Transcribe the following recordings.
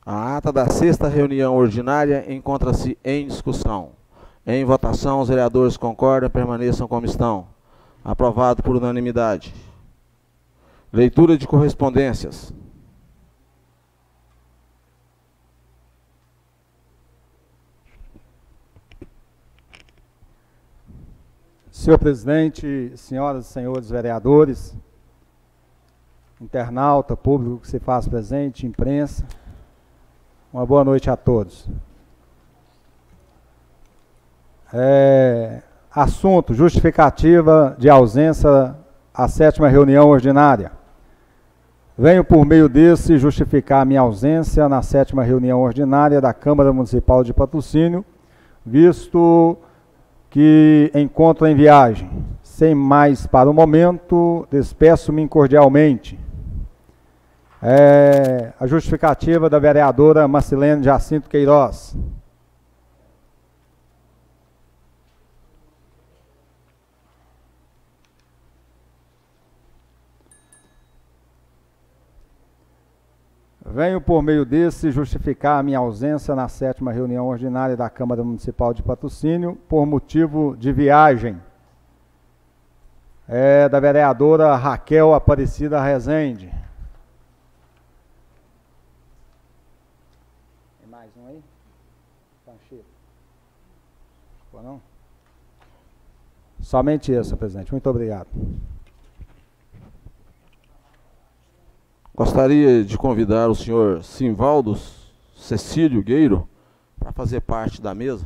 A ata da sexta reunião ordinária encontra-se em discussão. Em votação, os vereadores concordam e permaneçam como estão. Aprovado por unanimidade. Leitura de correspondências. Senhor presidente, senhoras e senhores vereadores, internauta, público que se faz presente, imprensa, uma boa noite a todos. Assunto: justificativa de ausência à 7ª reunião ordinária. Venho por meio desse justificar a minha ausência na 7ª reunião ordinária da Câmara Municipal de Patrocínio, visto que encontro em viagem. Sem mais para o momento, despeço-me cordialmente. A justificativa da vereadora Marcilene Jacinto Queiroz. Venho por meio desse justificar a minha ausência na 7ª reunião ordinária da Câmara Municipal de Patrocínio por motivo de viagem. Da vereadora Raquel Aparecida Rezende. Tem mais um aí? Panchito. Não? Somente isso, presidente. Muito obrigado. Gostaria de convidar o senhor Simvaldo Cecílio Gueiro para fazer parte da mesa.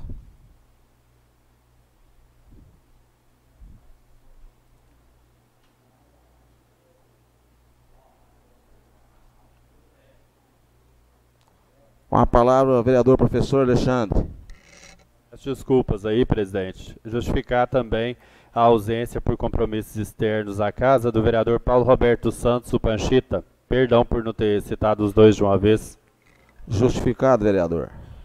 Com a palavra, o vereador professor Alexandre. As desculpas aí, presidente. Justificar também a ausência por compromissos externos à casa do vereador Paulo Roberto Santos, o Panchita. Perdão por não ter citado os dois de uma vez. Justificado, vereador.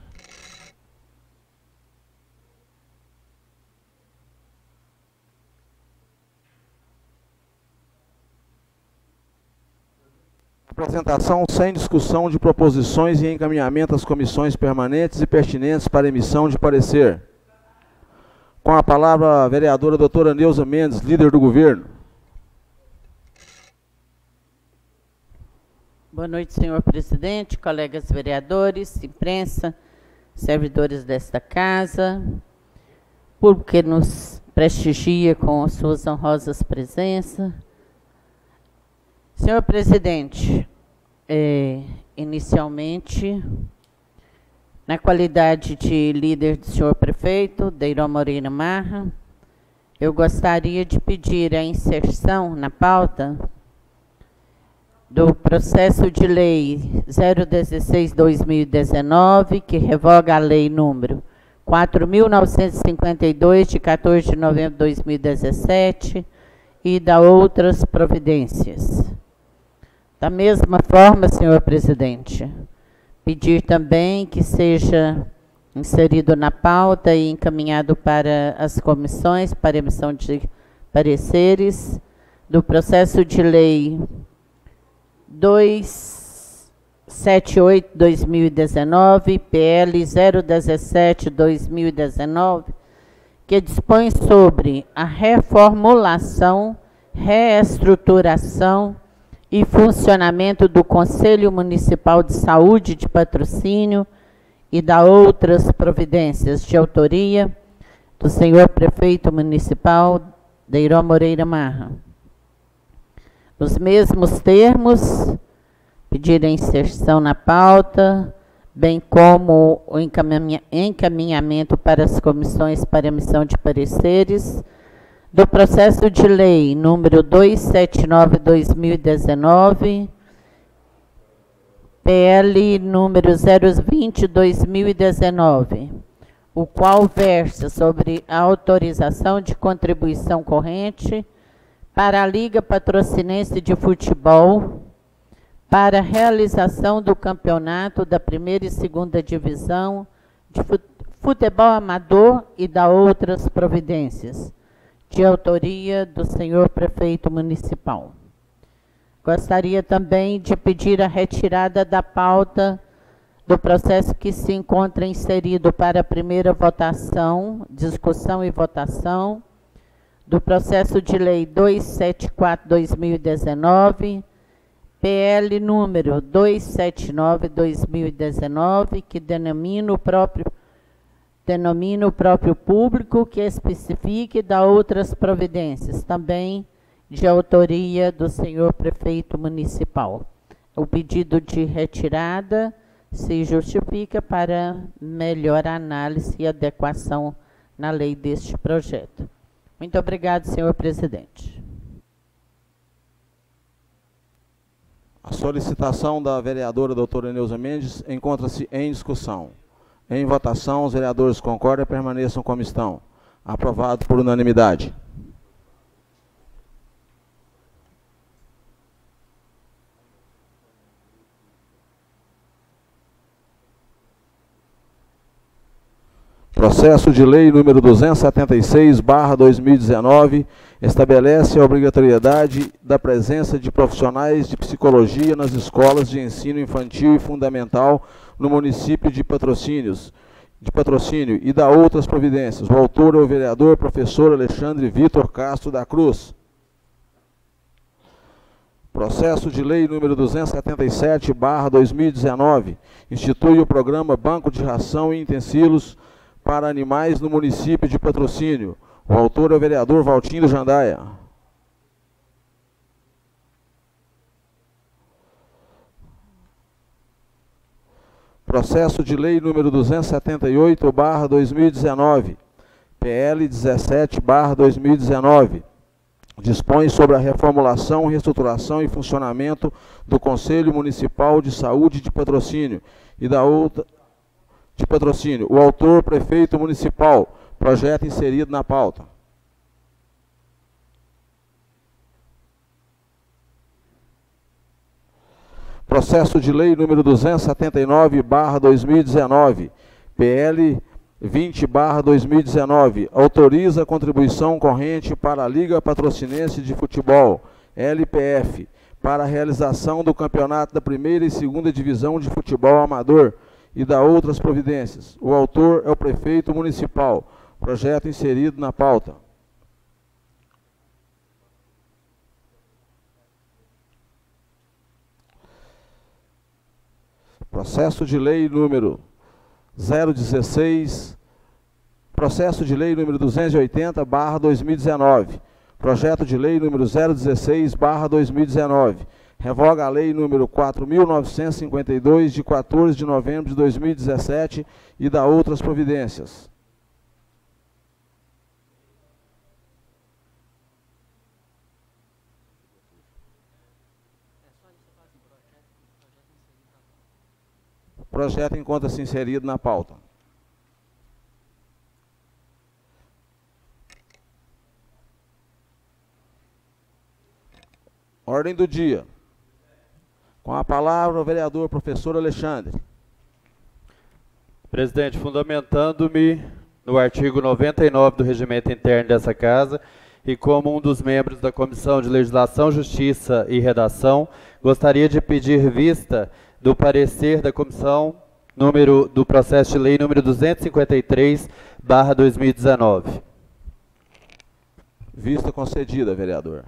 Apresentação sem discussão de proposições e encaminhamento às comissões permanentes e pertinentes para emissão de parecer. Com a palavra, a vereadora doutora Neuza Mendes, líder do governo. Boa noite, senhor presidente, colegas vereadores, imprensa, servidores desta casa, público que nos prestigia com suas honrosas presenças. Senhor presidente, inicialmente, na qualidade de líder do senhor prefeito, Deiró Moreira Marra, eu gostaria de pedir a inserção na pauta do processo de lei 016/2019, que revoga a lei número 4.952, de 14 de novembro de 2017, e da outras providências. Da mesma forma, senhor presidente, pedir também que seja inserido na pauta e encaminhado para as comissões para emissão de pareceres do processo de lei 278/2019, PL 017/2019, que dispõe sobre a reformulação, reestruturação e funcionamento do Conselho Municipal de Saúde de Patrocínio e da outras providências, de autoria do senhor prefeito municipal, Deiró Moreira Marra. Nos mesmos termos, pedir a inserção na pauta, bem como o encaminhamento para as comissões para emissão de pareceres do processo de lei número 279/2019, PL número 020/2019, o qual versa sobre a autorização de contribuição corrente para a Liga Patrocinense de Futebol, para a realização do campeonato da 1ª e 2ª divisão de futebol amador e da outras providências, de autoria do senhor prefeito municipal. Gostaria também de pedir a retirada da pauta do processo que se encontra inserido para a primeira votação, discussão e votação, do processo de lei 274/2019, PL número 279/2019, que denomina o próprio público, que especifique e dá outras providências, também de autoria do senhor prefeito municipal. O pedido de retirada se justifica para melhor análise e adequação na lei deste projeto. Muito obrigado, senhor presidente. A solicitação da vereadora doutora Neuza Mendes encontra-se em discussão. Em votação, os vereadores concordam e permaneçam como estão. Aprovado por unanimidade. Processo de lei número 276/2019 estabelece a obrigatoriedade da presença de profissionais de psicologia nas escolas de ensino infantil e fundamental no município de patrocínio e dá outras providências. O autor é o vereador professor Alexandre Vitor Castro da Cruz. Processo de lei número 277/2019 institui o programa Banco de Ração e Utensílios para Animais no município de Patrocínio. O autor é o vereador Valtinho Jandaia. Processo de lei número 278/2019, PL 17/2019, dispõe sobre a reformulação, reestruturação e funcionamento do Conselho Municipal de Saúde de Patrocínio e da outra de Patrocínio. O autor, prefeito municipal. Projeto inserido na pauta. Processo de lei número 279/2019, PL 20/2019, autoriza a contribuição corrente para a Liga Patrocinense de Futebol, LPF, para a realização do campeonato da primeira e segunda divisão de futebol amador e dá outras providências. O autor é o prefeito municipal. Projeto inserido na pauta. Processo de lei número 016, processo de lei número 280/2019, projeto de lei número 016/2019, revoga a lei número 4.952, de 14 de novembro de 2017 e dá outras providências. O projeto encontra-se inserido na pauta. Ordem do dia. Com a palavra o vereador professor Alexandre. Presidente, fundamentando-me no artigo 99 do regimento interno dessa casa e como um dos membros da Comissão de Legislação, Justiça e Redação, gostaria de pedir vista do parecer da comissão do processo de lei número 253/2019. Vista concedida, vereador.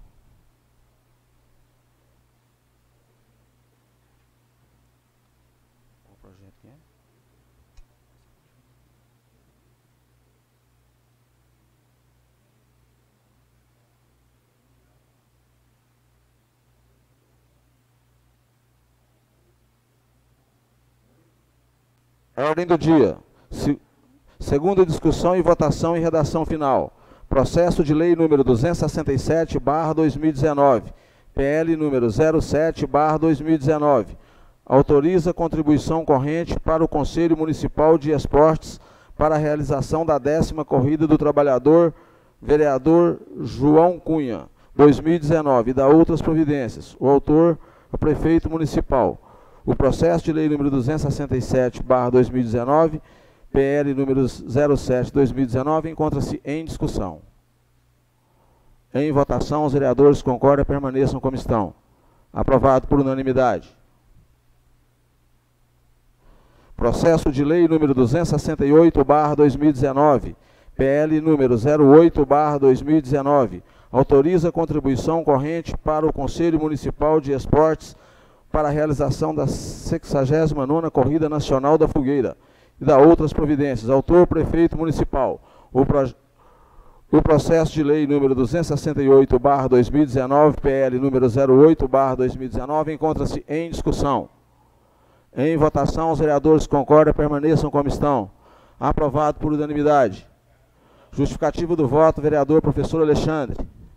Ordem do dia. Segunda discussão e votação em redação final. Processo de lei número 267/2019, PL número 07/2019. Autoriza contribuição corrente para o Conselho Municipal de Esportes para a realização da 10ª Corrida do Trabalhador, vereador João Cunha, 2019, e dá outras providências. O autor é o prefeito municipal. O processo de lei número 267/2019, PL número 07/2019, encontra-se em discussão. Em votação, os vereadores concordam e permaneçam como estão. Aprovado por unanimidade. Processo de lei número 268/2019, PL número 08/2019, autoriza contribuição corrente para o Conselho Municipal de Esportes para a realização da 69ª Corrida Nacional da Fogueira e da outras providências. Autor, Prefeito Municipal. O processo de lei número 268/2019, PL número 08/2019, encontra-se em discussão. Em votação, os vereadores que concordam permaneçam como estão. Aprovado por unanimidade. Justificativo do voto, vereador professor Alexandre.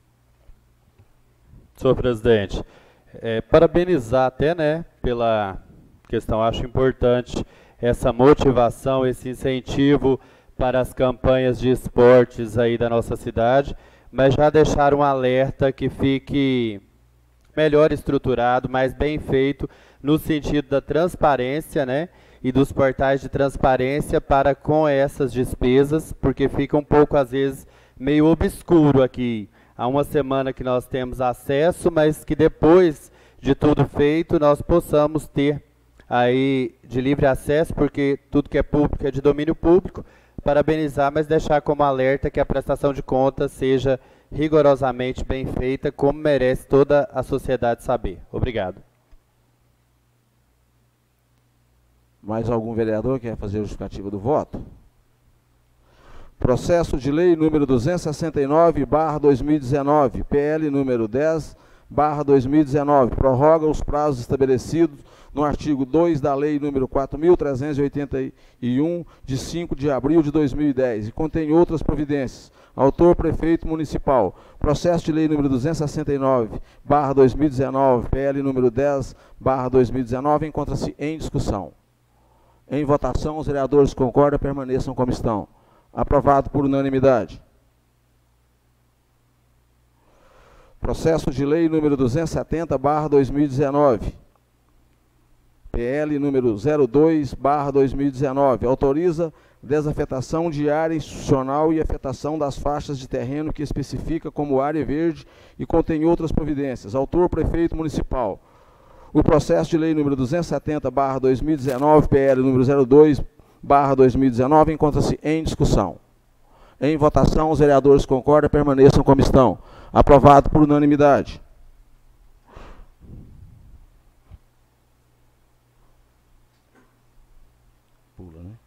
Senhor presidente, parabenizar até, né, pela questão, acho importante essa motivação, esse incentivo para as campanhas de esportes aí da nossa cidade, mas já deixar um alerta que fique melhor estruturado, mais bem feito, no sentido da transparência, né, e dos portais de transparência para com essas despesas, porque fica um pouco, às vezes, meio obscuro aqui. Há uma semana que nós temos acesso, mas que depois de tudo feito, nós possamos ter aí de livre acesso, porque tudo que é público é de domínio público. Parabenizar, mas deixar como alerta que a prestação de contas seja rigorosamente bem feita, como merece toda a sociedade saber. Obrigado. Mais algum vereador quer fazer a justificativa do voto? Processo de lei número 269/2019, PL número 10/2019, prorroga os prazos estabelecidos no artigo 2 da lei número 4.381, de 5 de abril de 2010, e contém outras providências. Autor, Prefeito Municipal. Processo de lei número 269/2019, PL número 10/2019, encontra-se em discussão. Em votação, os vereadores que concordam permaneçam como estão. Aprovado por unanimidade. Processo de lei número 270/2019, PL número 02/2019, autoriza desafetação de área institucional e afetação das faixas de terreno que especifica como área verde e contém outras providências. Autor, Prefeito Municipal. O processo de lei número 270/2019, PL número 02/2019, encontra-se em discussão. Em votação, os vereadores que concordam permaneçam como estão. Aprovado por unanimidade. Pula, né?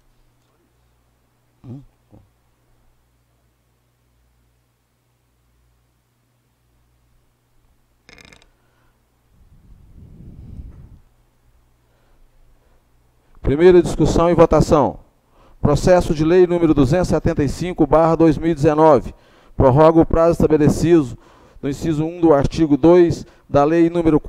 Primeira discussão e votação. Processo de lei número 275/2019. Prorroga o prazo estabelecido no inciso 1 do artigo 2 da lei número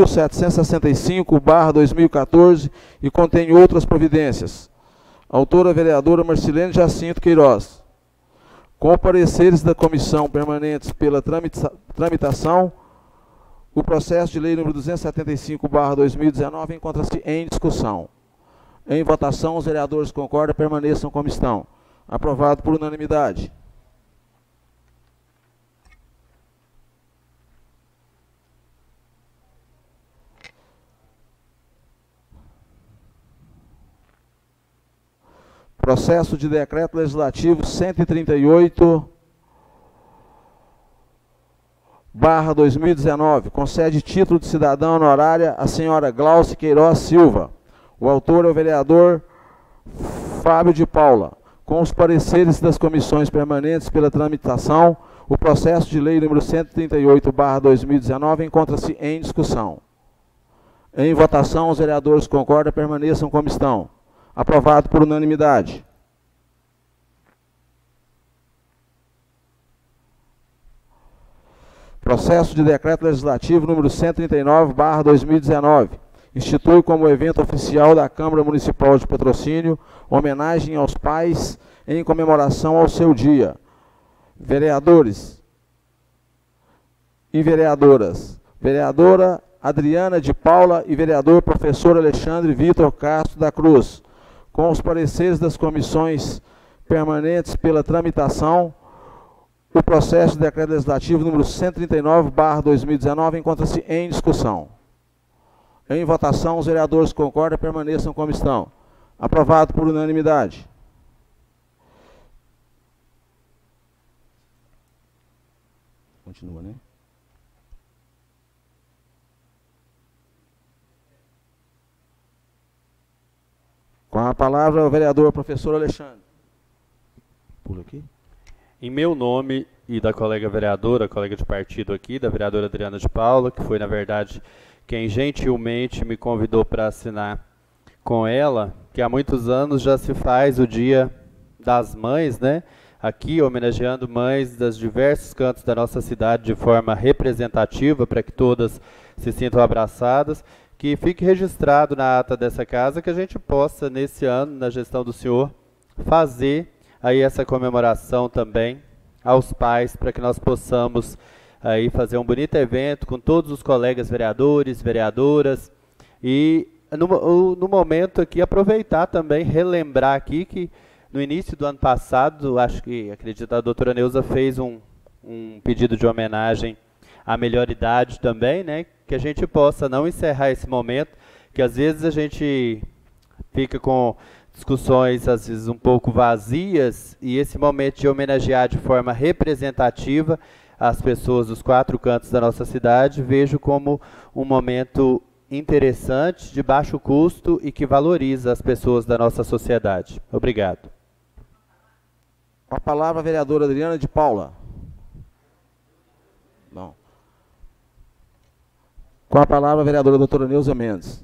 4.765/2014 e contém outras providências. Autora, vereadora Marcilene Jacinto Queiroz. Com pareceres da comissão permanentes pela tramitação, o processo de lei número 275/2019 encontra-se em discussão. Em votação, os vereadores que concordam permaneçam como estão. Aprovado por unanimidade. Processo de decreto legislativo 138/2019. Concede título de cidadã honorária à senhora Glauce Queiroz Silva. O autor é o vereador Fábio de Paula. Com os pareceres das comissões permanentes pela tramitação, o processo de lei número 138/2019 encontra-se em discussão. Em votação, os vereadores que concordam permaneçam como estão. Aprovado por unanimidade. Processo de decreto legislativo número 139/2019. Institui como evento oficial da Câmara Municipal de Patrocínio homenagem aos pais em comemoração ao seu dia. Vereadores e vereadoras. Vereadora Adriana de Paula e vereador professor Alexandre Vitor Castro da Cruz. Com os pareceres das comissões permanentes pela tramitação, o processo de decreto legislativo número 139/2019 encontra-se em discussão. Em votação, os vereadores que concordam permaneçam como estão. Aprovado por unanimidade. Continua, né? Com a palavra o vereador professor Alexandre. Pula aqui. Em meu nome e da colega vereadora, colega de partido aqui, da vereadora Adriana de Paula, que foi, na verdade, quem gentilmente me convidou para assinar com ela, que há muitos anos já se faz o Dia das Mães, né? Aqui, homenageando mães dos diversos cantos da nossa cidade de forma representativa, para que todas se sintam abraçadas. Que fique registrado na ata dessa casa que a gente possa, nesse ano, na gestão do senhor, fazer aí essa comemoração também aos pais, para que nós possamos aí fazer um bonito evento com todos os colegas vereadores, vereadoras, e no momento aqui aproveitar também, relembrar aqui que no início do ano passado, acredito a doutora Neuza fez um pedido de homenagem à melhoridade também, né, que a gente possa não encerrar esse momento, que às vezes a gente fica com discussões às vezes um pouco vazias, e esse momento de homenagear de forma representativa as pessoas dos 4 cantos da nossa cidade, vejo como um momento interessante, de baixo custo e que valoriza as pessoas da nossa sociedade. Obrigado. Com a palavra a vereadora Adriana de Paula. Não. Com a palavra a vereadora doutora Neuza Mendes.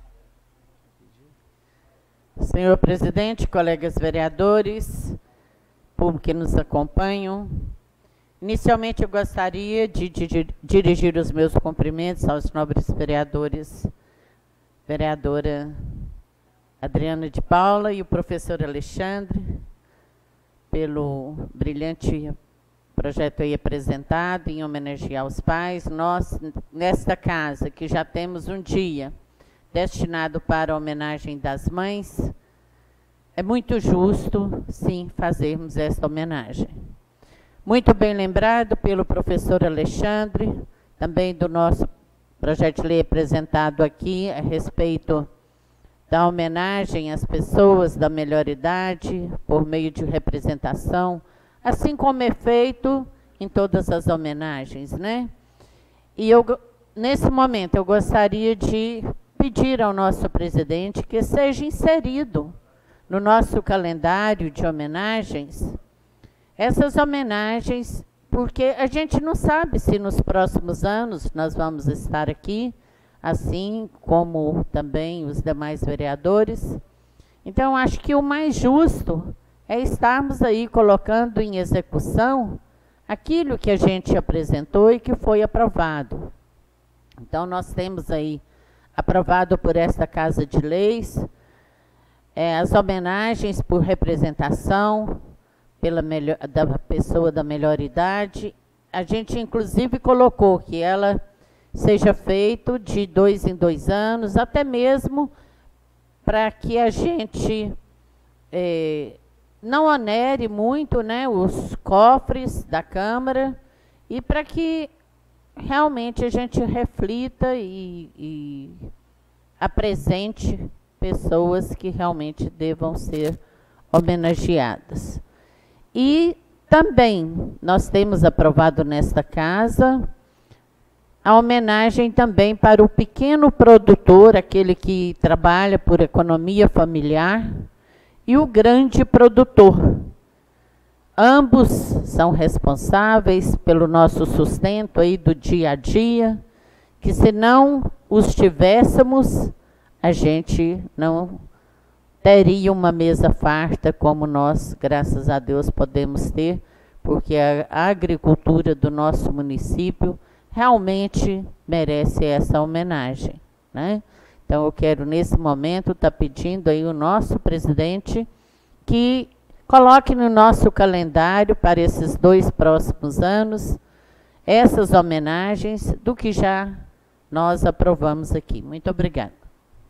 Senhor presidente, colegas vereadores, público que nos acompanham, inicialmente eu gostaria de dirigir os meus cumprimentos aos nobres vereadores, vereadora Adriana de Paula e o professor Alexandre, pelo brilhante projeto aí apresentado em homenagear os pais. Nós, nesta casa, que já temos um dia destinado para a homenagem das mães, é muito justo, sim, fazermos esta homenagem. Muito bem lembrado pelo professor Alexandre, também do nosso projeto de lei apresentado aqui, a respeito da homenagem às pessoas da melhor idade, por meio de representação, assim como é feito em todas as homenagens, né? E nesse momento, eu gostaria de pedir ao nosso presidente que seja inserido no nosso calendário de homenagens essas homenagens, porque a gente não sabe se nos próximos anos nós vamos estar aqui, assim como também os demais vereadores. Então, acho que o mais justo é estarmos aí colocando em execução aquilo que a gente apresentou e que foi aprovado. Então, nós temos aí aprovado por esta Casa de Leis as homenagens por representação da pessoa da melhor idade. A gente, inclusive, colocou que ela seja feito de 2 em 2 anos, até mesmo para que a gente não onere muito, né, os cofres da Câmara, e para que realmente a gente reflita e apresente pessoas que realmente devam ser homenageadas. E também nós temos aprovado nesta casa a homenagem também para o pequeno produtor, aquele que trabalha por economia familiar, e o grande produtor. Ambos são responsáveis pelo nosso sustento aí do dia a dia, que se não os tivéssemos, a gente não teria uma mesa farta como nós, graças a Deus, podemos ter, porque a agricultura do nosso município realmente merece essa homenagem, né? Então, eu quero, nesse momento, estar pedindo aí o nosso presidente que coloque no nosso calendário para esses 2 próximos anos essas homenagens do que já nós aprovamos aqui. Muito obrigada.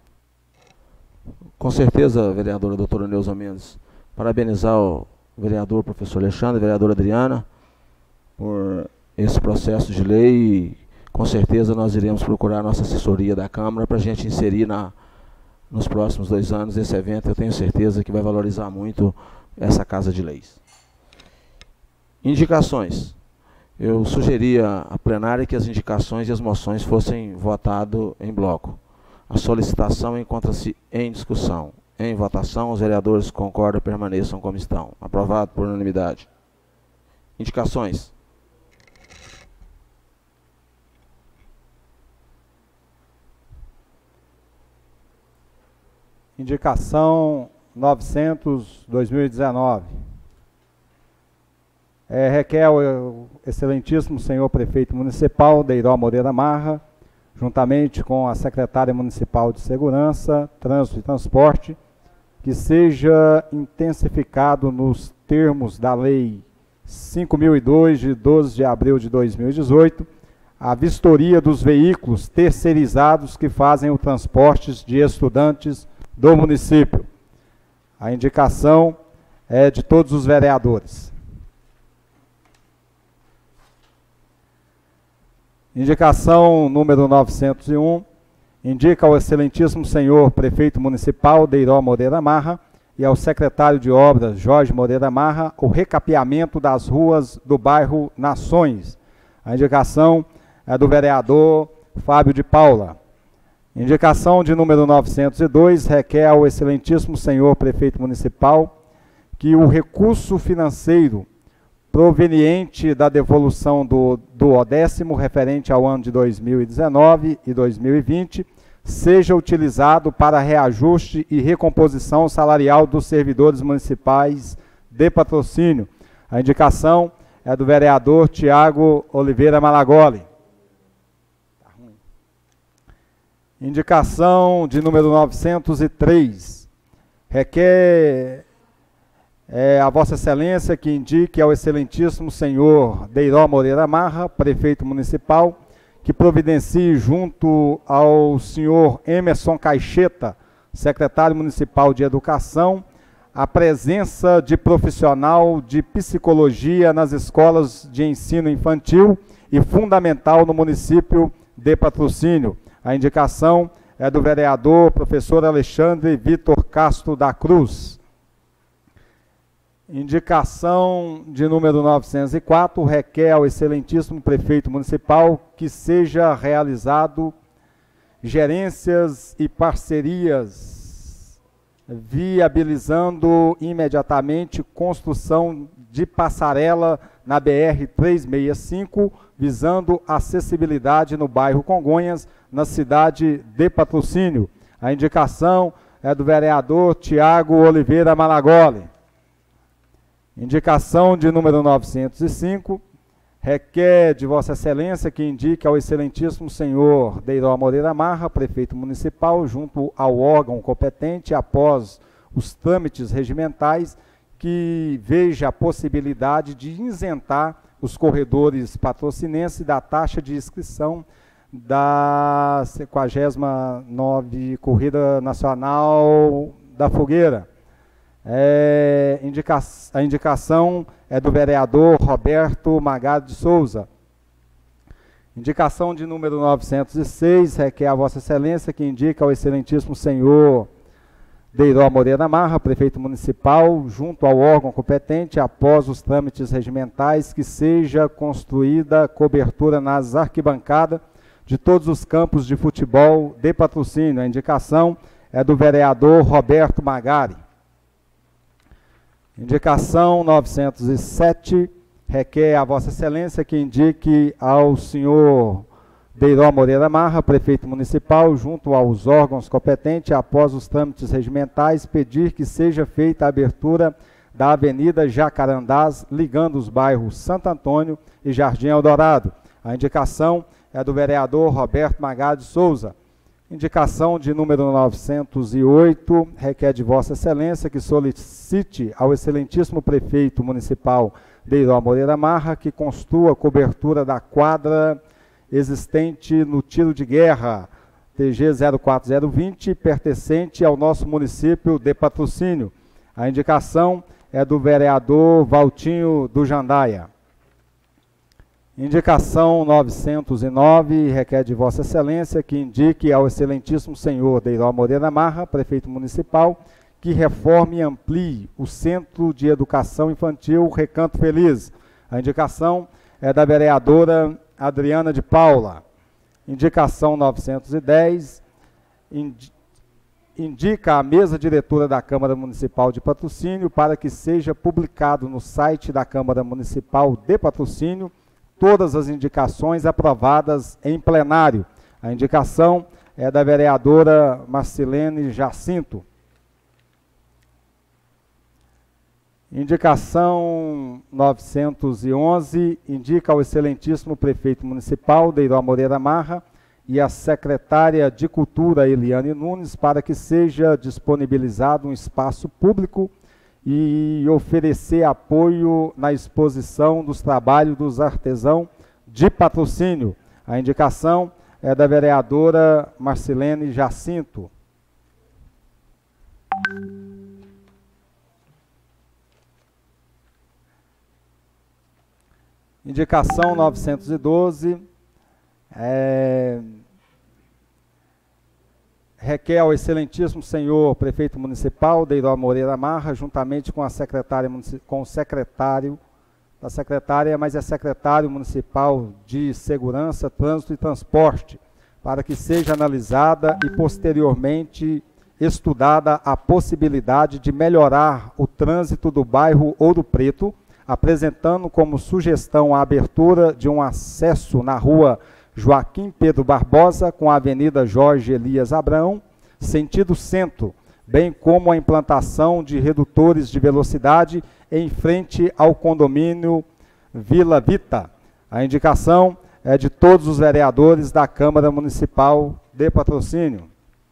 Com certeza, vereadora doutora Neuza Mendes, parabenizar o vereador professor Alexandre, a vereadora Adriana, por esse processo de lei. Com certeza nós iremos procurar a nossa assessoria da Câmara para a gente inserir nos próximos 2 anos. Esse evento eu tenho certeza que vai valorizar muito essa Casa de Leis. Indicações. Eu sugeria à plenária que as indicações e as moções fossem votadas em bloco. A solicitação encontra-se em discussão. Em votação, os vereadores que concordam permaneçam como estão. Aprovado por unanimidade. Indicações. Indicação 900/2019. Requer o excelentíssimo senhor prefeito municipal, Deiró Moreira Marra, juntamente com a secretária municipal de Segurança, Trânsito e Transporte, que seja intensificado nos termos da Lei 5.002, de 12 de abril de 2018, a vistoria dos veículos terceirizados que fazem o transporte de estudantes do município. A indicação é de todos os vereadores. Indicação número 901, indica ao excelentíssimo senhor prefeito municipal, Deiró Moreira Marra, e ao secretário de obras, Jorge Moreira Marra, o recapeamento das ruas do bairro Nações. A indicação é do vereador Fábio de Paula. Indicação de número 902, requer ao excelentíssimo senhor prefeito municipal que o recurso financeiro proveniente da devolução do 10º referente ao ano de 2019 e 2020 seja utilizado para reajuste e recomposição salarial dos servidores municipais de Patrocínio. A indicação é do vereador Tiago Oliveira Malagoli. Indicação de número 903, requer a Vossa Excelência que indique ao excelentíssimo senhor Deiró Moreira Marra, prefeito municipal, que providencie junto ao senhor Emerson Caixeta, secretário municipal de Educação, a presença de profissional de psicologia nas escolas de ensino infantil e fundamental no município de Patrocínio. A indicação é do vereador professor Alexandre Vitor Castro da Cruz. Indicação de número 904, requer ao excelentíssimo prefeito municipal que seja realizado gerências e parcerias, viabilizando imediatamente construção de passarela na BR-365, visando acessibilidade no bairro Congonhas, na cidade de Patrocínio. A indicação é do vereador Tiago Oliveira Malagoli. Indicação de número 905, requer de Vossa Excelência que indique ao excelentíssimo senhor Deiró Moreira Marra, prefeito municipal, junto ao órgão competente, após os trâmites regimentais, que veja a possibilidade de isentar os corredores patrocinenses da taxa de inscrição da 59ª Corrida Nacional da Fogueira. A indicação é do vereador Roberto Magado de Souza. Indicação de número 906, requer a Vossa Excelência que indica ao excelentíssimo senhor Deiró Moreira Marra, prefeito municipal, junto ao órgão competente, após os trâmites regimentais, que seja construída cobertura nas arquibancadas de todos os campos de futebol de Patrocínio. A indicação é do vereador Roberto Magari. Indicação 907, requer a Vossa Excelência que indique ao senhor Deiró Moreira Marra, prefeito municipal, junto aos órgãos competentes, após os trâmites regimentais, pedir que seja feita a abertura da Avenida Jacarandás, ligando os bairros Santo Antônio e Jardim Eldorado. A indicação é do vereador Roberto Magado de Souza. Indicação de número 908, requer de Vossa Excelência que solicite ao excelentíssimo prefeito municipal Deiró Moreira Marra que construa a cobertura da quadra existente no tiro de guerra TG 04020, pertencente ao nosso município de Patrocínio. A indicação é do vereador Valtinho do Jandaia. Indicação 909, requer de Vossa Excelência que indique ao excelentíssimo senhor Deiró Moreira Marra, prefeito municipal, que reforme e amplie o Centro de Educação Infantil Recanto Feliz. A indicação é da vereadora Adriana de Paula. Indicação 910, indica a mesa diretora da Câmara Municipal de Patrocínio para que seja publicado no site da Câmara Municipal de Patrocínio todas as indicações aprovadas em plenário. A indicação é da vereadora Marcilene Jacinto. Indicação 911, indica ao excelentíssimo prefeito municipal, Deiró Moreira Marra, e a secretária de Cultura, Eliane Nunes, para que seja disponibilizado um espaço público e oferecer apoio na exposição dos trabalhos dos artesãos de Patrocínio. A indicação é da vereadora Marcilene Jacinto. Indicação 912, requer ao excelentíssimo senhor prefeito municipal, Deiró Moreira Marra, juntamente com a secretária, com o secretário da secretária, mas é secretário municipal de Segurança, Trânsito e Transporte, para que seja analisada e posteriormente estudada a possibilidade de melhorar o trânsito do bairro Ouro Preto, apresentando como sugestão a abertura de um acesso na rua Joaquim Pedro Barbosa com a Avenida Jorge Elias Abrão, sentido centro, bem como a implantação de redutores de velocidade em frente ao condomínio Vila Vita. A indicação é de todos os vereadores da Câmara Municipal de Patrocínio.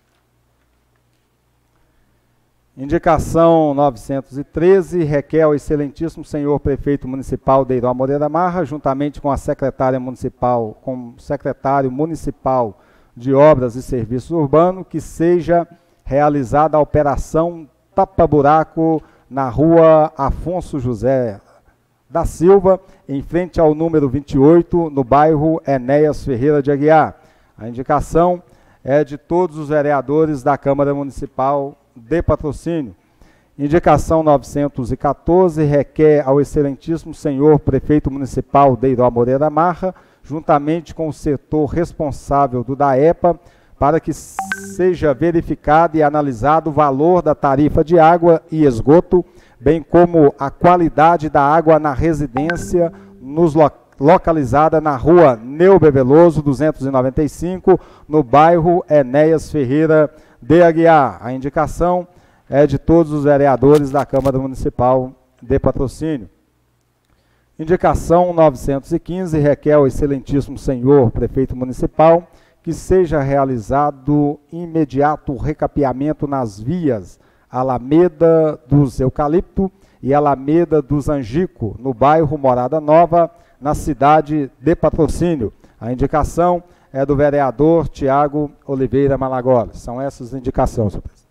Indicação 913, requer ao excelentíssimo senhor prefeito municipal Deiró Moreira Marra, juntamente com a secretária municipal, com o secretário municipal de Obras e Serviços Urbanos, que seja realizada a operação tapa-buraco na rua Afonso José da Silva, em frente ao número 28, no bairro Enéas Ferreira de Aguiar. A indicação é de todos os vereadores da Câmara Municipal de Patrocínio. Indicação 914, requer ao excelentíssimo senhor prefeito municipal Deiró Moreira Marra, juntamente com o setor responsável do DAEPA, para que seja verificado e analisado o valor da tarifa de água e esgoto, bem como a qualidade da água na residência localizada na rua Neuber Veloso 295, no bairro Enéas Ferreira de Aguiar. A indicação é de todos os vereadores da Câmara Municipal de Patrocínio. Indicação 915, requer ao excelentíssimo senhor prefeito municipal que seja realizado imediato recapeamento nas vias Alameda dos Eucalipto e Alameda dos Angico, no bairro Morada Nova, na cidade de Patrocínio. A indicação é do vereador Tiago Oliveira Malagola. São essas indicações, senhor presidente.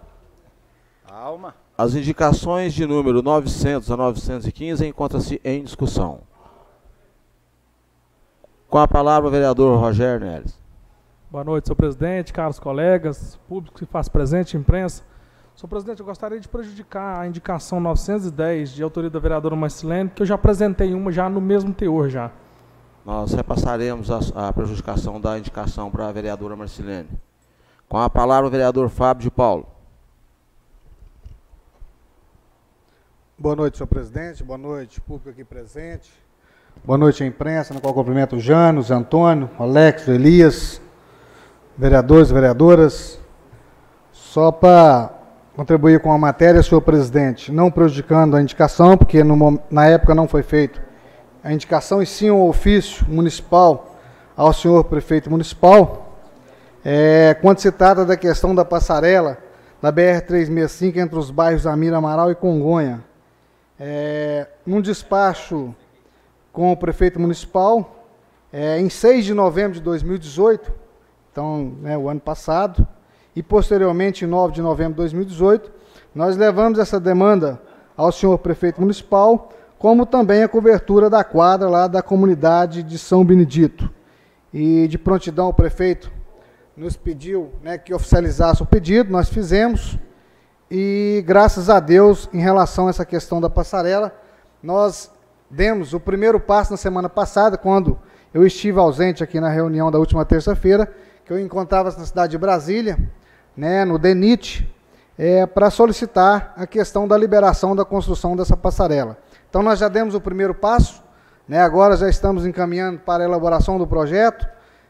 As indicações de número 900 a 915 encontram-se em discussão. Com a palavra o vereador Rogério Neres. Boa noite, senhor presidente, caros colegas, público que faz presente, imprensa. Senhor presidente, eu gostaria de prejudicar a indicação 910 de autoria da vereadora Marcilene, que eu já apresentei uma já no mesmo teor já. Nós repassaremos a prejudicação da indicação para a vereadora Marcilene. Com a palavra o vereador Fábio de Paulo. Boa noite, senhor presidente. Boa noite, público aqui presente. Boa noite à imprensa, na qual cumprimento o Jânio, o Antônio, o Alex, o Elias, vereadores e vereadoras. Só para contribuir com a matéria, senhor presidente, não prejudicando a indicação, porque na época não foi feito a indicação, e sim um ofício municipal ao senhor prefeito municipal, quando se trata da questão da passarela da BR-365 entre os bairros Amira Amaral e Congonha. Num despacho com o prefeito municipal, em 6 de novembro de 2018, então, o ano passado, e posteriormente em 9 de novembro de 2018, nós levamos essa demanda ao senhor prefeito municipal, como também a cobertura da quadra lá da comunidade de São Benedito. E de prontidão o prefeito nos pediu, né, que oficializasse o pedido, nós fizemos, e graças a Deus, em relação a essa questão da passarela, nós demos o primeiro passo na semana passada, quando eu estive ausente aqui na reunião da última terça-feira, que eu encontrava-se na cidade de Brasília, né, no DENIT, para solicitar a questão da liberação da construção dessa passarela. Então nós já demos o primeiro passo, né, agora já estamos encaminhando para a elaboração do projeto,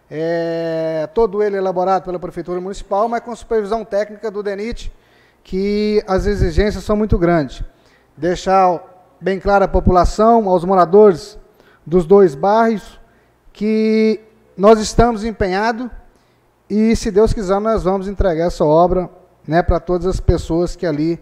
todo ele elaborado pela Prefeitura Municipal, mas com supervisão técnica do DENIT, que as exigências são muito grandes. Deixar bem claro à população, aos moradores dos dois bairros, que nós estamos empenhados e, se Deus quiser, nós vamos entregar essa obra, né, para todas as pessoas que ali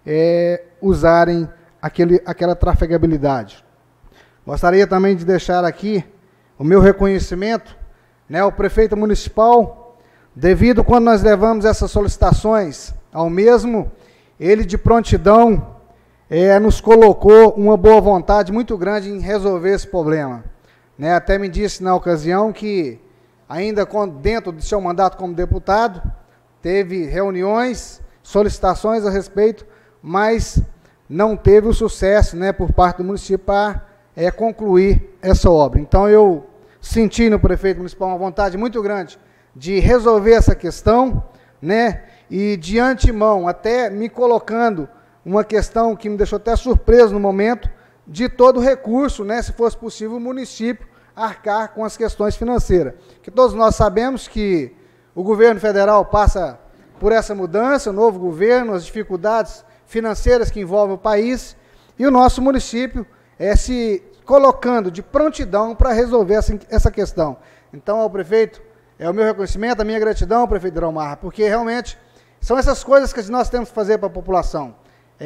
usarem aquela trafegabilidade. Gostaria também de deixar aqui o meu reconhecimento, né, ao prefeito municipal, devido quando nós levamos essas solicitações ao mesmo, ele de prontidão nos colocou uma boa vontade muito grande em resolver esse problema. Né, até me disse na ocasião que, ainda dentro do seu mandato como deputado, teve reuniões, solicitações a respeito, mas não teve o sucesso, né, por parte do município para concluir essa obra. Então eu senti no prefeito municipal uma vontade muito grande de resolver essa questão, né, e de antemão, até me colocando uma questão que me deixou até surpreso no momento, de todo recurso, né, se fosse possível, o município arcar com as questões financeiras. Que todos nós sabemos que o governo federal passa por essa mudança, o novo governo, as dificuldades financeiras que envolvem o país, e o nosso município se colocando de prontidão para resolver essa questão. Então, ao prefeito, o meu reconhecimento, a minha gratidão, prefeito Draumar, porque realmente são essas coisas que nós temos que fazer para a população.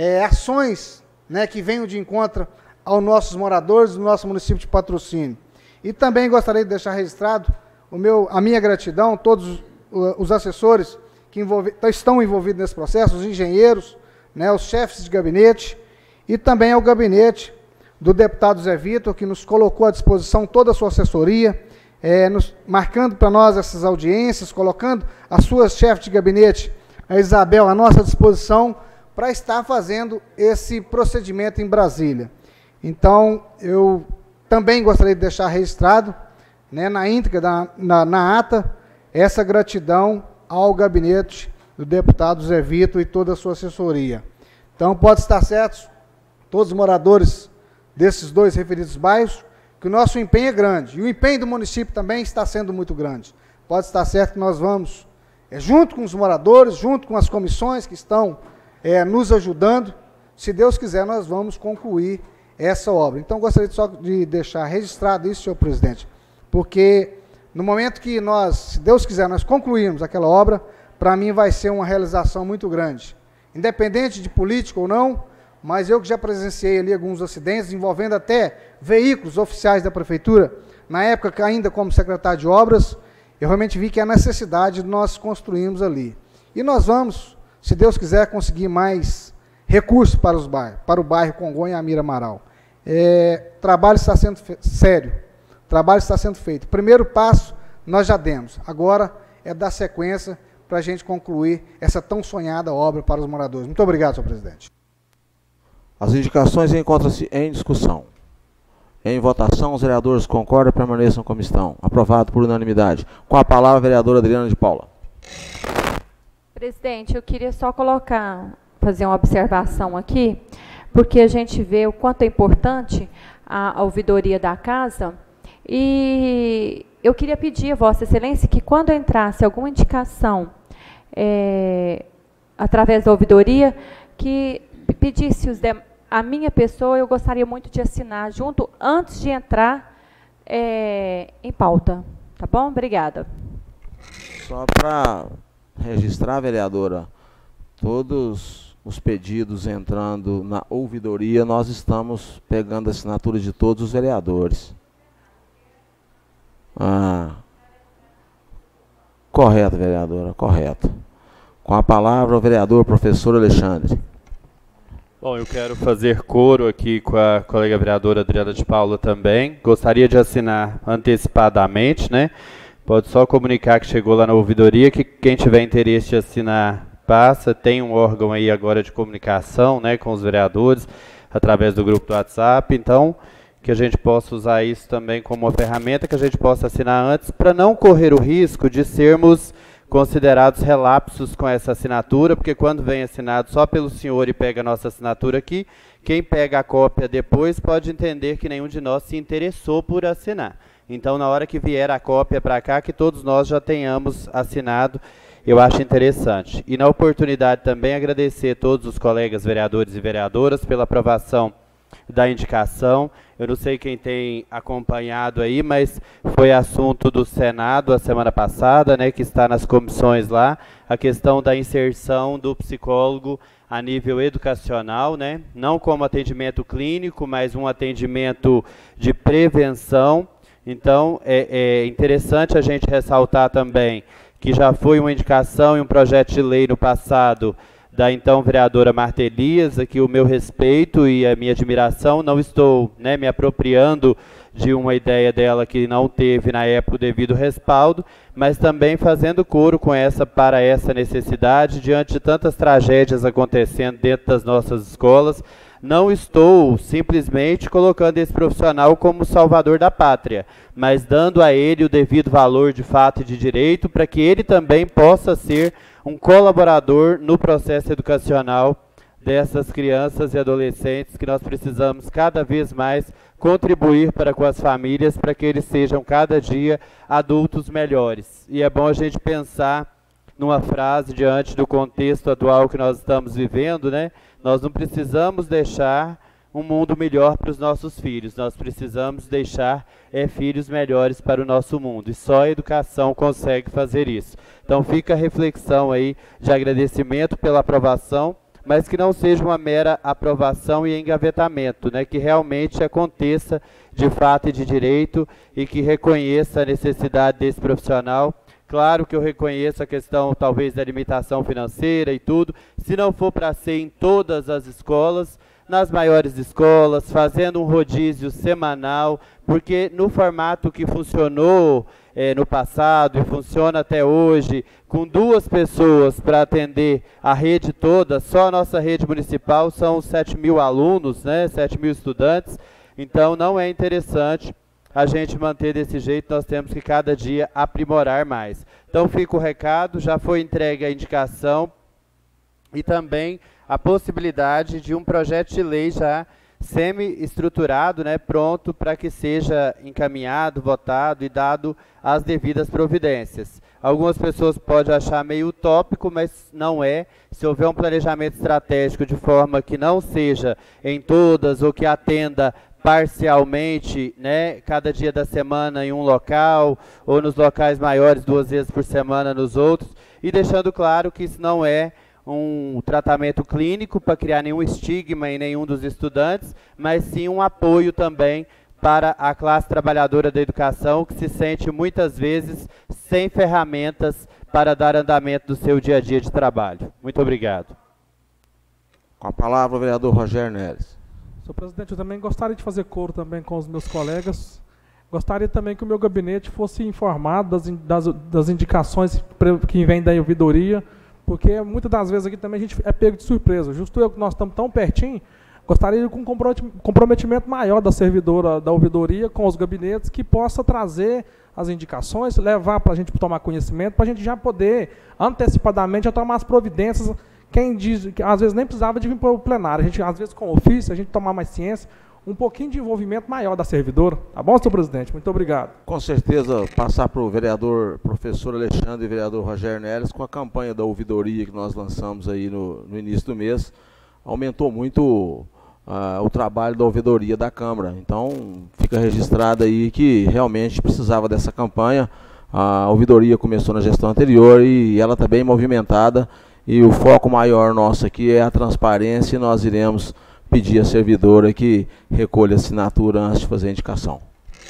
Ações, né, que venham de encontro aos nossos moradores do nosso município de Patrocínio. E também gostaria de deixar registrado a minha gratidão, todos os assessores que estão envolvidos nesse processo, os engenheiros, né, os chefes de gabinete, e também ao gabinete do deputado Zé Vitor, que nos colocou à disposição toda a sua assessoria, marcando para nós essas audiências, colocando a sua chefe de gabinete, a Isabel, à nossa disposição, para estar fazendo esse procedimento em Brasília. Então, eu também gostaria de deixar registrado, né, na íntegra, na ata, essa gratidão ao gabinete do deputado Zé Vitor e toda a sua assessoria. Então, pode estar certo, todos os moradores desses dois referidos bairros, que o nosso empenho é grande, e o empenho do município também está sendo muito grande. Pode estar certo que nós vamos, junto com os moradores, junto com as comissões que estão nos ajudando, se Deus quiser, nós vamos concluir essa obra. Então, gostaria só de deixar registrado isso, senhor presidente, porque no momento que nós, se Deus quiser, nós concluirmos aquela obra, para mim vai ser uma realização muito grande. Independente de político ou não, mas eu que já presenciei ali alguns acidentes envolvendo até veículos oficiais da prefeitura, na época ainda como secretário de obras, eu realmente vi que há necessidade de nós construirmos ali. E nós vamos, se Deus quiser, conseguir mais recursos para os bairros, para o bairro Congonha e Amira Amaral. Trabalho está sendo sério, trabalho está sendo feito. O primeiro passo nós já demos, agora é dar sequência para a gente concluir essa tão sonhada obra para os moradores. Muito obrigado, senhor presidente. As indicações encontram-se em discussão. Em votação, os vereadores concordam e permaneçam como estão. Aprovado por unanimidade. Com a palavra, a vereadora Adriana de Paula. Presidente, eu queria só fazer uma observação aqui, porque a gente vê o quanto é importante a ouvidoria da casa, e eu queria pedir a Vossa Excelência que, quando entrasse alguma indicação através da ouvidoria, que pedisse a minha pessoa, eu gostaria muito de assinar junto antes de entrar em pauta. Tá bom? Obrigada. Só para registrar, vereadora, todos os pedidos entrando na ouvidoria, nós estamos pegando a assinatura de todos os vereadores. Correto, vereadora, correto. Com a palavra, o vereador professor Alexandre. Bom, eu quero fazer coro aqui com a colega vereadora Adriana de Paula também. Gostaria de assinar antecipadamente, né? Pode só comunicar que chegou lá na ouvidoria, que quem tiver interesse de assinar, passa. Tem um órgão aí agora de comunicação, né, com os vereadores, através do grupo do WhatsApp. Então, que a gente possa usar isso também como uma ferramenta, que a gente possa assinar antes, para não correr o risco de sermos considerados relapsos com essa assinatura, porque quando vem assinado só pelo senhor e pega a nossa assinatura aqui, quem pega a cópia depois pode entender que nenhum de nós se interessou por assinar. Então, na hora que vier a cópia para cá, que todos nós já tenhamos assinado, eu acho interessante. E na oportunidade também agradecer a todos os colegas vereadores e vereadoras pela aprovação da indicação. Eu não sei quem tem acompanhado aí, mas foi assunto do Senado a semana passada, né, que está nas comissões lá, a questão da inserção do psicólogo a nível educacional, né, não como atendimento clínico, mas um atendimento de prevenção. Então, é interessante a gente ressaltar também que já foi uma indicação e um projeto de lei no passado da então vereadora Marta Elias, aqui o meu respeito e a minha admiração. Não estou, né, me apropriando de uma ideia dela que não teve na época o devido respaldo, mas também fazendo coro com para essa necessidade, diante de tantas tragédias acontecendo dentro das nossas escolas. Não estou simplesmente colocando esse profissional como salvador da pátria, mas dando a ele o devido valor de fato e de direito, para que ele também possa ser um colaborador no processo educacional dessas crianças e adolescentes, que nós precisamos cada vez mais contribuir para com as famílias, para que eles sejam cada dia adultos melhores. E é bom a gente pensar numa frase diante do contexto atual que nós estamos vivendo, né? Nós não precisamos deixar um mundo melhor para os nossos filhos, nós precisamos deixar filhos melhores para o nosso mundo, e só a educação consegue fazer isso. Então fica a reflexão aí de agradecimento pela aprovação, mas que não seja uma mera aprovação e engavetamento, né? Que realmente aconteça de fato e de direito, e que reconheça a necessidade desse profissional. Claro que eu reconheço a questão, talvez, da limitação financeira e tudo. Se não for para ser em todas as escolas, nas maiores escolas, fazendo um rodízio semanal, porque no formato que funcionou no passado e funciona até hoje, com 2 pessoas para atender a rede toda, só a nossa rede municipal são 7.000 alunos, né, 7.000 estudantes. Então não é interessante a gente manter desse jeito, nós temos que cada dia aprimorar mais. Então fica o recado, já foi entregue a indicação e também a possibilidade de um projeto de lei já semi-estruturado, né, pronto para que seja encaminhado, votado e dado as devidas providências. Algumas pessoas podem achar meio utópico, mas não é. Se houver um planejamento estratégico de forma que não seja em todas ou que atenda parcialmente, né, cada dia da semana em um local, ou nos locais maiores 2 vezes por semana nos outros, e deixando claro que isso não é um tratamento clínico para criar nenhum estigma em nenhum dos estudantes, mas sim um apoio também para a classe trabalhadora da educação, que se sente muitas vezes sem ferramentas para dar andamento do seu dia a dia de trabalho. Muito obrigado. Com a palavra o vereador Rogério Neres. Senhor presidente, eu também gostaria de fazer coro também com os meus colegas. Gostaria também que o meu gabinete fosse informado das indicações que vêm da ouvidoria, porque muitas das vezes aqui também a gente é pego de surpresa. Justo eu que nós estamos tão pertinho, gostaria de um comprometimento maior da servidora da ouvidoria com os gabinetes, que possa trazer as indicações, levar para a gente tomar conhecimento, para a gente já poder antecipadamente já tomar as providências. Quem diz que às vezes nem precisava de vir para o plenário, a gente às vezes com ofício, a gente tomar mais ciência, um pouquinho de envolvimento maior da servidora. Tá bom, senhor presidente? Muito obrigado. Com certeza, passar para o vereador professor Alexandre e vereador Rogério Neres, com a campanha da ouvidoria que nós lançamos aí no início do mês, aumentou muito o trabalho da ouvidoria da Câmara. Então, fica registrado aí que realmente precisava dessa campanha. A ouvidoria começou na gestão anterior e ela está bem movimentada, e o foco maior nosso aqui é a transparência, e nós iremos pedir à servidora que recolha a assinatura antes de fazer a indicação.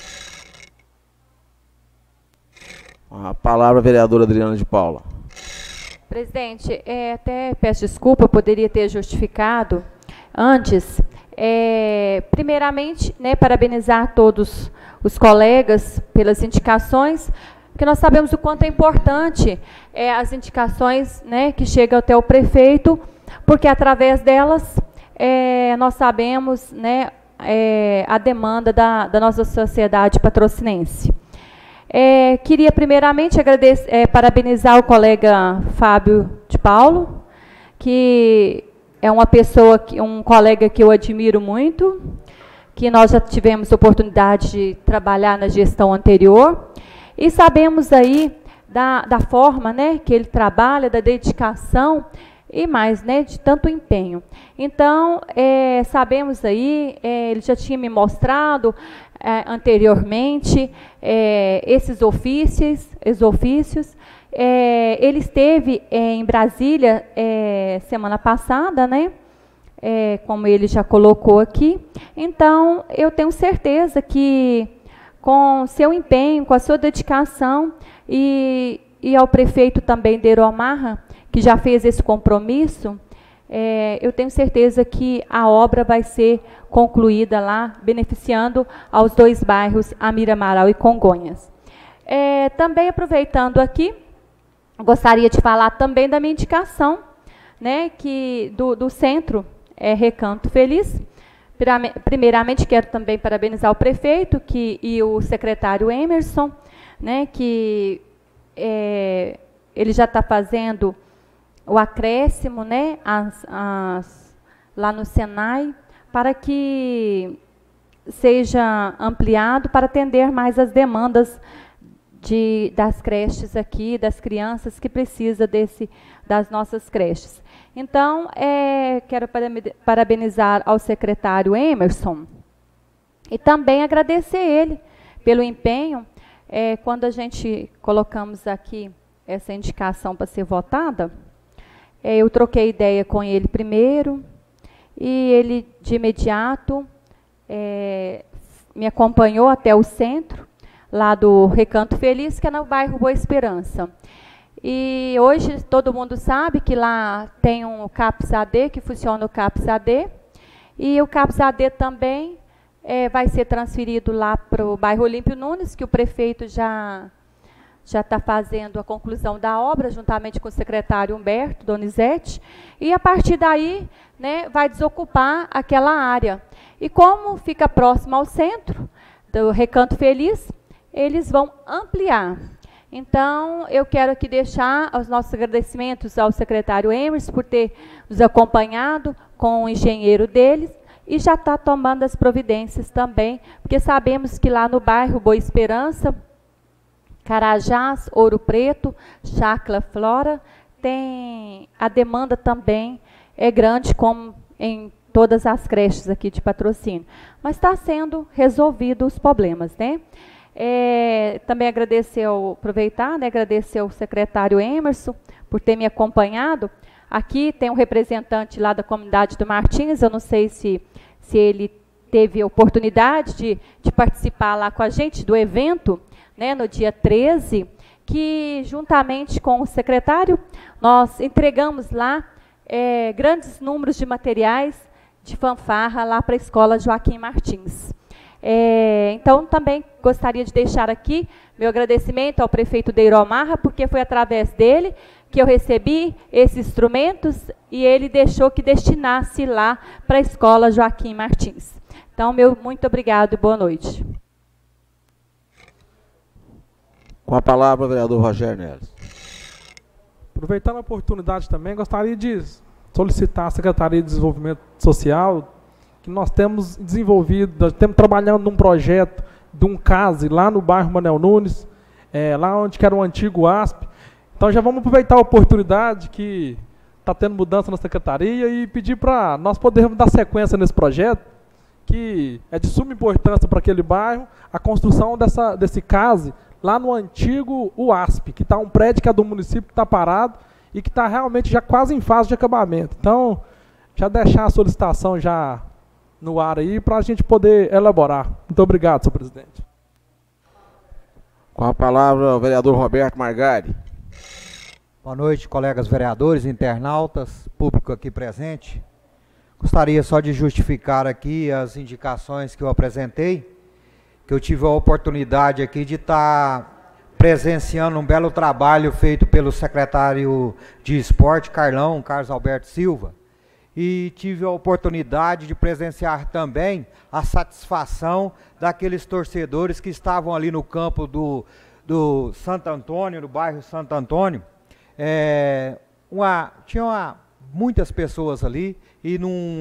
A palavra a vereadora Adriana de Paula. Presidente, até peço desculpa, poderia ter justificado Antes, primeiramente, né, parabenizar todos os colegas pelas indicações, porque nós sabemos o quanto é importante as indicações, né, que chegam até o prefeito, porque através delas nós sabemos, né, a demanda da nossa sociedade patrocinense. Queria primeiramente parabenizar o colega Fábio de Paulo, que é uma pessoa, um colega que eu admiro muito, que nós já tivemos oportunidade de trabalhar na gestão anterior, e sabemos aí da forma, né, que ele trabalha, da dedicação e mais, né, de tanto empenho. Então, sabemos aí, ele já tinha me mostrado anteriormente esses ofícios. Ele esteve em Brasília semana passada, né? Como ele já colocou aqui. Então, eu tenho certeza que com seu empenho, com a sua dedicação e ao prefeito também de Iromarra, que já fez esse compromisso, eu tenho certeza que a obra vai ser concluída lá, beneficiando aos 2 bairros, Amir Amaral e Congonhas. Também aproveitando aqui, gostaria de falar também da minha indicação, né, do Centro Recanto Feliz. Primeiramente, quero também parabenizar o prefeito e o secretário Emerson, né, que ele já está fazendo o acréscimo, né, lá no Senai, para que seja ampliado para atender mais as demandas das creches aqui, das crianças que precisam das nossas creches. Então, quero parabenizar ao secretário Emerson e também agradecer ele pelo empenho. Quando a gente colocamos aqui essa indicação para ser votada, eu troquei ideia com ele primeiro e ele, de imediato, me acompanhou até o centro, lá do Recanto Feliz, que é no bairro Boa Esperança. E hoje todo mundo sabe que lá tem um CAPS AD, que funciona o CAPS AD, e o CAPS AD também vai ser transferido lá para o bairro Olímpio Nunes, que o prefeito já está fazendo a conclusão da obra, juntamente com o secretário Humberto Donizete, e a partir daí, né, vai desocupar aquela área. E como fica próximo ao centro do Recanto Feliz, eles vão ampliar. Então, eu quero aqui deixar os nossos agradecimentos ao secretário Emerson por ter nos acompanhado com o engenheiro deles e já está tomando as providências também, porque sabemos que lá no bairro Boa Esperança, Carajás, Ouro Preto, Chácara Flora, a demanda também é grande, como em todas as creches aqui de Patrocínio. Mas está sendo resolvido os problemas, né? Também aproveitar, né, agradecer ao secretário Emerson por ter me acompanhado. Aqui tem um representante lá da comunidade do Martins, eu não sei se ele teve a oportunidade de participar lá com a gente do evento, né, no dia 13, que juntamente com o secretário, nós entregamos lá grandes números de materiais de fanfarra lá para a escola Joaquim Martins. Então, também gostaria de deixar aqui meu agradecimento ao prefeito de Iromarra, porque foi através dele que eu recebi esses instrumentos e ele deixou que destinasse lá para a escola Joaquim Martins. Então, meu muito obrigado e boa noite. Com a palavra, o vereador Rogério Neres. Aproveitando a oportunidade também, gostaria de solicitar à Secretaria de Desenvolvimento Social que nós temos desenvolvido, nós temos trabalhando num projeto de um CASE lá no bairro Manuel Nunes, lá onde era o antigo ASP. Então já vamos aproveitar a oportunidade que está tendo mudança na Secretaria e pedir para nós podermos dar sequência nesse projeto, que é de suma importância para aquele bairro, a construção desse CASE lá no antigo UASP, que está um prédio que é do município, que está parado e que está realmente já quase em fase de acabamento. Então, já deixar a solicitação já no ar aí para a gente poder elaborar. Muito obrigado, senhor presidente. Com a palavra, o vereador Roberto Margari. Boa noite, colegas vereadores, internautas, público aqui presente. Gostaria só de justificar aqui as indicações que eu apresentei, que eu tive a oportunidade aqui de estar presenciando um belo trabalho feito pelo secretário de Esporte, Carlos Alberto Silva, e tive a oportunidade de presenciar também a satisfação daqueles torcedores que estavam ali no campo do Santo Antônio, do bairro Santo Antônio. Tinha muitas pessoas ali e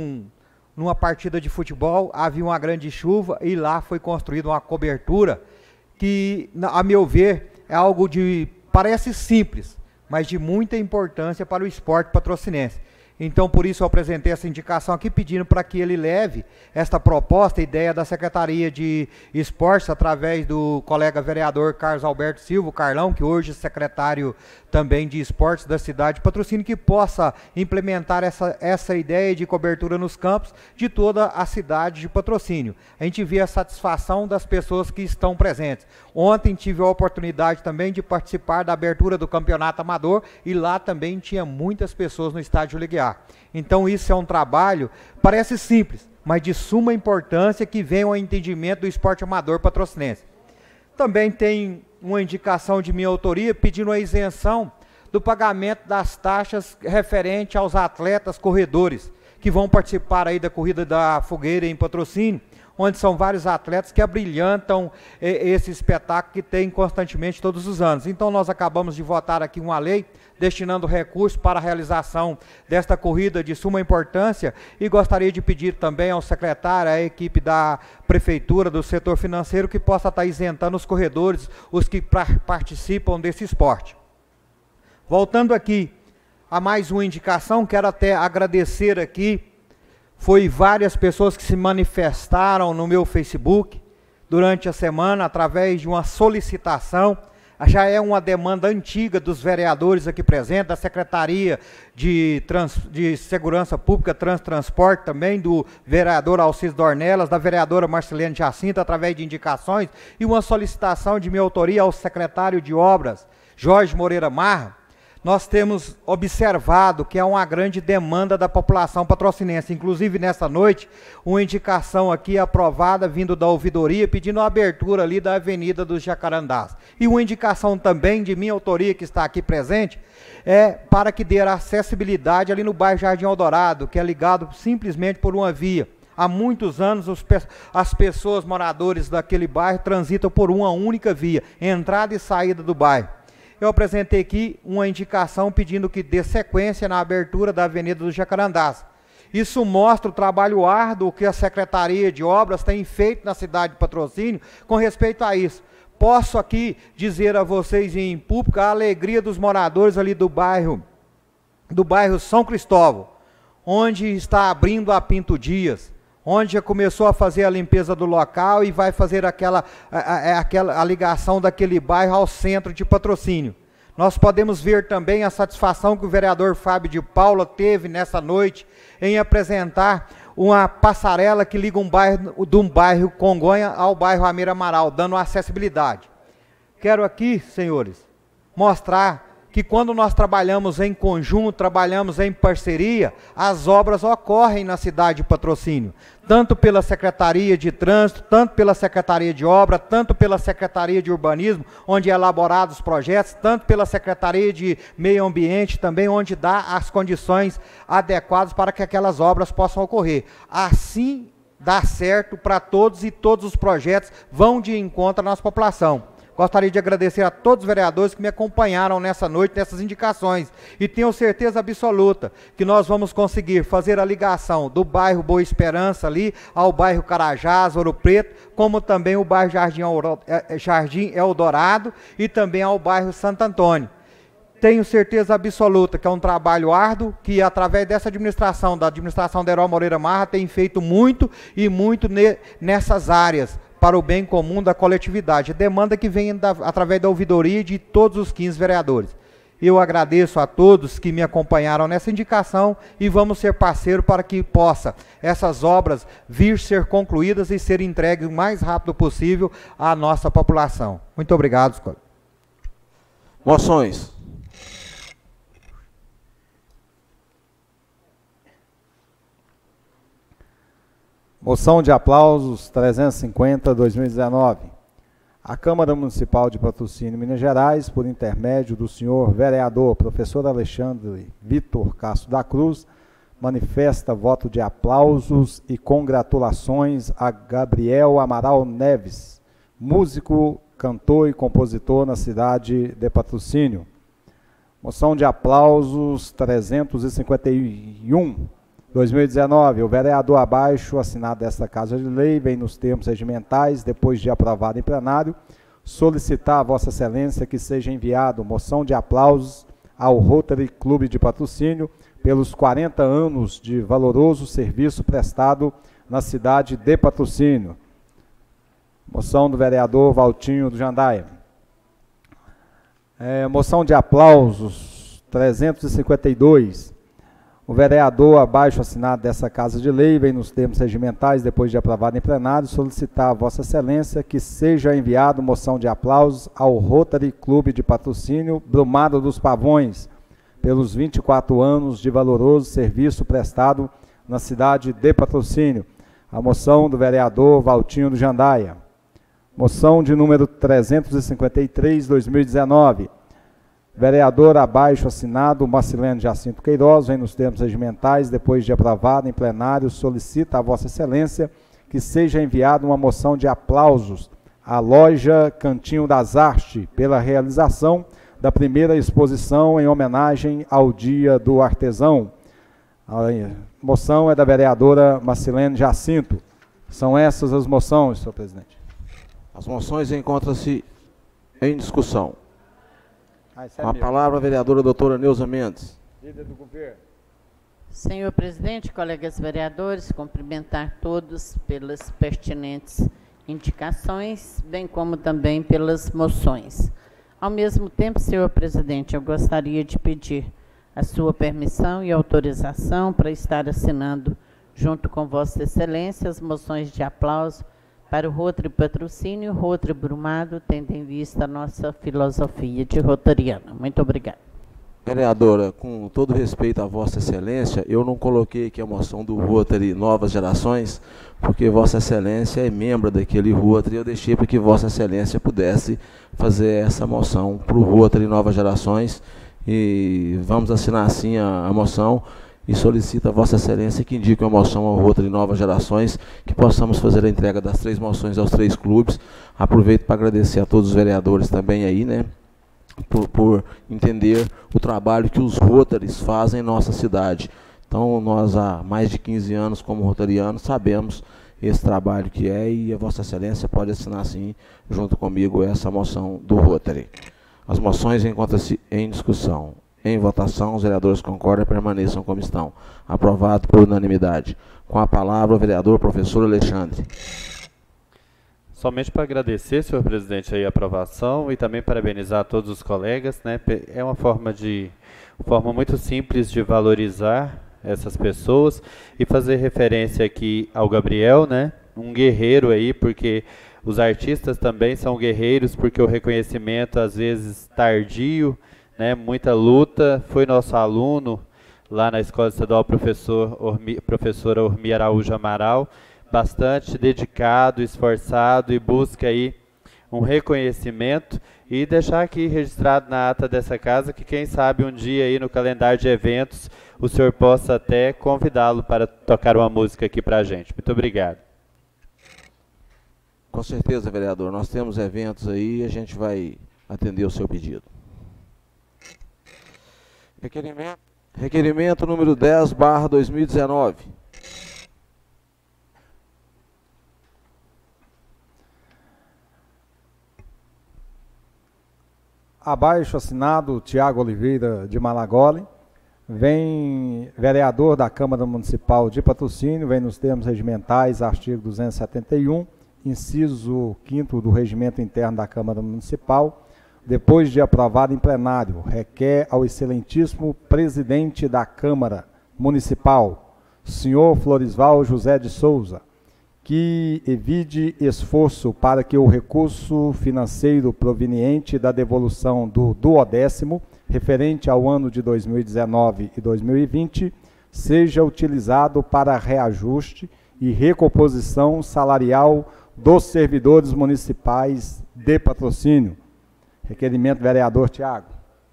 numa partida de futebol havia uma grande chuva e lá foi construída uma cobertura que, a meu ver, é algo parece simples, mas de muita importância para o esporte patrocinense. Então, por isso, eu apresentei essa indicação aqui, pedindo para que ele leve esta proposta, ideia da Secretaria de Esportes, através do colega vereador Carlos Alberto Silva, o Carlão, que hoje é secretário também de Esportes da cidade de Patrocínio, que possa implementar essa ideia de cobertura nos campos de toda a cidade de Patrocínio. A gente vê a satisfação das pessoas que estão presentes. Ontem tive a oportunidade também de participar da abertura do Campeonato Amador e lá também tinha muitas pessoas no estádio Liguiar. Então isso é um trabalho, parece simples, mas de suma importância que vem ao entendimento do esporte amador patrocinense. Também tem uma indicação de minha autoria pedindo a isenção do pagamento das taxas referente aos atletas corredores que vão participar aí da Corrida da Fogueira em Patrocínio, onde são vários atletas que abrilhantam esse espetáculo que tem constantemente todos os anos. Então nós acabamos de votar aqui uma lei destinando recursos para a realização desta corrida de suma importância e gostaria de pedir também ao secretário, à equipe da prefeitura, do setor financeiro, que possa estar isentando os corredores, os que participam desse esporte. Voltando aqui a mais uma indicação, quero até agradecer aqui, foi várias pessoas que se manifestaram no meu Facebook durante a semana, através de uma solicitação. Já é uma demanda antiga dos vereadores aqui presentes, da Secretaria de Segurança Pública, Transporte também, do vereador Alcides Dornelas, da vereadora Marcelene Jacinta, através de indicações, e uma solicitação de minha autoria ao secretário de Obras, Jorge Moreira Marra. Nós temos observado que há uma grande demanda da população patrocinense. Inclusive, nessa noite, uma indicação aqui aprovada, vindo da ouvidoria, pedindo a abertura ali da Avenida dos Jacarandás. E uma indicação também de minha autoria, que está aqui presente, para que dê acessibilidade ali no bairro Jardim Eldorado, que é ligado simplesmente por uma via. Há muitos anos, as pessoas moradores daquele bairro transitam por uma única via, entrada e saída do bairro. Eu apresentei aqui uma indicação pedindo que dê sequência na abertura da Avenida dos Jacarandás. Isso mostra o trabalho árduo que a Secretaria de Obras tem feito na cidade de Patrocínio com respeito a isso. Posso aqui dizer a vocês em público a alegria dos moradores ali do bairro São Cristóvão, onde está abrindo a Pinto Dias, onde já começou a fazer a limpeza do local e vai fazer a ligação daquele bairro ao centro de Patrocínio. Nós podemos ver também a satisfação que o vereador Fábio de Paula teve nessa noite em apresentar uma passarela que liga de um bairro Congonha ao bairro Amir Amaral, dando acessibilidade. Quero aqui, senhores, mostrar que quando nós trabalhamos em conjunto, trabalhamos em parceria, as obras ocorrem na cidade de Patrocínio, tanto pela Secretaria de Trânsito, tanto pela Secretaria de Obra, tanto pela Secretaria de Urbanismo, onde é elaborados os projetos, tanto pela Secretaria de Meio Ambiente também, onde dá as condições adequadas para que aquelas obras possam ocorrer. Assim dá certo para todos e todos os projetos vão de encontro à nossa população. Gostaria de agradecer a todos os vereadores que me acompanharam nessa noite, nessas indicações. E tenho certeza absoluta que nós vamos conseguir fazer a ligação do bairro Boa Esperança ali, ao bairro Carajás, Ouro Preto, como também o bairro Jardim Eldorado e também ao bairro Santo Antônio. Tenho certeza absoluta que é um trabalho árduo, que através dessa administração, da administração da Herói Moreira Marra, tem feito muito e muito nessas áreas, para o bem comum da coletividade. Demanda que vem através da ouvidoria de todos os 15 vereadores. Eu agradeço a todos que me acompanharam nessa indicação e vamos ser parceiros para que possa essas obras vir ser concluídas e ser entregues o mais rápido possível à nossa população. Muito obrigado, senhor. Moções. Moção de aplausos 350/2019. A Câmara Municipal de Patrocínio, Minas Gerais, por intermédio do senhor vereador professor Alexandre Vitor Castro da Cruz, manifesta voto de aplausos e congratulações a Gabriel Amaral Neves, músico, cantor e compositor na cidade de Patrocínio. Moção de aplausos 351/2019. O vereador abaixo, assinado desta Casa de Lei, vem nos termos regimentais, depois de aprovado em plenário, solicitar a Vossa Excelência que seja enviado moção de aplausos ao Rotary Clube de Patrocínio pelos 40 anos de valoroso serviço prestado na cidade de Patrocínio. Moção do vereador Valtinho do Jandaia. Moção de aplausos 352. O vereador abaixo assinado dessa Casa de Lei vem nos termos regimentais, depois de aprovado em plenário, solicitar a Vossa Excelência que seja enviado moção de aplausos ao Rotary Clube de Patrocínio Brumado dos Pavões, pelos 24 anos de valoroso serviço prestado na cidade de Patrocínio. A moção do vereador Valtinho do Jandaia. Moção de número 353/2019. Vereador abaixo assinado, Marcilene Jacinto Queiroz, vem nos termos regimentais, depois de aprovado em plenário, solicita a Vossa Excelência que seja enviada uma moção de aplausos à loja Cantinho das Artes pela realização da primeira exposição em homenagem ao Dia do Artesão. A moção é da vereadora Marcilene Jacinto. São essas as moções, senhor presidente. As moções encontram-se em discussão. Com a palavra a vereadora doutora Neuza Mendes. Líder do governo. Senhor presidente, colegas vereadores, cumprimentar todos pelas pertinentes indicações, bem como também pelas moções. Ao mesmo tempo, senhor presidente, eu gostaria de pedir a sua permissão e autorização para estar assinando, junto com Vossa Excelência, as moções de aplauso para o Rotary Patrocínio, Rotary Brumado, tendo em vista a nossa filosofia de rotariana. Muito obrigada. Vereadora, com todo respeito à Vossa Excelência, eu não coloquei aqui a moção do Rotary Novas Gerações, porque Vossa Excelência é membro daquele Rotary, eu deixei para que Vossa Excelência pudesse fazer essa moção para o Rotary Novas Gerações, e vamos assinar assim a moção, e solicita a Vossa Excelência que indique uma moção ao Rotary Novas Gerações, que possamos fazer a entrega das 3 moções aos 3 clubes. Aproveito para agradecer a todos os vereadores também aí, né, por entender o trabalho que os Rotarys fazem em nossa cidade. Então, nós há mais de 15 anos como rotarianos sabemos esse trabalho que é, e a Vossa Excelência pode assinar sim, junto comigo, essa moção do Rotary. As moções encontram-se em discussão. Em votação, os vereadores concordam e permaneçam como estão. Aprovado por unanimidade. Com a palavra, o vereador professor Alexandre. Somente para agradecer, senhor presidente, a aprovação e também parabenizar todos os colegas, né? É uma forma muito simples de valorizar essas pessoas e fazer referência aqui ao Gabriel, né? Um guerreiro aí, porque os artistas também são guerreiros, porque o reconhecimento às vezes tardio, né, muita luta. Foi nosso aluno lá na Escola Estadual professora Ormi Araújo Amaral, bastante dedicado, esforçado, e busca aí um reconhecimento, e deixar aqui registrado na ata dessa casa que quem sabe um dia aí no calendário de eventos o senhor possa até convidá-lo para tocar uma música aqui para a gente. Muito obrigado. Com certeza, vereador, nós temos eventos aí e a gente vai atender o seu pedido. Requerimento número 10/2019. Abaixo assinado Tiago Oliveira de Malagoli, vem vereador da Câmara Municipal de Patrocínio, vem nos termos regimentais, artigo 271, inciso 5º do Regimento Interno da Câmara Municipal, depois de aprovado em plenário, requer ao excelentíssimo presidente da Câmara Municipal, senhor Florisval José de Souza, que evite esforço para que o recurso financeiro proveniente da devolução do 12º, referente ao ano de 2019 e 2020, seja utilizado para reajuste e recomposição salarial dos servidores municipais de Patrocínio. Requerimento, vereador Tiago.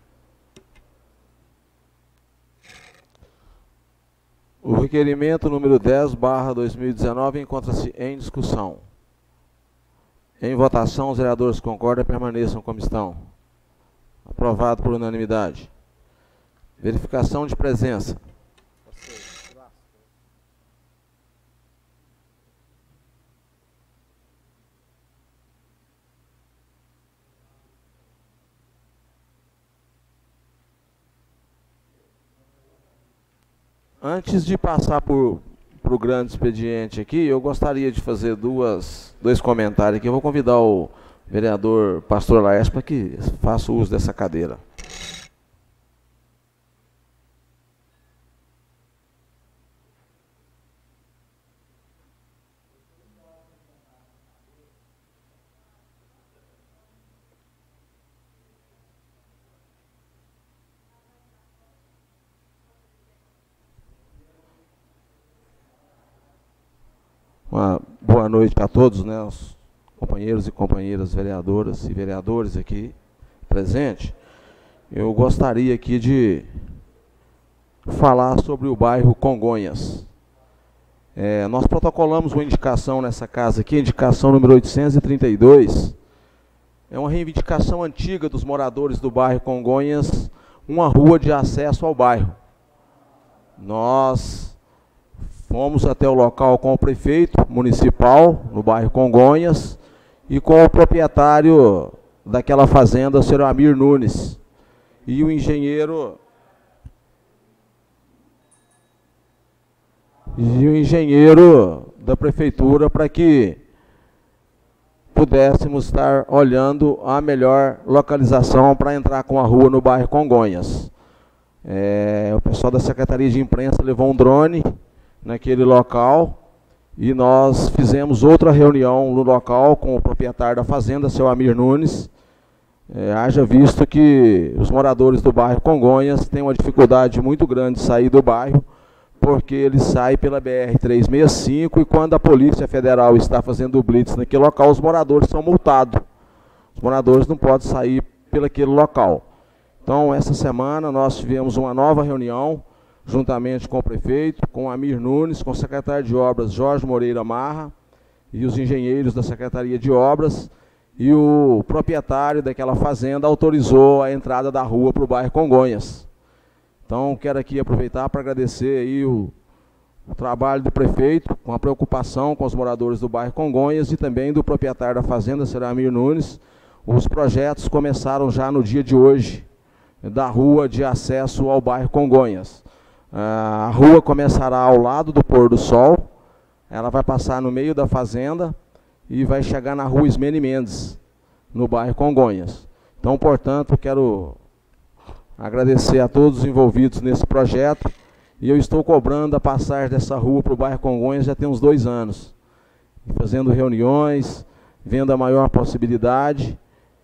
O requerimento número 10/2019 encontra-se em discussão. Em votação, os vereadores concordam, permaneçam como estão. Aprovado por unanimidade. Verificação de presença. Antes de passar para o grande expediente aqui, eu gostaria de fazer dois comentários aqui. Eu vou convidar o vereador Pastor Laércio para que faça uso dessa cadeira. Uma boa noite a todos, né, os companheiros e companheiras vereadoras e vereadores aqui presentes. Eu gostaria aqui de falar sobre o bairro Congonhas. Nós protocolamos uma indicação nessa casa aqui, indicação número 832. É uma reivindicação antiga dos moradores do bairro Congonhas, uma rua de acesso ao bairro. Nós fomos até o local com o prefeito municipal, no bairro Congonhas, e com o proprietário daquela fazenda, o senhor Amir Nunes, e o engenheiro da prefeitura, para que pudéssemos estar olhando a melhor localização para entrar com a rua no bairro Congonhas. O pessoal da Secretaria de Imprensa levou um drone naquele local e nós fizemos outra reunião no local com o proprietário da fazenda, seu Amir Nunes. Haja visto que os moradores do bairro Congonhas têm uma dificuldade muito grande de sair do bairro, porque ele sai pela BR-365 e quando a Polícia Federal está fazendo o blitz naquele local, os moradores são multados. Os moradores não podem sair pelaquele local. Então, essa semana nós tivemos uma nova reunião, juntamente com o prefeito, com o Amir Nunes, com o secretário de Obras Jorge Moreira Marra e os engenheiros da Secretaria de Obras, e o proprietário daquela fazenda autorizou a entrada da rua para o bairro Congonhas. Então, quero aqui aproveitar para agradecer aí o trabalho do prefeito, com a preocupação com os moradores do bairro Congonhas e também do proprietário da fazenda, senhor Amir Nunes. Os projetos começaram já no dia de hoje, da rua de acesso ao bairro Congonhas. A rua começará ao lado do pôr do sol, ela vai passar no meio da fazenda e vai chegar na rua Ismene Mendes, no bairro Congonhas. Então, portanto, quero agradecer a todos os envolvidos nesse projeto, e eu estou cobrando a passagem dessa rua para o bairro Congonhas já tem uns 2 anos, fazendo reuniões, vendo a maior possibilidade,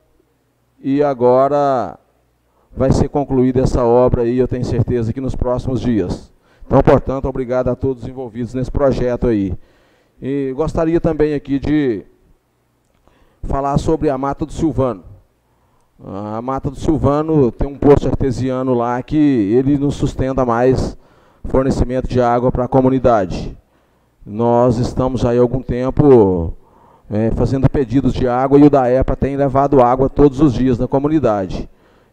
e agora vai ser concluída essa obra aí, eu tenho certeza que nos próximos dias. Então, portanto, obrigado a todos os envolvidos nesse projeto aí. E gostaria também aqui de falar sobre a Mata do Silvano. A Mata do Silvano tem um poço artesiano lá que ele não sustenta mais fornecimento de água para a comunidade. Nós estamos aí há algum tempo fazendo pedidos de água e o DAEPA tem levado água todos os dias na comunidade.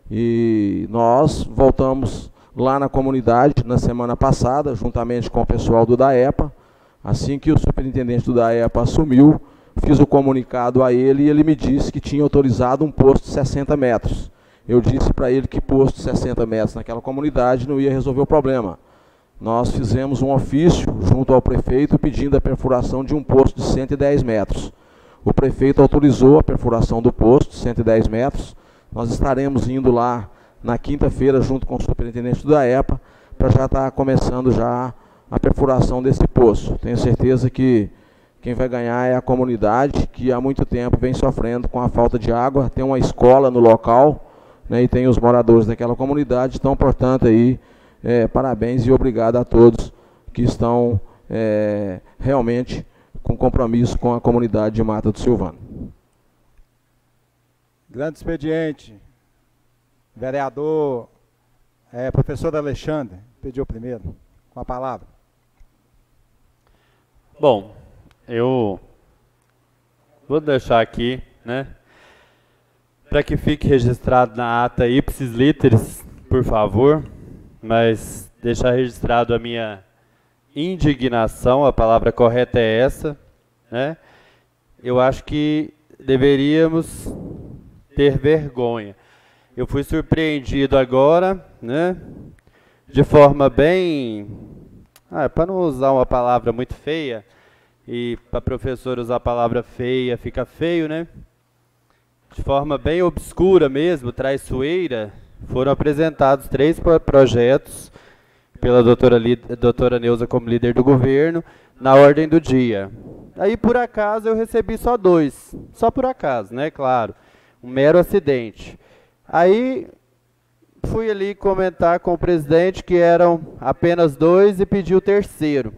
E nós voltamos lá na comunidade na semana passada, juntamente com o pessoal do DAEPA. Assim que o superintendente do DAEPA assumiu, fiz o comunicado a ele e ele me disse que tinha autorizado um posto de 60 metros. Eu disse para ele que posto de 60 metros naquela comunidade não ia resolver o problema. Nós fizemos um ofício junto ao prefeito pedindo a perfuração de um posto de 110 metros. O prefeito autorizou a perfuração do posto de 110 metros. Nós estaremos indo lá na quinta-feira junto com o superintendente do DAEPA para já estar começando já a perfuração desse poço. Tenho certeza que quem vai ganhar é a comunidade, que há muito tempo vem sofrendo com a falta de água. Tem uma escola no local, né, e tem os moradores daquela comunidade. Então, portanto, aí, parabéns e obrigado a todos que estão realmente com compromisso com a comunidade de Mata do Silvano. Grande expediente. Vereador, professor Alexandre, pediu primeiro, com a palavra. Bom, eu vou deixar aqui, né, para que fique registrado na ata ipsis literis, por favor, mas deixar registrado a minha indignação, a palavra correta é essa, né? Eu acho que deveríamos ter vergonha. Eu fui surpreendido agora, né, de forma bem, para não usar uma palavra muito feia, e para professor usar a palavra feia fica feio, né? De forma bem obscura mesmo, traiçoeira, foram apresentados 3 projetos pela doutora Neuza como líder do governo, na ordem do dia. Aí, por acaso, eu recebi só 2. Só por acaso, né? Claro. Um mero acidente. Aí, fui ali comentar com o presidente que eram apenas 2 e pedi o terceiro.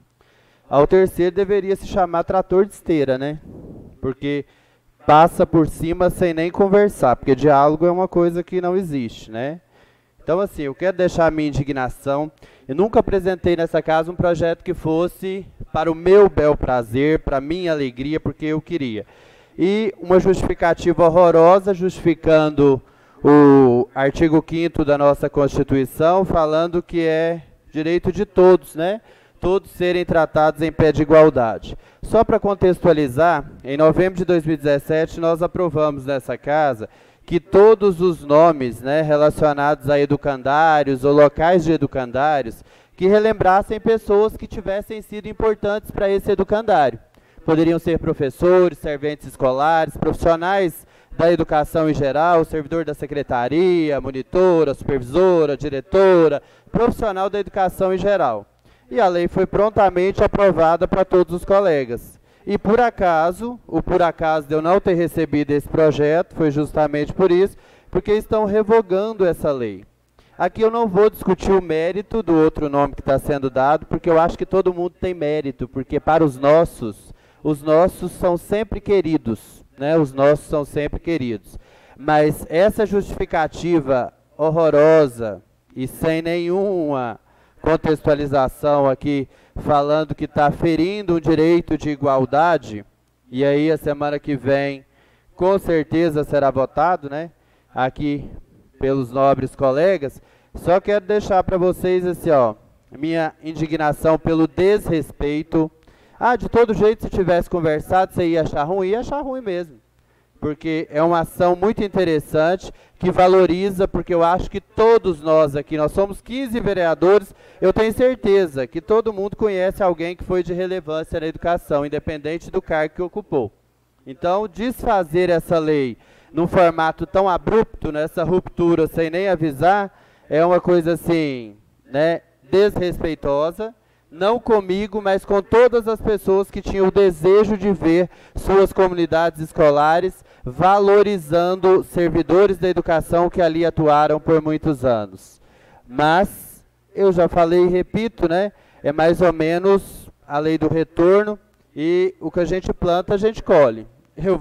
O terceiro deveria se chamar trator de esteira, né? Porque passa por cima sem nem conversar, porque diálogo é uma coisa que não existe, né? Então, assim, eu quero deixar a minha indignação. Eu nunca apresentei nessa casa um projeto que fosse para o meu bel prazer, para a minha alegria, porque eu queria. E uma justificativa horrorosa, justificando o artigo 5º da nossa Constituição, falando que é direito de todos, né? Todos serem tratados em pé de igualdade. Só para contextualizar, em novembro de 2017, nós aprovamos nessa casa que todos os nomes, né, relacionados a educandários ou locais de educandários, que relembrassem pessoas que tivessem sido importantes para esse educandário. Poderiam ser professores, serventes escolares, profissionais da educação em geral, servidor da secretaria, monitora, supervisora, diretora, profissional da educação em geral. E a lei foi prontamente aprovada para todos os colegas. E por acaso, o por acaso de eu não ter recebido esse projeto, foi justamente por isso, porque estão revogando essa lei. Aqui eu não vou discutir o mérito do outro nome que está sendo dado, porque eu acho que todo mundo tem mérito, porque para os nossos são sempre queridos, né? Os nossos são sempre queridos. Mas essa justificativa horrorosa e sem nenhuma contextualização aqui, falando que está ferindo um direito de igualdade, e aí a semana que vem com certeza será votado, né, aqui pelos nobres colegas. Só quero deixar para vocês assim, ó, minha indignação pelo desrespeito. De todo jeito, se tivesse conversado, você ia achar ruim mesmo. Porque é uma ação muito interessante, que valoriza, porque eu acho que todos nós aqui, nós somos 15 vereadores, eu tenho certeza que todo mundo conhece alguém que foi de relevância na educação, independente do cargo que ocupou. Então, desfazer essa lei num formato tão abrupto, nessa ruptura, sem nem avisar, é uma coisa assim, né, desrespeitosa. Não comigo, mas com todas as pessoas que tinham o desejo de ver suas comunidades escolares valorizando servidores da educação que ali atuaram por muitos anos. Mas, eu já falei e repito, né, é mais ou menos a lei do retorno, e o que a gente planta, a gente colhe. Eu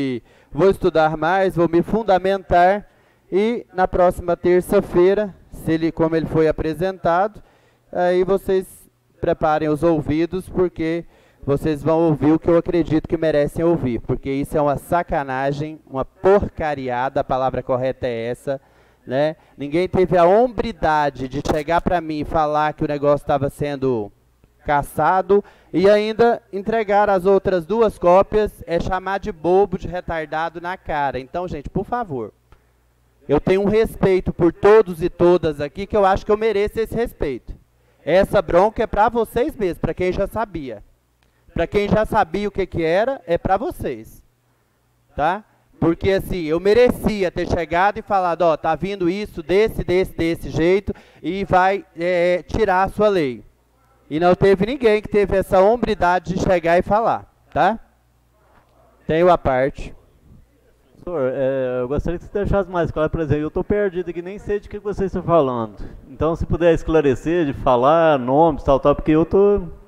vou estudar mais, vou me fundamentar, e na próxima terça-feira, como ele foi apresentado, aí vocês preparem os ouvidos, porque vocês vão ouvir o que eu acredito que merecem ouvir, porque isso é uma sacanagem, uma porcariada, a palavra correta é essa, né? Ninguém teve a hombridade de chegar para mim e falar que o negócio estava sendo caçado e ainda entregar as outras 2 cópias, chamar de bobo, de retardado na cara. Então, gente, por favor, eu tenho um respeito por todos e todas aqui, que eu acho que eu mereço esse respeito. Essa bronca é para vocês mesmos, para quem já sabia. Para quem já sabia o que era, é para vocês. Tá? Porque assim, eu merecia ter chegado e falado, ó, tá vindo isso desse jeito e vai tirar a sua lei. E não teve ninguém que teve essa hombridade de chegar e falar, tá? Tenho a parte. Professor, eu gostaria que você deixasse mais claro, por exemplo, eu estou perdido aqui, nem sei de que vocês estão falando. Então, se puder esclarecer, de falar nomes, tal, porque eu estou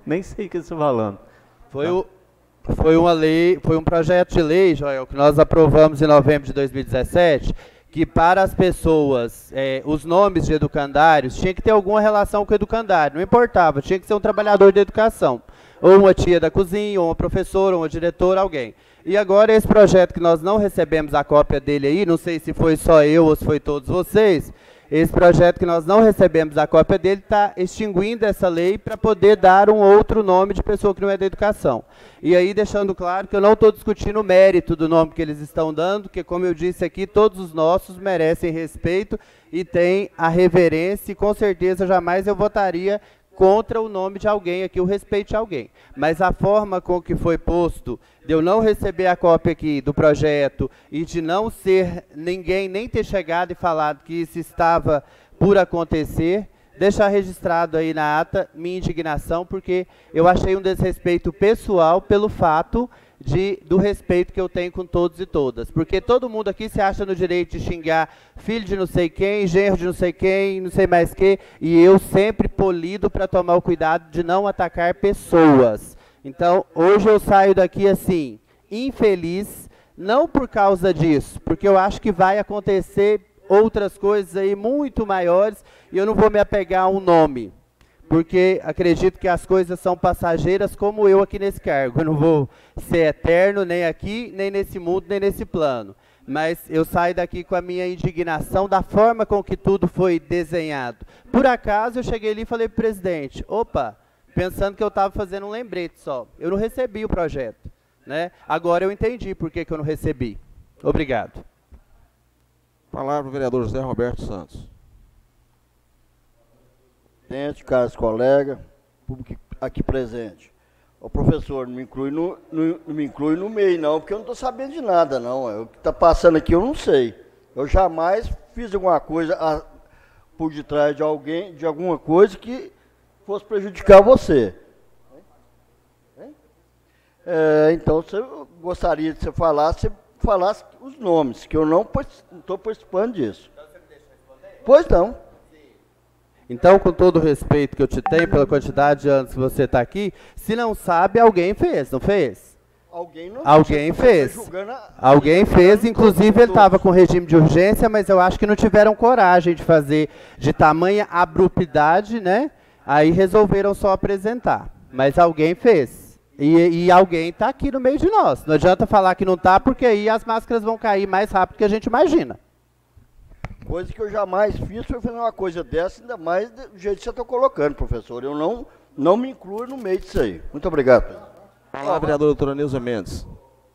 Nem sei o que você está falando. Foi um projeto de lei, Joel, que nós aprovamos em novembro de 2017, que para as pessoas, os nomes de educandários, tinha que ter alguma relação com o educandário, não importava, tinha que ser um trabalhador de educação, ou uma tia da cozinha, ou uma professora, ou uma diretora, alguém. E agora esse projeto que nós não recebemos a cópia dele aí, não sei se foi só eu ou se foi todos vocês, esse projeto que nós não recebemos a cópia dele está extinguindo essa lei para poder dar um outro nome de pessoa que não é da educação. E aí deixando claro que eu não estou discutindo o mérito do nome que eles estão dando, porque como eu disse aqui, todos os nossos merecem respeito e têm a reverência e com certeza jamais eu votaria contra o nome de alguém aqui, o respeito de alguém. Mas a forma com que foi posto, de eu não receber a cópia aqui do projeto e de não ser ninguém, nem ter chegado e falado que isso estava por acontecer, deixar registrado aí na ata minha indignação, porque eu achei um desrespeito pessoal pelo fato do respeito que eu tenho com todos e todas. Porque todo mundo aqui se acha no direito de xingar filho de não sei quem, genro de não sei quem, não sei mais que, e eu sempre polido para tomar o cuidado de não atacar pessoas. Então, hoje eu saio daqui assim, infeliz, não por causa disso, porque eu acho que vai acontecer outras coisas aí muito maiores, e eu não vou me apegar a um nome. Porque acredito que as coisas são passageiras como eu aqui nesse cargo. Eu não vou ser eterno nem aqui, nem nesse mundo, nem nesse plano. Mas eu saio daqui com a minha indignação da forma com que tudo foi desenhado. Por acaso eu cheguei ali e falei para o presidente, opa, pensando que eu estava fazendo um lembrete só. Eu não recebi o projeto, né? Agora eu entendi por que eu não recebi. Obrigado. Palavra o vereador José Roberto Santos. Presidente, caros colegas, público aqui presente. O professor, não me inclui no meio, não, porque eu não estou sabendo de nada, não. O que está passando aqui eu não sei. Eu jamais fiz alguma coisa por detrás de alguém, de alguma coisa que fosse prejudicar você. Então, eu gostaria de você falasse os nomes, que eu não estou participando disso. Então, você me deixa responder? Pois não. Então, com todo o respeito que eu te tenho pela quantidade de anos que você está aqui, se não sabe, alguém fez, não fez? Alguém fez. Alguém fez, inclusive ele estava com regime de urgência, mas eu acho que não tiveram coragem de fazer de tamanha abruptidade, né? Aí resolveram só apresentar. Mas alguém fez. E alguém está aqui no meio de nós. Não adianta falar que não está, porque aí as máscaras vão cair mais rápido que a gente imagina. Coisa que eu jamais fiz foi fazer uma coisa dessa, ainda mais do jeito que você está colocando, professor. Eu não me incluo no meio disso aí. Muito obrigado. Olá, vereadora doutora Neuza Mendes.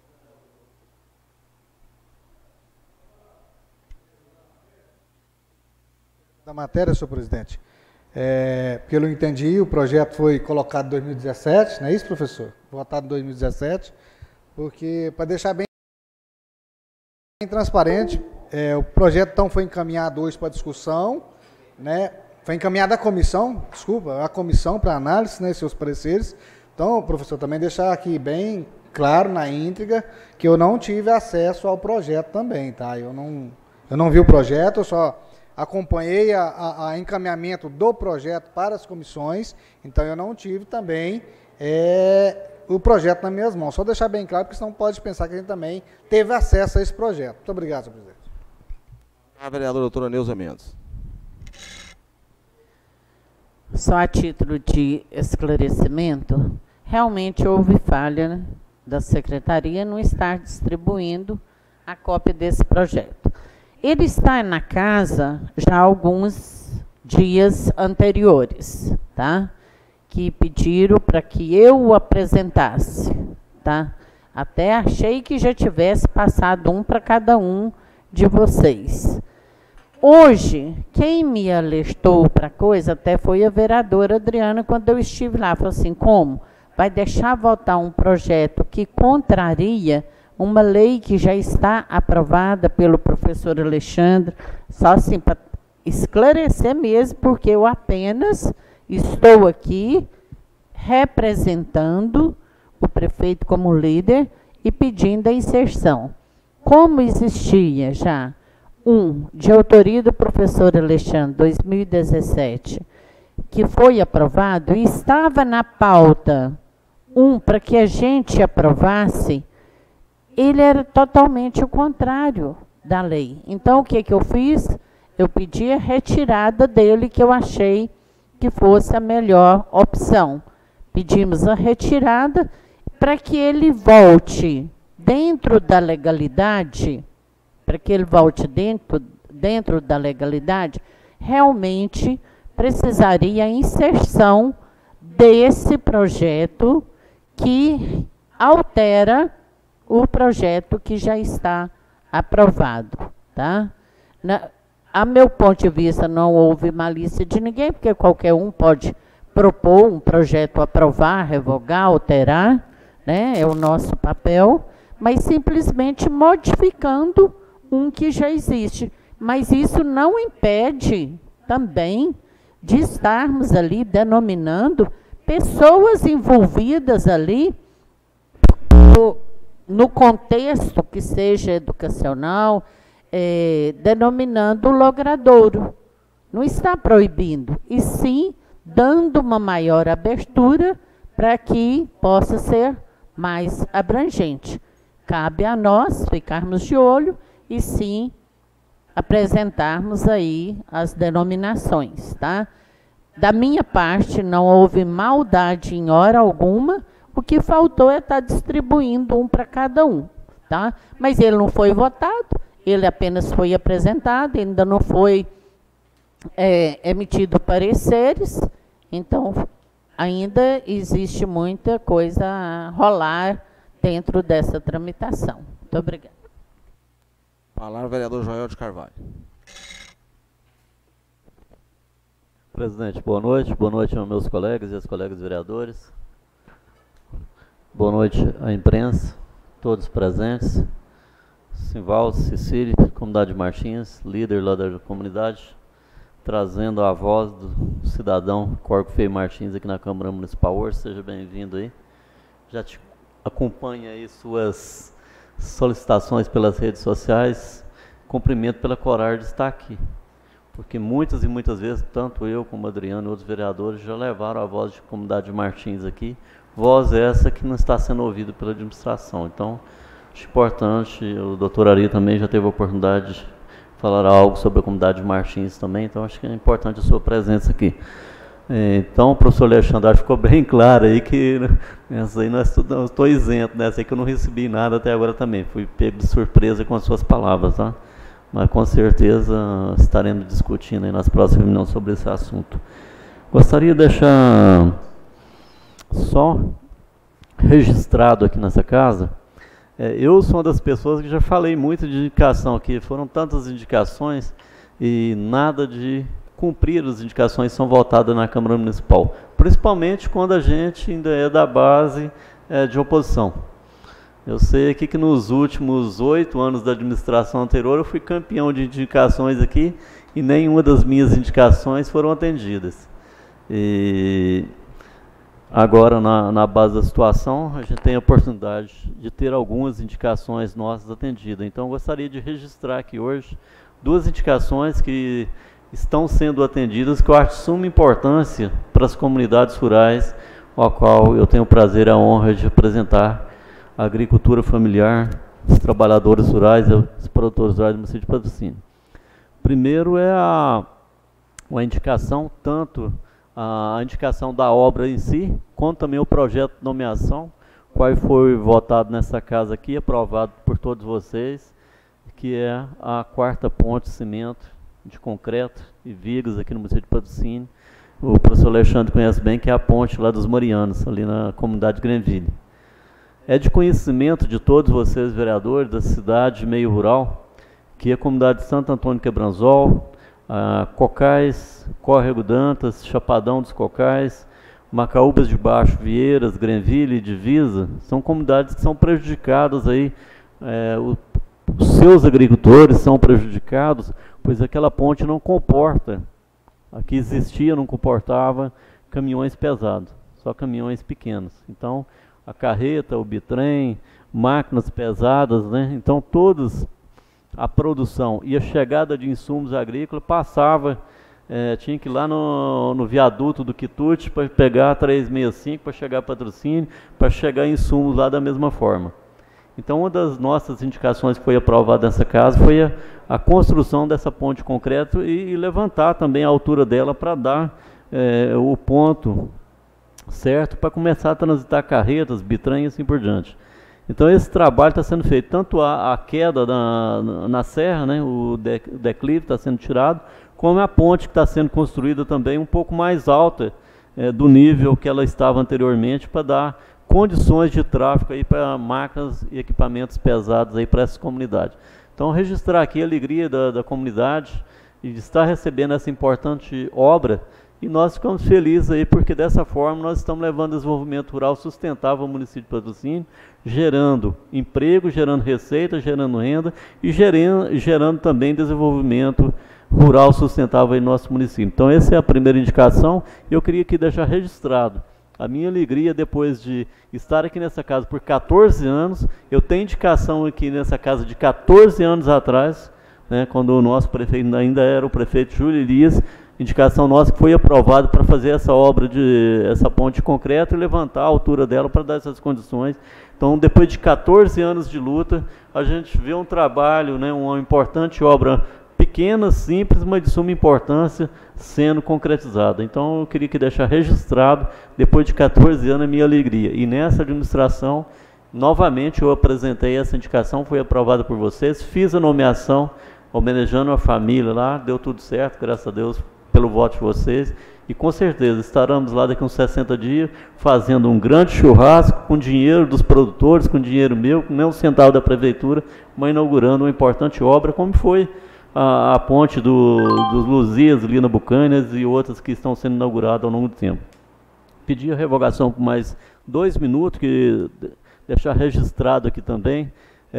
Da matéria, senhor presidente. Pelo que eu entendi, o projeto foi colocado em 2017, não é isso, professor? Votado em 2017, porque, para deixar bem transparente, o projeto então foi encaminhado hoje para discussão, né? Foi encaminhado à comissão, a comissão para análise, né, seus pareceres. Então, professor, também deixar aqui bem claro na íntegra que eu não tive acesso ao projeto também, tá? Eu não vi o projeto, eu só acompanhei a encaminhamento do projeto para as comissões, então eu não tive também o projeto nas minhas mãos. Só deixar bem claro, porque senão pode pensar que a gente também teve acesso a esse projeto. Muito obrigado, senhor presidente. A vereadora doutora Neuza Mendes. Só a título de esclarecimento, realmente houve falha, né, da secretaria não estar distribuindo a cópia desse projeto. Ele está na casa já há alguns dias anteriores, tá? Que pediram para que eu o apresentasse, tá? Até achei que já tivesse passado um para cada um de vocês. Hoje, quem me alertou para a coisa até foi a vereadora Adriana, quando eu estive lá. Falou assim, como? Vai deixar votar um projeto que contraria uma lei que já está aprovada pelo professor Alexandre, só assim para esclarecer mesmo, porque eu apenas estou aqui representando o prefeito como líder e pedindo a inserção. Como existia já de autoria do professor Alexandre, 2017, que foi aprovado, e estava na pauta para que a gente aprovasse, ele era totalmente o contrário da lei. Então, o que eu fiz? Eu pedi a retirada dele, que eu achei que fosse a melhor opção. Pedimos a retirada para que ele volte dentro da legalidade, realmente precisaria a inserção desse projeto que altera o projeto que já está aprovado, tá? A meu ponto de vista, não houve malícia de ninguém, porque qualquer um pode propor um projeto, aprovar, revogar, alterar, né? É o nosso papel, mas simplesmente modificando um que já existe. Mas isso não impede também de estarmos ali denominando pessoas envolvidas ali no contexto que seja educacional, denominando o logradouro. Não está proibindo, e sim dando uma maior abertura para que possa ser mais abrangente. Cabe a nós ficarmos de olho e sim apresentarmos aí as denominações, tá? Da minha parte, não houve maldade em hora alguma, o que faltou é estar distribuindo um para cada um, tá? Mas ele não foi votado, ele apenas foi apresentado, ainda não foi emitido pareceres, então ainda existe muita coisa a rolar dentro dessa tramitação. Muito obrigada. Palavra o vereador Joel de Carvalho. Presidente, boa noite aos meus colegas e aos colegas vereadores. Boa noite à imprensa, todos presentes. Simval, Cecília, comunidade Martins, líder lá da comunidade, trazendo a voz do cidadão Corco Feio Martins aqui na Câmara Municipal hoje. Seja bem-vindo aí. Já te acompanha aí suas solicitações pelas redes sociais. Cumprimento pela coragem de estar aqui, porque muitas e muitas vezes, tanto eu como o Adriano e outros vereadores já levaram a voz de comunidade Martins aqui, voz essa que não está sendo ouvida pela administração. Então, acho importante, o doutor Ari também já teve a oportunidade de falar algo sobre a comunidade Martins também, então acho que é importante a sua presença aqui. Então, o professor Alexandre, ficou bem claro aí que essa aí não estou isento, nessa aí que eu não recebi nada até agora também, fui pego de surpresa com as suas palavras, tá? Mas com certeza estaremos discutindo aí nas próximas reuniões sobre esse assunto. Gostaria de deixar só registrado aqui nessa casa, eu sou uma das pessoas que já falei muito de indicação aqui, foram tantas indicações e nada de cumprir as indicações que são votadas na Câmara Municipal, principalmente quando a gente ainda é da base de oposição. Eu sei aqui que nos últimos 8 anos da administração anterior eu fui campeão de indicações aqui e nenhuma das minhas indicações foram atendidas. E agora, na base da situação, a gente tem a oportunidade de ter algumas indicações nossas atendidas. Então, eu gostaria de registrar aqui hoje 2 indicações que estão sendo atendidas, que eu acho de suma importância para as comunidades rurais, ao qual eu tenho o prazer e a honra de representar a agricultura familiar, os trabalhadores rurais e os produtores rurais do município de Patrocínio. Primeiro é a indicação, tanto a indicação da obra em si, quanto também o projeto de nomeação, qual foi votado nessa casa aqui, aprovado por todos vocês, que é a 4ª ponte de cimento de concreto e vigas aqui no município de Patrocínio. O professor Alexandre conhece bem, que é a ponte lá dos Marianos, ali na comunidade Grenville. É de conhecimento de todos vocês, vereadores da cidade, meio rural, que a comunidade de Santo Antônio Quebranzol, Cocais, Córrego Dantas, Chapadão dos Cocais, Macaúbas de Baixo, Vieiras, Grenville e Divisa, são comunidades que são prejudicadas aí, os seus agricultores são prejudicados, pois aquela ponte não comporta, aqui existia, não comportava caminhões pesados, só caminhões pequenos. Então, a carreta, o bitrem, máquinas pesadas, né? Então todos a produção e a chegada de insumos agrícolas passava tinha que ir lá no viaduto do Quitute para pegar 365, para chegar a Patrocínio, para chegar em insumos lá da mesma forma. Então, uma das nossas indicações que foi aprovada nessa casa foi a construção dessa ponte de concreto e levantar também a altura dela para dar o ponto certo para começar a transitar carretas, bitrem e assim por diante. Então esse trabalho está sendo feito, tanto a queda na serra, né, o declive está sendo tirado, como a ponte que está sendo construída também um pouco mais alta do nível que ela estava anteriormente, para dar condições de tráfego aí para máquinas e equipamentos pesados aí para essa comunidade. Então registrar aqui a alegria da comunidade de estar recebendo essa importante obra, e nós ficamos felizes aí porque dessa forma nós estamos levando desenvolvimento rural sustentável ao município de Patrocínio, gerando emprego, gerando receita, gerando renda e gerando também desenvolvimento rural sustentável em nosso município. Então essa é a primeira indicação e eu queria aqui deixar registrado a minha alegria depois de estar aqui nessa casa por 14 anos. Eu tenho indicação aqui nessa casa de 14 anos atrás, né, quando o nosso prefeito ainda era o prefeito Júlio Elias, indicação nossa que foi aprovada para fazer essa obra essa ponte de concreto e levantar a altura dela para dar essas condições. Então, depois de 14 anos de luta, a gente vê um trabalho, né, uma importante obra pequena, simples, mas de suma importância sendo concretizada. Então, eu queria que deixar registrado, depois de 14 anos, a minha alegria. E nessa administração, novamente, eu apresentei essa indicação, foi aprovada por vocês, fiz a nomeação, homenageando a família lá, deu tudo certo, graças a Deus, pelo voto de vocês, e com certeza estaremos lá daqui a uns 60 dias fazendo um grande churrasco com dinheiro dos produtores, com dinheiro meu, com nem um centavo da prefeitura, mas inaugurando uma importante obra, como foi a ponte dos Luzias, Lina Bucanas e outras que estão sendo inauguradas ao longo do tempo. Pedi a revogação por mais 2 minutos, que deixar registrado aqui também.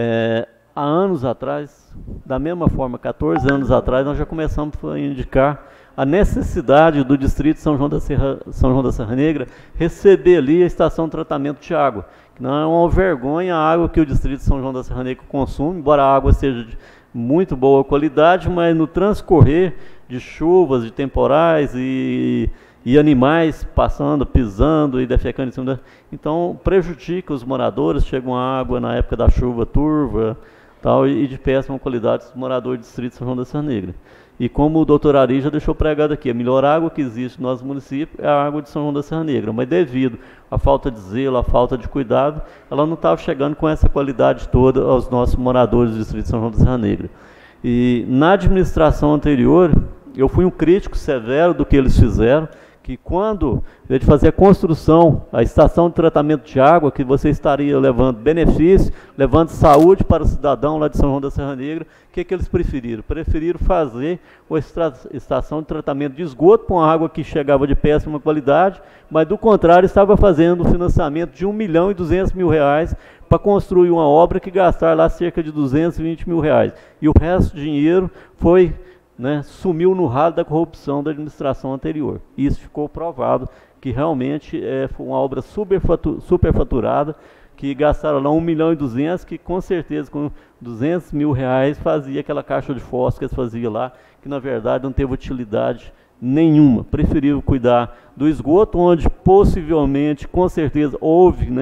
Há anos atrás, da mesma forma, 14 anos atrás, nós já começamos a indicar a necessidade do distrito de São João da Serra Negra receber ali a estação de tratamento de água. Que não é uma vergonha a água que o distrito de São João da Serra Negra consome, embora a água seja de muito boa qualidade, mas no transcorrer de chuvas, de temporais e animais passando, pisando e defecando em cima então prejudica os moradores, chega uma água na época da chuva turva tal, e de péssima qualidade os moradores do distrito de São João da Serra Negra. E como o doutor Ari já deixou pregado aqui, a melhor água que existe no nosso município é a água de São João da Serra Negra, mas devido à falta de zelo, à falta de cuidado, ela não estava chegando com essa qualidade toda aos nossos moradores do distrito de São João da Serra Negra. E na administração anterior, eu fui um crítico severo do que eles fizeram, que quando ele fazer a construção, a estação de tratamento de água, que você estaria levando benefício, levando saúde para o cidadão lá de São João da Serra Negra, o que eles preferiram? Preferiram fazer uma estação de tratamento de esgoto com água que chegava de péssima qualidade, mas do contrário estava fazendo o financiamento de R$ 1.200.000 para construir uma obra que gastar lá cerca de R$ 220.000. E o resto do dinheiro foi... sumiu no ralo da corrupção da administração anterior. Isso ficou provado que realmente foi uma obra superfaturada, que gastaram lá R$ 1.200.000, que com certeza com R$ 200.000 fazia aquela caixa de fósforo que eles faziam lá, que na verdade não teve utilidade nenhuma. Preferiram cuidar do esgoto, onde possivelmente, com certeza, houve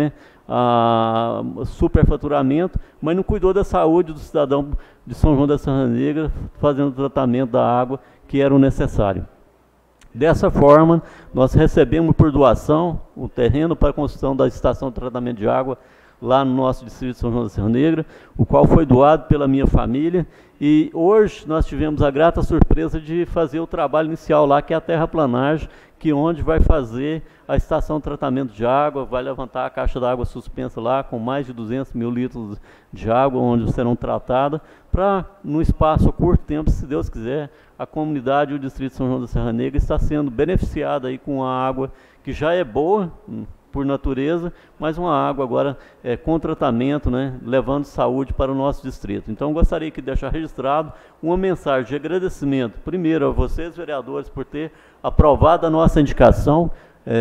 superfaturamento, mas não cuidou da saúde do cidadão de São João da Serra Negra, fazendo o tratamento da água que era o necessário. Dessa forma, nós recebemos por doação o terreno para a construção da estação de tratamento de água lá no nosso distrito de São João da Serra Negra, o qual foi doado pela minha família, e hoje nós tivemos a grata surpresa de fazer o trabalho inicial lá, que é a terraplanagem, que onde vai fazer a estação de tratamento de água, vai levantar a caixa d'água suspensa lá, com mais de 200 mil litros de água, onde serão tratadas, para, num espaço curto tempo, se Deus quiser, a comunidade e o distrito de São João da Serra Negra está sendo beneficiada aí com a água que já é boa, por natureza, mas uma água agora com tratamento, levando saúde para o nosso distrito. Então, gostaria de deixar registrado uma mensagem de agradecimento, primeiro a vocês, vereadores, por ter aprovado a nossa indicação,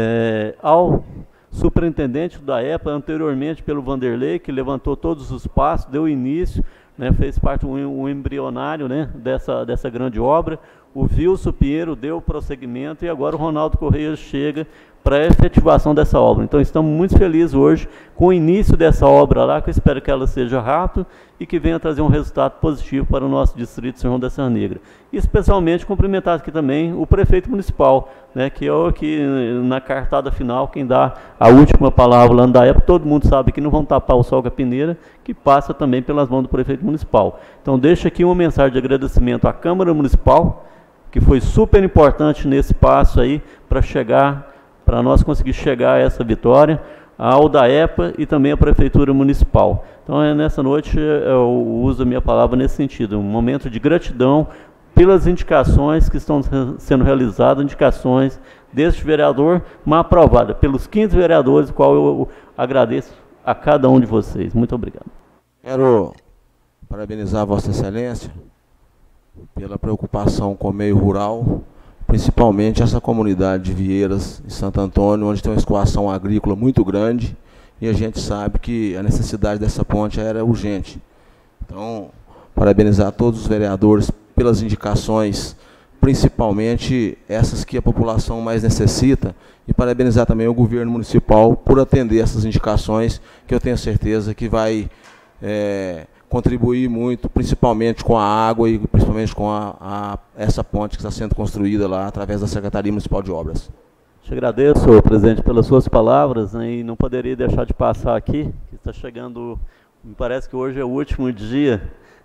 ao superintendente da EPA, anteriormente pelo Vanderlei, que levantou todos os passos, deu início, fez parte um embrionário dessa grande obra, o Wilson Pinheiro deu prosseguimento e agora o Ronaldo Correia chega para a efetivação dessa obra. Então estamos muito felizes hoje com o início dessa obra lá, que eu espero que ela seja rápida e que venha trazer um resultado positivo para o nosso distrito de São João da Serra Negra. E especialmente cumprimentar aqui também o prefeito municipal, né, que é o que na cartada final, quem dá a última palavra lá da época, todo mundo sabe que não vão tapar o sol com a peneira, que passa também pelas mãos do prefeito municipal. Então deixo aqui uma mensagem de agradecimento à Câmara Municipal, que foi super importante nesse passo aí para nós conseguir chegar a essa vitória, ao DAEPA e também a Prefeitura Municipal. Então, nessa noite, eu uso a minha palavra nesse sentido, um momento de gratidão pelas indicações que estão sendo realizadas, indicações deste vereador, mas aprovada pelos 15 vereadores, qual eu agradeço a cada um de vocês. Muito obrigado. Quero parabenizar Vossa Excelência pela preocupação com o meio rural, principalmente essa comunidade de Vieiras e Santo Antônio, onde tem uma escoação agrícola muito grande, e a gente sabe que a necessidade dessa ponte era urgente. Então, parabenizar todos os vereadores pelas indicações, principalmente essas que a população mais necessita, e parabenizar também o governo municipal por atender essas indicações, que eu tenho certeza que vai contribuir muito, principalmente com a água e principalmente com essa ponte que está sendo construída lá através da Secretaria Municipal de Obras. Te agradeço, presidente, pelas suas palavras, né, e não poderia deixar de passar aqui, que está chegando, me parece que hoje é o último dia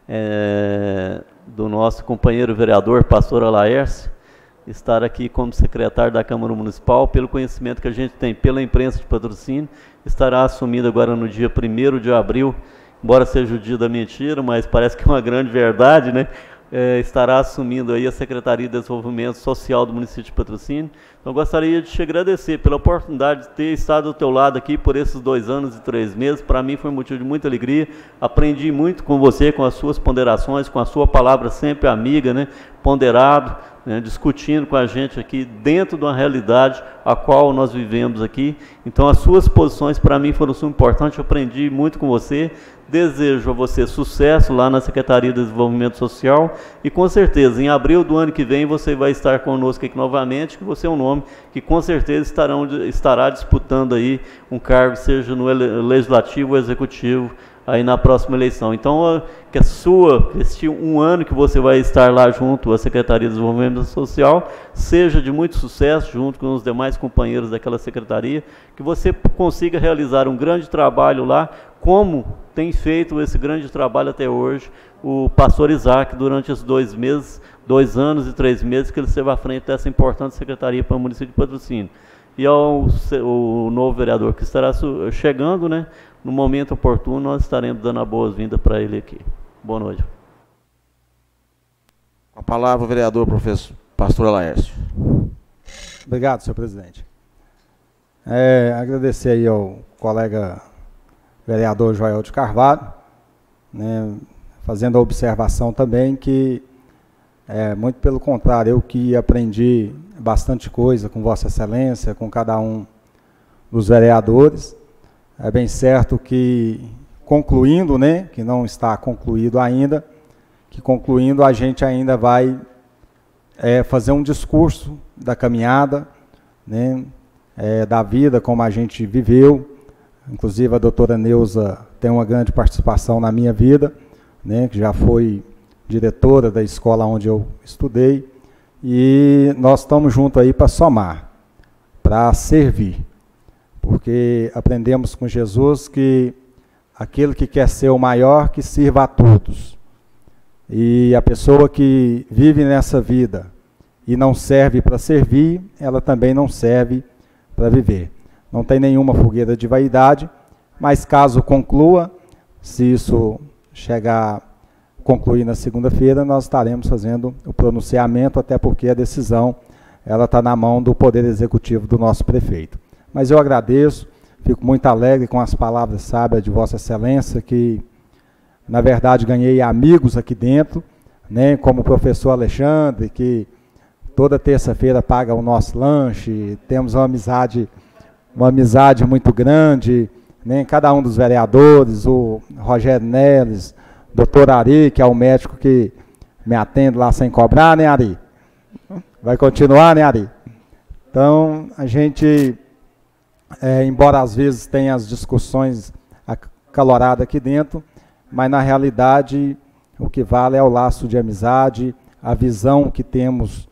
do nosso companheiro vereador, pastor Laércio, estar aqui como secretário da Câmara Municipal, pelo conhecimento que a gente tem pela imprensa de patrocínio, estará assumido agora no dia 1º de abril, embora seja o dia da mentira, mas parece que é uma grande verdade, né? Estará assumindo aí a Secretaria de Desenvolvimento Social do município de Patrocínio. Então, gostaria de te agradecer pela oportunidade de ter estado ao teu lado aqui por esses 2 anos e 3 meses. Para mim foi um motivo de muita alegria. Aprendi muito com você, com as suas ponderações, com a sua palavra sempre amiga, né? Ponderado, né? Discutindo com a gente aqui dentro de uma realidade a qual nós vivemos aqui. Então, as suas posições para mim foram super importantes. Eu aprendi muito com você. Desejo a você sucesso lá na Secretaria de Desenvolvimento Social e com certeza em abril do ano que vem você vai estar conosco aqui novamente, que você é um nome que com certeza estará disputando aí um cargo, seja no Legislativo ou Executivo, aí na próxima eleição. Então, que este 1 ano que você vai estar lá junto à Secretaria de Desenvolvimento Social, seja de muito sucesso, junto com os demais companheiros daquela secretaria, que você consiga realizar um grande trabalho lá, como tem feito esse grande trabalho até hoje o pastor Isaac, durante esses 2 anos e 3 meses que ele esteve à frente dessa importante secretaria para o município de Patrocínio. E ao novo vereador que estará chegando, né, no momento oportuno, nós estaremos dando a boas-vindas para ele aqui. Boa noite. Com a palavra o vereador pastor Laércio. Obrigado, senhor presidente. Agradecer aí ao colega vereador Joel de Carvalho, né, fazendo a observação também que, muito pelo contrário, eu que aprendi bastante coisa com Vossa Excelência, com cada um dos vereadores. É bem certo que, concluindo, né, que não está concluído ainda, que concluindo a gente ainda vai fazer um discurso da caminhada, né, da vida como a gente viveu. Inclusive a doutora Neuza tem uma grande participação na minha vida, né, que já foi diretora da escola onde eu estudei, e nós estamos juntos aí para somar, para servir, porque aprendemos com Jesus que aquele que quer ser o maior, que sirva a todos, e a pessoa que vive nessa vida e não serve para servir, ela também não serve para viver. Não tem nenhuma fogueira de vaidade, mas caso conclua, se isso concluir na segunda-feira, nós estaremos fazendo o pronunciamento, até porque a decisão ela está na mão do Poder Executivo do nosso prefeito. Mas eu agradeço, fico muito alegre com as palavras sábias de Vossa Excelência, que, na verdade, ganhei amigos aqui dentro, né, como o professor Alexandre, que toda terça-feira paga o nosso lanche, temos uma amizade muito grande, né, cada um dos vereadores, o Rogério Neles, doutor Ari, que é o médico que me atende lá sem cobrar, né, Ari? Vai continuar, né, Ari? Então, a gente, embora às vezes tenha as discussões acaloradas aqui dentro, mas na realidade o que vale é o laço de amizade, a visão que temos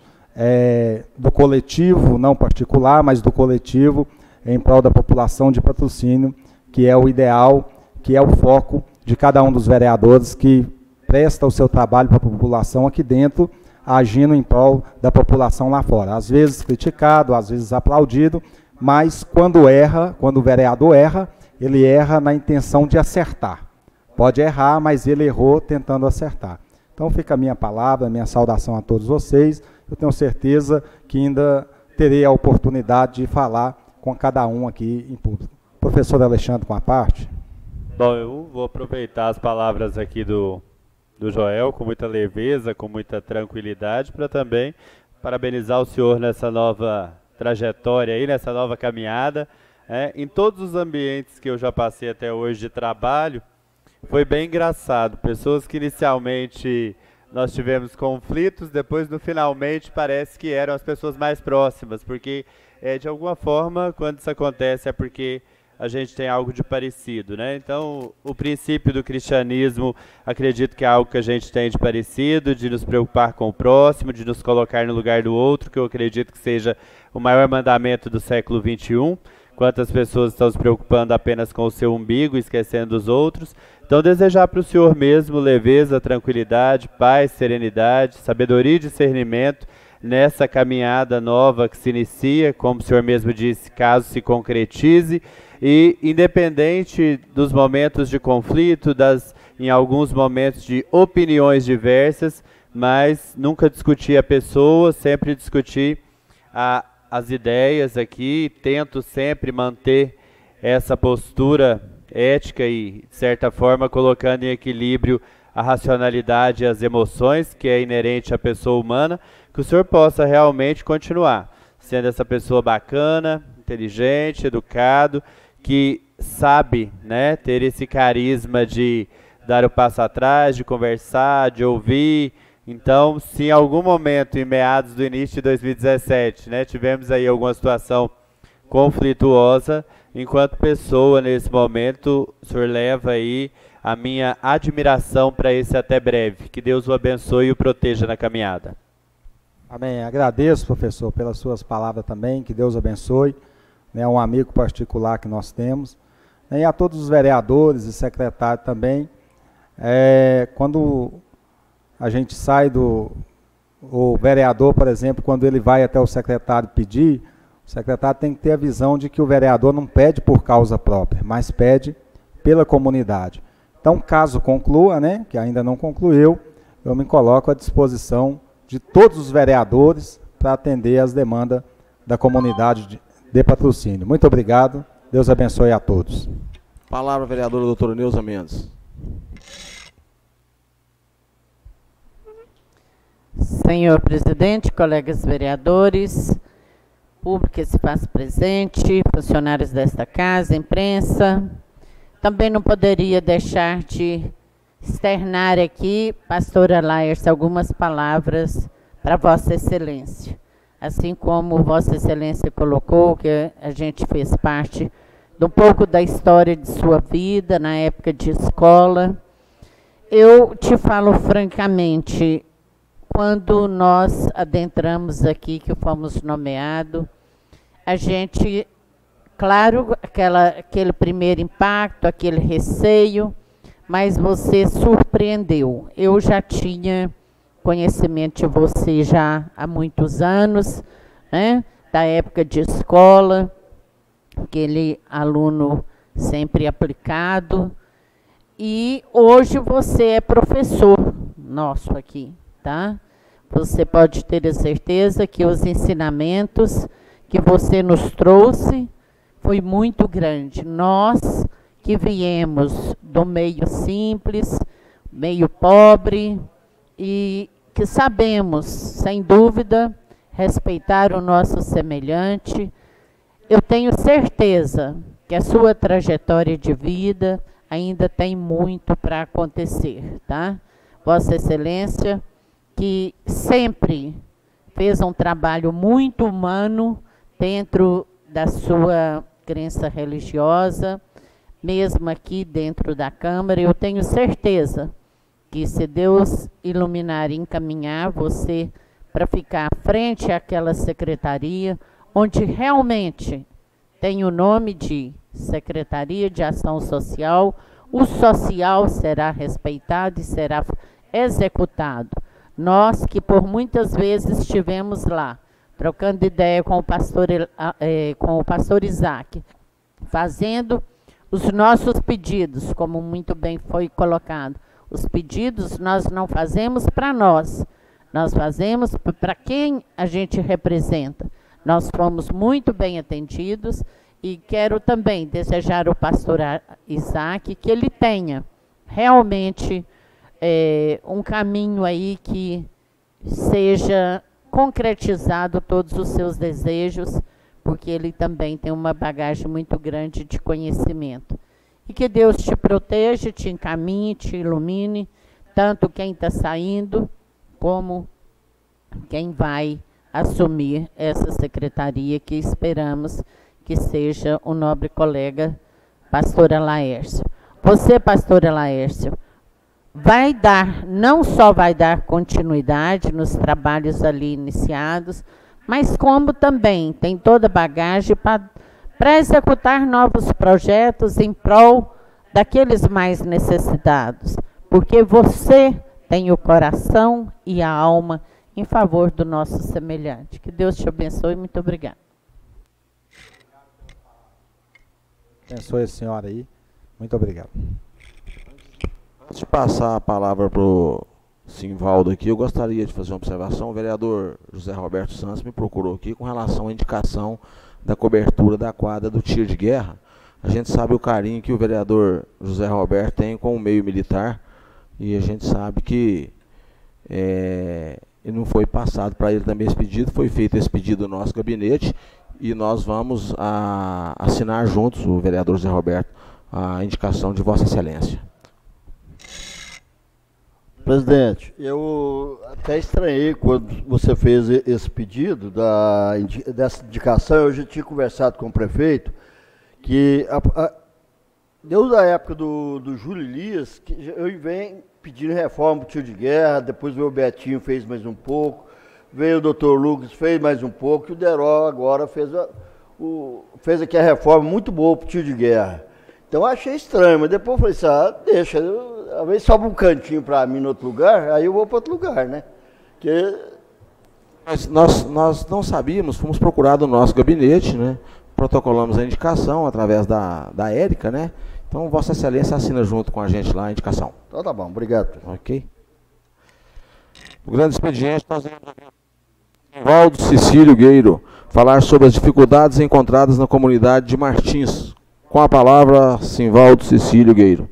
do coletivo, não particular, mas do coletivo, em prol da população de Patrocínio, que é o ideal, que é o foco de cada um dos vereadores que presta o seu trabalho para a população aqui dentro, agindo em prol da população lá fora. Às vezes criticado, às vezes aplaudido, mas quando erra, quando o vereador erra, ele erra na intenção de acertar. Pode errar, mas ele errou tentando acertar. Então fica a minha palavra, a minha saudação a todos vocês. Eu tenho certeza que ainda terei a oportunidade de falar com cada um aqui em público. Professor Alexandre, com a parte. Bom, eu vou aproveitar as palavras aqui do Joel com muita leveza, com muita tranquilidade, para também parabenizar o senhor nessa nova trajetória aí, nessa nova caminhada. Em todos os ambientes que eu já passei até hoje de trabalho, foi bem engraçado. Pessoas que inicialmente nós tivemos conflitos, depois no finalmente parece que eram as pessoas mais próximas, porque de alguma forma, quando isso acontece é porque a gente tem algo de parecido, né? Então, o princípio do cristianismo, acredito que é algo que a gente tem de parecido, de nos preocupar com o próximo, de nos colocar no lugar do outro, que eu acredito que seja o maior mandamento do século XXI. Quantas pessoas estão se preocupando apenas com o seu umbigo, esquecendo os outros. Então, desejar para o senhor mesmo leveza, tranquilidade, paz, serenidade, sabedoria e discernimento nessa caminhada nova que se inicia, como o senhor mesmo disse, caso se concretize. E independente dos momentos de conflito, em alguns momentos de opiniões diversas, mas nunca discutir a pessoa, sempre discutir as ideias aqui, tento sempre manter essa postura ética e, de certa forma, colocando em equilíbrio a racionalidade e as emoções, que é inerente à pessoa humana, que o senhor possa realmente continuar sendo essa pessoa bacana, inteligente, educado, que sabe, né, ter esse carisma de dar o passo atrás, de conversar, de ouvir. Então, se em algum momento, em meados do início de 2017, né, tivemos aí alguma situação conflituosa, enquanto pessoa, nesse momento, o senhor leva aí a minha admiração para esse até breve. Que Deus o abençoe e o proteja na caminhada. Amém. Agradeço, professor, pelas suas palavras também. Que Deus abençoe. Um amigo particular que nós temos, e a todos os vereadores e secretários também. Quando a gente sai o vereador, por exemplo, quando ele vai até o secretário pedir, o secretário tem que ter a visão de que o vereador não pede por causa própria, mas pede pela comunidade. Então, caso conclua, né, que ainda não concluiu, eu me coloco à disposição de todos os vereadores para atender as demandas da comunidade de Patrocínio. Muito obrigado. Deus abençoe a todos. Palavra, vereadora doutora Neuza Mendes. Senhor presidente, colegas vereadores, público que se faz presente, funcionários desta casa, imprensa, também não poderia deixar de externar aqui, pastora Laércia, algumas palavras para Vossa Excelência. Assim como Vossa Excelência colocou, que a gente fez parte de um pouco da história de sua vida, na época de escola. Eu te falo francamente, quando nós adentramos aqui, que fomos nomeados, a gente, claro, aquele primeiro impacto, aquele receio, mas você surpreendeu. Eu já tinha conhecimento de você já há muitos anos, né? Da época de escola, aquele aluno sempre aplicado. E hoje você é professor nosso aqui, tá? Você pode ter a certeza que os ensinamentos que você nos trouxe foi muito grande. Nós que viemos do meio simples, meio pobre, e que sabemos, sem dúvida, respeitar o nosso semelhante. Eu tenho certeza que a sua trajetória de vida ainda tem muito para acontecer, tá? Vossa Excelência, que sempre fez um trabalho muito humano dentro da sua crença religiosa, mesmo aqui dentro da Câmara. Eu tenho certeza que, se Deus iluminar e encaminhar você para ficar à frente àquela secretaria, onde realmente tem o nome de Secretaria de Ação Social, o social será respeitado e será executado. Nós que por muitas vezes estivemos lá, trocando ideia com o pastor Isaac, fazendo os nossos pedidos, como muito bem foi colocado. Os pedidos nós não fazemos para nós, nós fazemos para quem a gente representa. Nós fomos muito bem atendidos e quero também desejar ao pastor Isaac que ele tenha realmente um caminho aí que seja concretizado todos os seus desejos, porque ele também tem uma bagagem muito grande de conhecimento. E que Deus te proteja, te encaminhe, te ilumine, tanto quem está saindo, como quem vai assumir essa secretaria, que esperamos que seja o nobre colega pastora Laércio. Você, pastora Laércio, vai dar, não só vai dar continuidade nos trabalhos ali iniciados, mas como também tem toda a bagagem para executar novos projetos em prol daqueles mais necessitados, porque você tem o coração e a alma em favor do nosso semelhante. Que Deus te abençoe. Muito obrigada. Abençoe a senhora aí. Muito obrigado. Antes de passar a palavra para o Simvaldo aqui, eu gostaria de fazer uma observação. O vereador José Roberto Santos me procurou aqui com relação à indicação da cobertura da quadra do tiro de guerra. A gente sabe o carinho que o vereador José Roberto tem com o meio militar, e a gente sabe que não foi passado para ele também esse pedido. Foi feito esse pedido no nosso gabinete e nós vamos assinar juntos, o vereador José Roberto, a indicação de Vossa Excelência. Presidente, eu até estranhei quando você fez esse pedido dessa indicação. Eu já tinha conversado com o prefeito, que desde a época do Júlio Elias, que eu venho pedindo reforma para o tiro de guerra, depois veio o Betinho, fez mais um pouco, veio o doutor Lucas, fez mais um pouco, e o Deró agora fez aqui a reforma muito boa para o tiro de guerra. Então eu achei estranho, mas depois eu falei assim, deixa, às vezes sobra um cantinho para mim em outro lugar, aí eu vou para outro lugar, né? Mas nós não sabíamos, fomos procurados no nosso gabinete, né? Protocolamos a indicação através da Érica, né? Então Vossa Excelência assina junto com a gente lá a indicação. Então tá bom, obrigado. Ok. O grande expediente, nós vamos ouvir Valdo Cecílio Gueiro falar sobre as dificuldades encontradas na comunidade de Martins. Com a palavra, Simvaldo Cecílio Gueiro.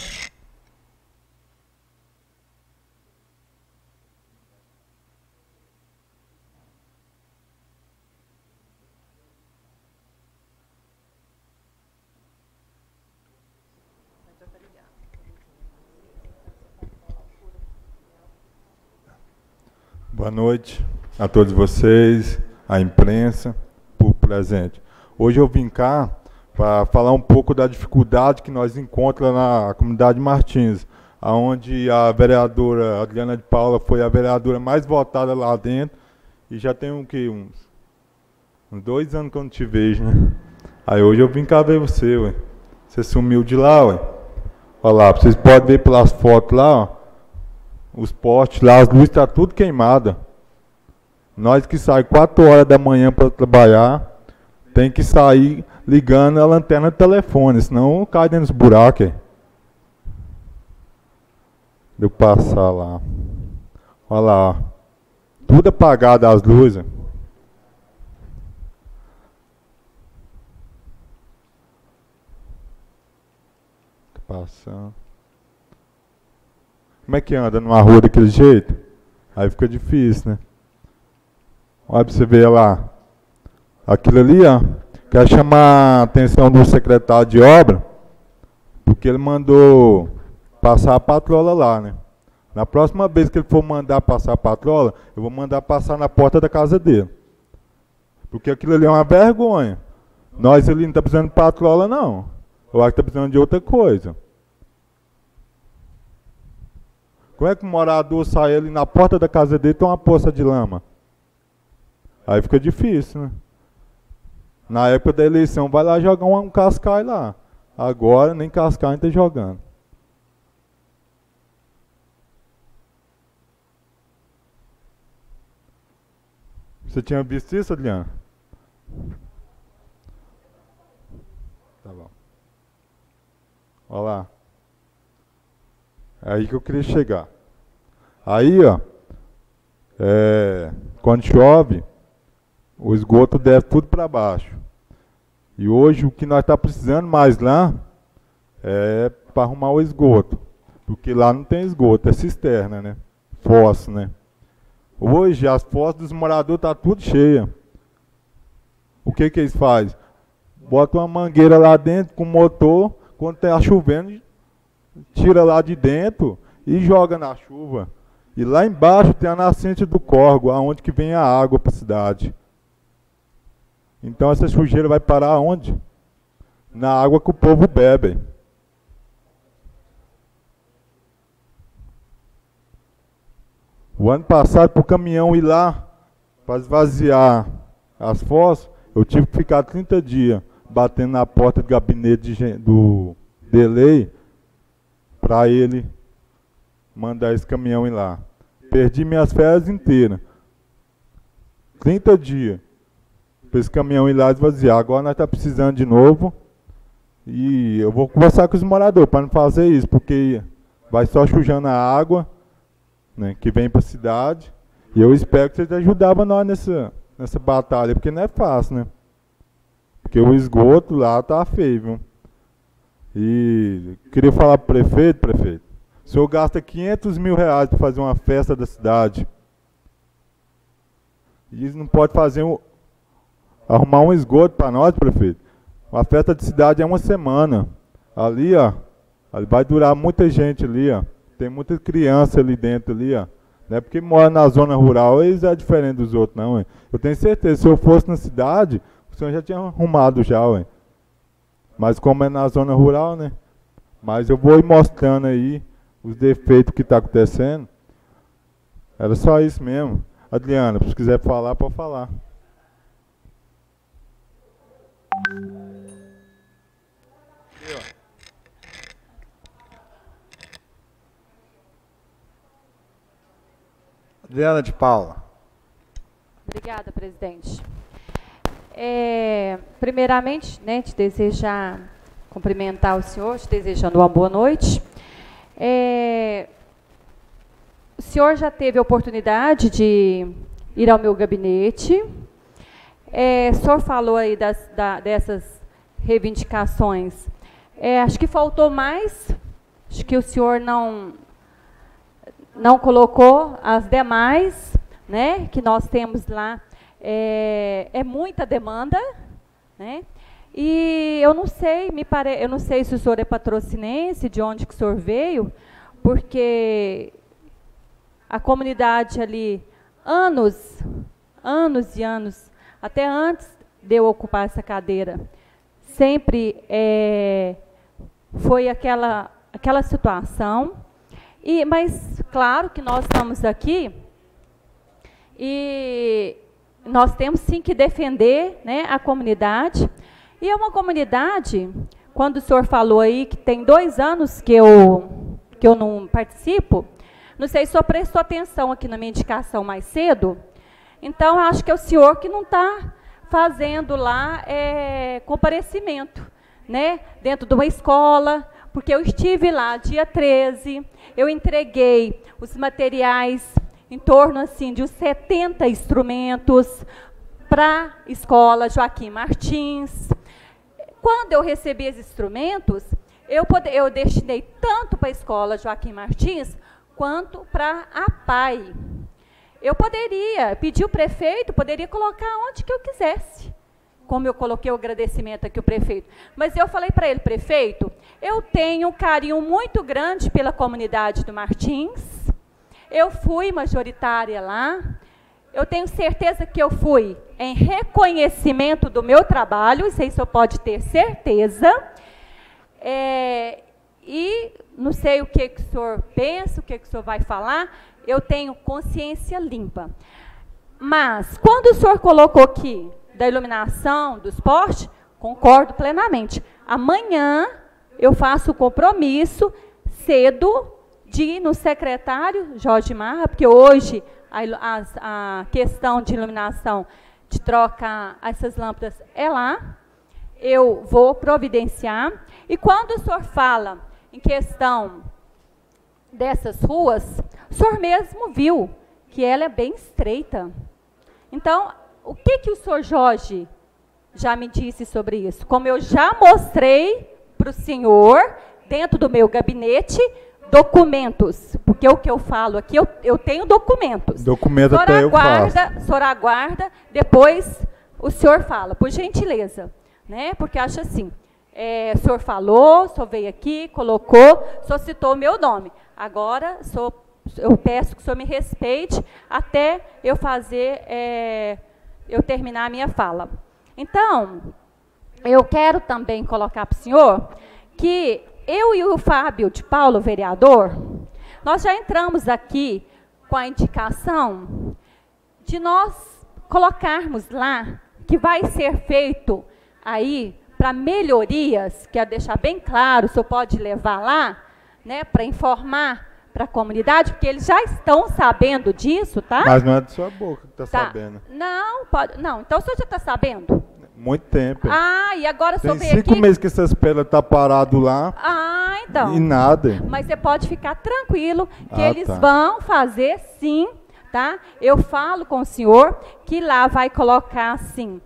Boa noite a todos vocês, a imprensa, por presente. Hoje eu vim cá para falar um pouco da dificuldade que nós encontramos na comunidade Martins, onde a vereadora Adriana de Paula foi a vereadora mais votada lá dentro, e já tem uns 2 anos que eu não te vejo, né? Aí hoje eu vim cá ver você, ué. Você sumiu de lá, ué. Olha lá, vocês podem ver pelas fotos lá, ó, os postes lá, as luzes estão tudo queimadas. Nós que saímos 4 horas da manhã para trabalhar, tem que sair ligando a lanterna do telefone, senão cai dentro dos buracos. Deu passar lá. Olha lá, ó. Tudo apagado as luzes. Passando. Como é que anda numa rua daquele jeito? Aí fica difícil, né? Olha pra você ver lá. Aquilo ali, ó. Quer chamar a atenção do secretário de obra, porque ele mandou passar a patrola lá, né? Na próxima vez que ele for mandar passar a patrola, eu vou mandar passar na porta da casa dele. Porque aquilo ali é uma vergonha. Nós ali não estamos precisando de patrola, não. Eu acho que está precisando de outra coisa. Como é que o morador sai ali na porta da casa dele e tem uma poça de lama? Aí fica difícil, né? Na época da eleição, vai lá jogar um cascai lá. Agora, nem cascai não está jogando. Você tinha visto isso, Adriano? Tá bom. Olha lá. É aí que eu queria chegar. Aí, ó, quando chove, o esgoto desce tudo para baixo. E hoje o que nós estamos precisando mais lá é para arrumar o esgoto. Porque lá não tem esgoto, é cisterna, né? Fossa, né? Hoje as fossas dos moradores estão tudo cheias. O que eles fazem? Bota uma mangueira lá dentro com motor, quando está chovendo, tira lá de dentro e joga na chuva. E lá embaixo tem a nascente do córrego, aonde que vem a água para a cidade. Então essa sujeira vai parar onde? Na água que o povo bebe. O ano passado, para o caminhão ir lá para esvaziar as fossas, eu tive que ficar 30 dias batendo na porta do gabinete do delay para ele mandar esse caminhão ir lá. Perdi minhas férias inteiras. 30 dias para esse caminhão ir lá esvaziar. Agora nós estamos precisando de novo. E eu vou conversar com os moradores para não fazer isso, porque vai só sujando a água, né, que vem para a cidade. E eu espero que vocês ajudavam nós nessa batalha, porque não é fácil, né? Porque o esgoto lá tá feio, viu? E queria falar para o prefeito, o senhor gasta 500 mil reais para fazer uma festa da cidade. E não pode fazer arrumar um esgoto para nós, prefeito. Uma festa de cidade é uma semana. Ali, ó, vai durar muita gente ali, ó. Tem muita criança ali dentro ali, ó. Não é porque mora na zona rural, eles é diferente dos outros, não, hein? Eu tenho certeza, se eu fosse na cidade, o senhor já tinha arrumado já, ué. Mas como é na zona rural, né? Mas eu vou ir mostrando aí os defeitos que está acontecendo. Era só isso mesmo. Adriana, se quiser falar, pode falar. Adriana de Paula. Obrigada, presidente. Primeiramente, né, te desejar, cumprimentar o senhor, te desejando uma boa noite. O senhor já teve a oportunidade de ir ao meu gabinete. O senhor falou aí dessas reivindicações. Acho que faltou mais, acho que o senhor não colocou as demais, né, que nós temos lá. É muita demanda, né? E eu não sei, eu não sei se o senhor é patrocinense, de onde que o senhor veio, porque a comunidade ali, anos e anos, até antes de eu ocupar essa cadeira, sempre foi aquela situação. Mas, claro que nós estamos aqui e nós temos sim que defender, né, a comunidade. E é uma comunidade, quando o senhor falou aí que tem 2 anos que eu não participo, não sei se o senhor prestou atenção aqui na minha indicação mais cedo, então acho que é o senhor que não está fazendo lá comparecimento, né, dentro de uma escola, porque eu estive lá dia 13, eu entreguei os materiais, em torno assim, de uns 70 instrumentos para a escola Joaquim Martins. Quando eu recebi esses instrumentos, eu destinei tanto para a escola Joaquim Martins, quanto para a PAI. Eu poderia pedir o prefeito, poderia colocar onde que eu quisesse, como eu coloquei o agradecimento aqui ao prefeito. Mas eu falei para ele, prefeito, eu tenho um carinho muito grande pela comunidade do Martins, eu fui majoritária lá, eu tenho certeza que eu fui em reconhecimento do meu trabalho, isso aí o senhor pode ter certeza, e não sei o que o senhor pensa, o que o senhor vai falar, eu tenho consciência limpa. Mas, quando o senhor colocou aqui da iluminação, dos postes, concordo plenamente. Amanhã eu faço o compromisso cedo de ir no secretário Jorge Marra, porque hoje a questão de iluminação, de trocar essas lâmpadas é lá. Eu vou providenciar. E quando o senhor fala em questão dessas ruas, o senhor mesmo viu que ela é bem estreita. Então, o que o senhor Jorge já me disse sobre isso? Como eu já mostrei para o senhor, dentro do meu gabinete, documentos, porque o que eu falo aqui, eu tenho documentos. Documento até eu faço. O senhor aguarda, depois o senhor fala, por gentileza. Né? Porque acho assim, o senhor falou, o senhor veio aqui, colocou, o senhor citou o meu nome. Agora, eu peço que o senhor me respeite até eu fazer, eu terminar a minha fala. Então, eu quero também colocar para o senhor que eu e o Fábio de Paulo, vereador, nós já entramos aqui com a indicação de nós colocarmos lá que vai ser feito aí para melhorias, quero deixar bem claro, o senhor pode levar lá, né, para informar para a comunidade, porque eles já estão sabendo disso, tá? Mas não é de sua boca que está sabendo. Não, pode, não, então o senhor já está sabendo? Muito tempo. Ah, e agora o senhor veio aqui... Tem 5 meses que essas pedras estão paradas lá. Ah, então. E nada. Mas você pode ficar tranquilo que eles vão fazer sim, tá? Eu falo com o senhor que lá vai colocar assim,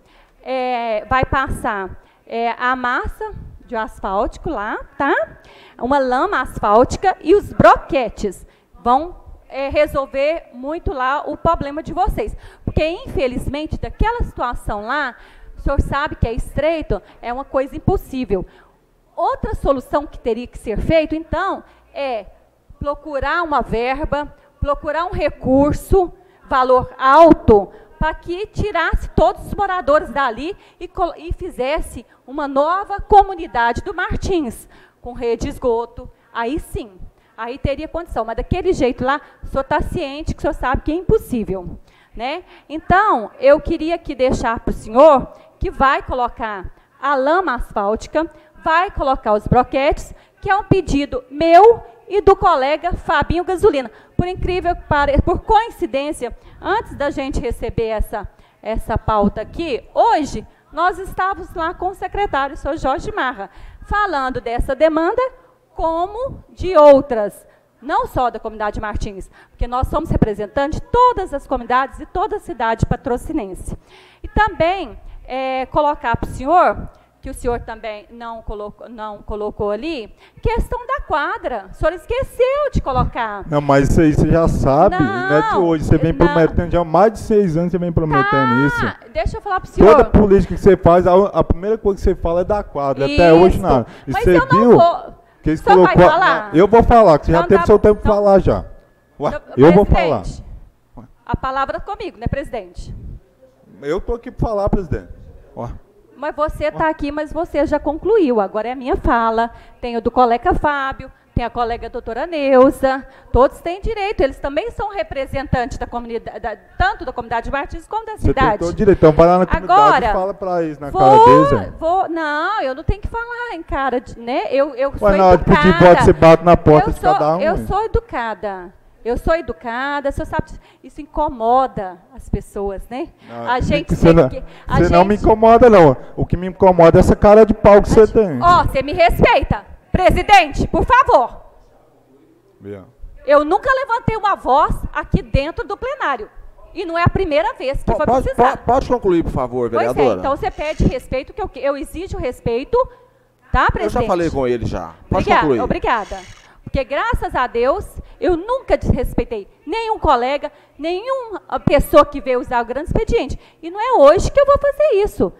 vai passar a massa de asfáltico lá, tá? Uma lama asfáltica e os broquetes vão resolver muito lá o problema de vocês. Porque, infelizmente, daquela situação lá, o senhor sabe que é estreito, é uma coisa impossível. Outra solução que teria que ser feita, então, é procurar uma verba, procurar um recurso, valor alto, para que tirasse todos os moradores dali e fizesse uma nova comunidade do Martins, com rede de esgoto. Aí sim, aí teria condição. Mas daquele jeito lá, o senhor está ciente que o senhor sabe que é impossível. Né? Então, eu queria aqui deixar para o senhor que vai colocar a lama asfáltica, vai colocar os broquetes, que é um pedido meu e do colega Fabinho Gasolina. Por incrível que pareça, por coincidência, antes da gente receber essa pauta aqui, hoje nós estávamos lá com o secretário, o senhor Jorge Marra, falando dessa demanda como de outras, não só da comunidade Martins, porque nós somos representantes de todas as comunidades e toda a cidade patrocinense. E também colocar para o senhor, que o senhor também não colocou ali, questão da quadra. O senhor esqueceu de colocar. Não, mas isso aí você já sabe, não é de hoje. Você vem prometendo, já há mais de 6 anos você vem prometendo isso. Deixa eu falar para o senhor. Toda política que você faz, a primeira coisa que você fala é da quadra. Isso. Até hoje nada. E mas você eu não viu vou. que eles colocou. Vai falar? Eu vou falar, que você então, já teve seu tempo para falar já. Ué, eu vou falar. A palavra comigo, né, presidente? Eu estou aqui para falar, presidente. Ué. Mas você está aqui, mas você já concluiu. Agora é a minha fala. Tem o do colega Fábio, tem a colega doutora Neuza. Todos têm direito. Eles também são representantes da comunidade, tanto da comunidade Martins como da cidade. Você tem todo direito. Então vai lá na comunidade agora, e fala para eles na cara deles. Não, eu não tenho que falar em cara, né? Eu sou educada. Na hora de pedir voto, você bate na porta de cada um. Eu sou educada. Eu sou educada, você sabe, isso incomoda as pessoas, né? Não, a gente você não me incomoda, não. O que me incomoda é essa cara de pau que você tem. Ó, você me respeita. Presidente, por favor. Bien. Eu nunca levantei uma voz aqui dentro do plenário. E não é a primeira vez que foi precisado. Pode concluir, por favor, vereadora? Pois é, então você pede respeito, que eu exijo respeito, tá, presidente? Eu já falei com ele já. Pode concluir. Obrigada. Porque, graças a Deus, eu nunca desrespeitei nenhum colega, nenhuma pessoa que veio usar o grande expediente. E não é hoje que eu vou fazer isso.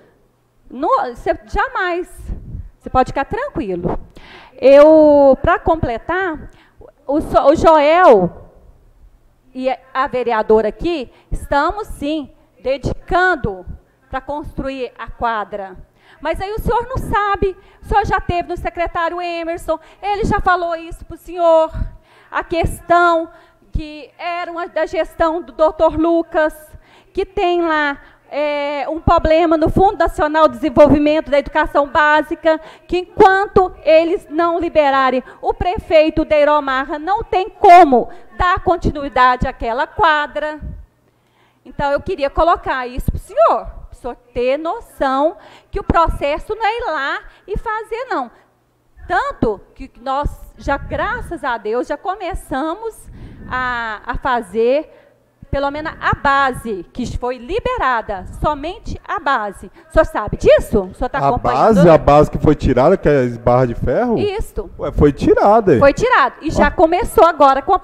Jamais. Você pode ficar tranquilo. Para completar, o Joel e a vereadora aqui, estamos sim dedicando para construir a quadra. Mas aí o senhor não sabe, o senhor já teve no secretário Emerson, ele já falou isso para o senhor, a questão que era da gestão do Dr. Lucas, que tem lá um problema no Fundo Nacional de Desenvolvimento da Educação Básica, que enquanto eles não liberarem o prefeito Deiró Marra, não tem como dar continuidade àquela quadra. Então, eu queria colocar isso para o senhor ter noção que o processo não é ir lá e fazer, não. Tanto que nós, já graças a Deus, já começamos a fazer, pelo menos a base, que foi liberada, somente a base. O senhor sabe disso? O senhor está acompanhando? A base que foi tirada, que é as barras de ferro? Isso. Ué, foi tirada. Foi tirada. E já começou agora com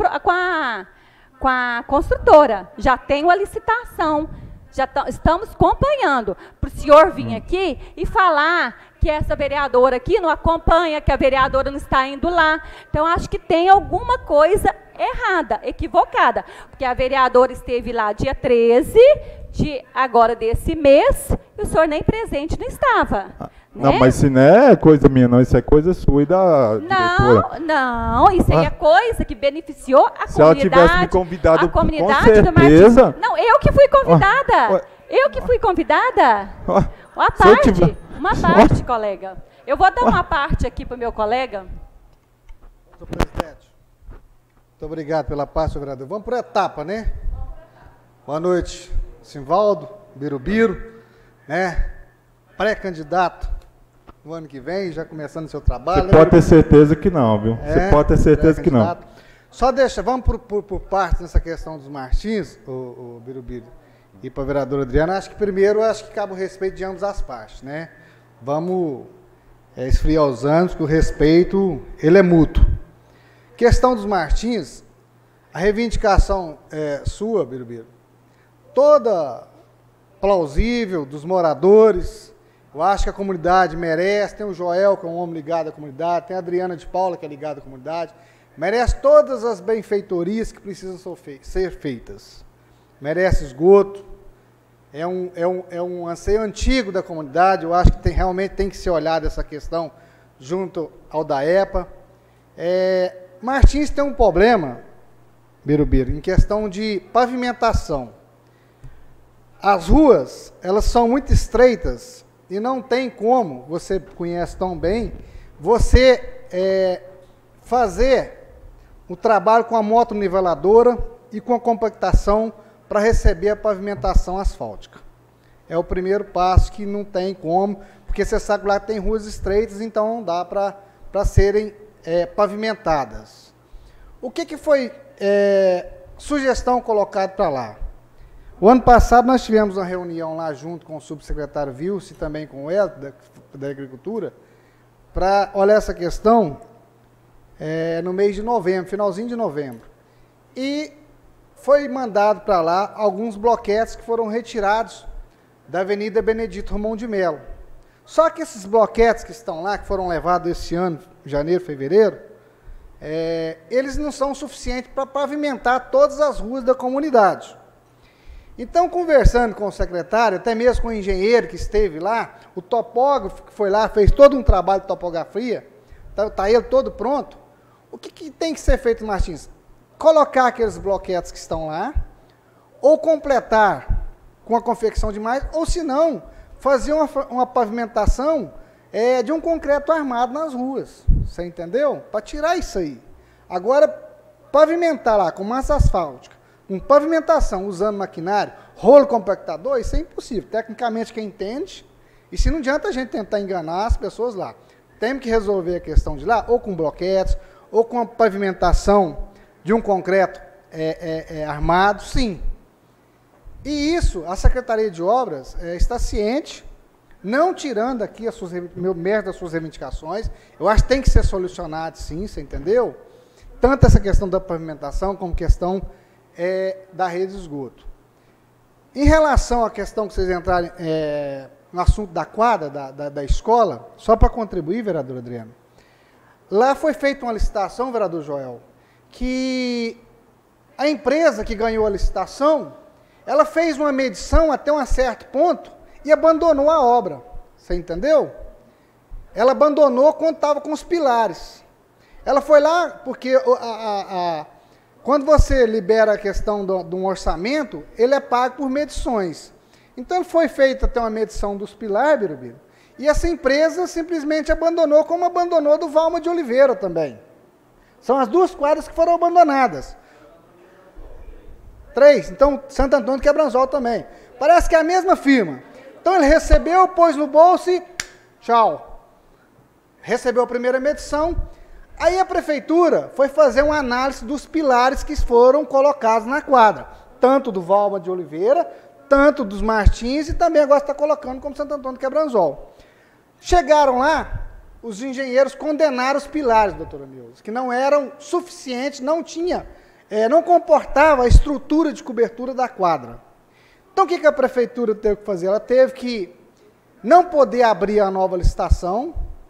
a construtora. Já tem uma licitação. Já estamos acompanhando. Para o senhor vir aqui e falar que essa vereadora aqui não acompanha, que a vereadora não está indo lá. Então, acho que tem alguma coisa errada, equivocada. Porque a vereadora esteve lá dia 13 agora desse mês, e o senhor nem presente não estava. Não, né? mas isso não é coisa minha, não. Isso é coisa sua e da diretora. Não, isso aí é coisa que beneficiou a Se ela tivesse me convidado, com certeza. Não, eu que fui convidada. Eu que fui convidada. Uma parte, colega. Eu vou dar uma parte aqui para o meu colega. Senhor presidente, muito obrigado pela parte, senhor vereador. Vamos por etapa, né? Boa noite, Simvaldo, Birubiru, né? Pré-candidato no ano que vem, já começando o seu trabalho. Você pode ter certeza que não, viu? Você pode ter certeza que não. Só vamos por partes nessa questão dos Martins, o Birubiru, e para a vereadora Adriana. Acho que cabe o respeito de ambas as partes, né? Vamos esfriar os ânimos, que o respeito, ele é mútuo. Questão dos Martins, a reivindicação sua, Birubiru, toda plausível, dos moradores. Eu acho que a comunidade merece. Tem o Joel, que é um homem ligado à comunidade, tem a Adriana de Paula, que é ligada à comunidade. Merece todas as benfeitorias que precisam ser feitas. Merece esgoto. É um anseio antigo da comunidade. Eu acho que realmente tem que ser olhada essa questão junto ao DAEPA. Martins tem um problema, Birubiru, em questão de pavimentação. As ruas, elas são muito estreitas e não tem como, você conhece tão bem, você fazer o trabalho com a motoniveladora e com a compactação para receber a pavimentação asfáltica. É o primeiro passo que não tem como, porque você sabe que lá tem ruas estreitas, então não dá para serem pavimentadas. O que foi sugestão colocada para lá? O ano passado nós tivemos uma reunião lá junto com o subsecretário Vilce e também com o Hélio, da Agricultura, para olhar essa questão no mês de novembro, finalzinho de novembro. E foi mandado para lá alguns bloquetes que foram retirados da Avenida Benedito Romão de Melo. Só que esses bloquetes que estão lá, que foram levados esse ano, janeiro, fevereiro, eles não são suficientes para pavimentar todas as ruas da comunidade. Então, conversando com o secretário, até mesmo com o engenheiro que esteve lá, o topógrafo que foi lá, fez todo um trabalho de topografia, está ele todo pronto. O que tem que ser feito, Martins? Colocar aqueles bloquetes que estão lá, ou completar com a confecção de mais, ou se não, fazer uma pavimentação de um concreto armado nas ruas. Você entendeu? Para tirar isso aí. Agora, pavimentar lá com massa asfáltica, com pavimentação, usando maquinário, rolo compactador, isso é impossível. Tecnicamente, quem entende, e se não adianta a gente tentar enganar as pessoas lá. Temos que resolver a questão de lá, ou com bloquetes, ou com a pavimentação de um concreto armado, sim. E isso, a Secretaria de Obras está ciente, não tirando aqui mérito das suas reivindicações. Eu acho que tem que ser solucionado, sim, você entendeu? Tanto essa questão da pavimentação, como questão da rede de esgoto. Em relação à questão que vocês entrarem no assunto da quadra, da escola, só para contribuir, vereador Adriano, lá foi feita uma licitação, vereador Joel, que a empresa que ganhou a licitação, ela fez uma medição até um certo ponto e abandonou a obra. Você entendeu? Ela abandonou quando estava com os pilares. Ela foi lá, porque quando você libera a questão de um orçamento, ele é pago por medições. Então foi feita até uma medição dos pilares, Birubiru, e essa empresa simplesmente abandonou, como abandonou do Valma de Oliveira também. São as duas quadras que foram abandonadas. 3, então Santo Antônio do Quebranzol também. Parece que é a mesma firma. Então ele recebeu, pôs no bolso e tchau. Recebeu a primeira medição. Aí a prefeitura foi fazer uma análise dos pilares que foram colocados na quadra. Tanto do Valma de Oliveira, tanto dos Martins e também agora está colocando como Santo Antônio do Quebranzol. Chegaram lá, os engenheiros condenaram os pilares, doutora Neuza, que não eram suficientes, não comportava a estrutura de cobertura da quadra. Então o que a prefeitura teve que fazer? Ela teve que não poder abrir a nova licitação.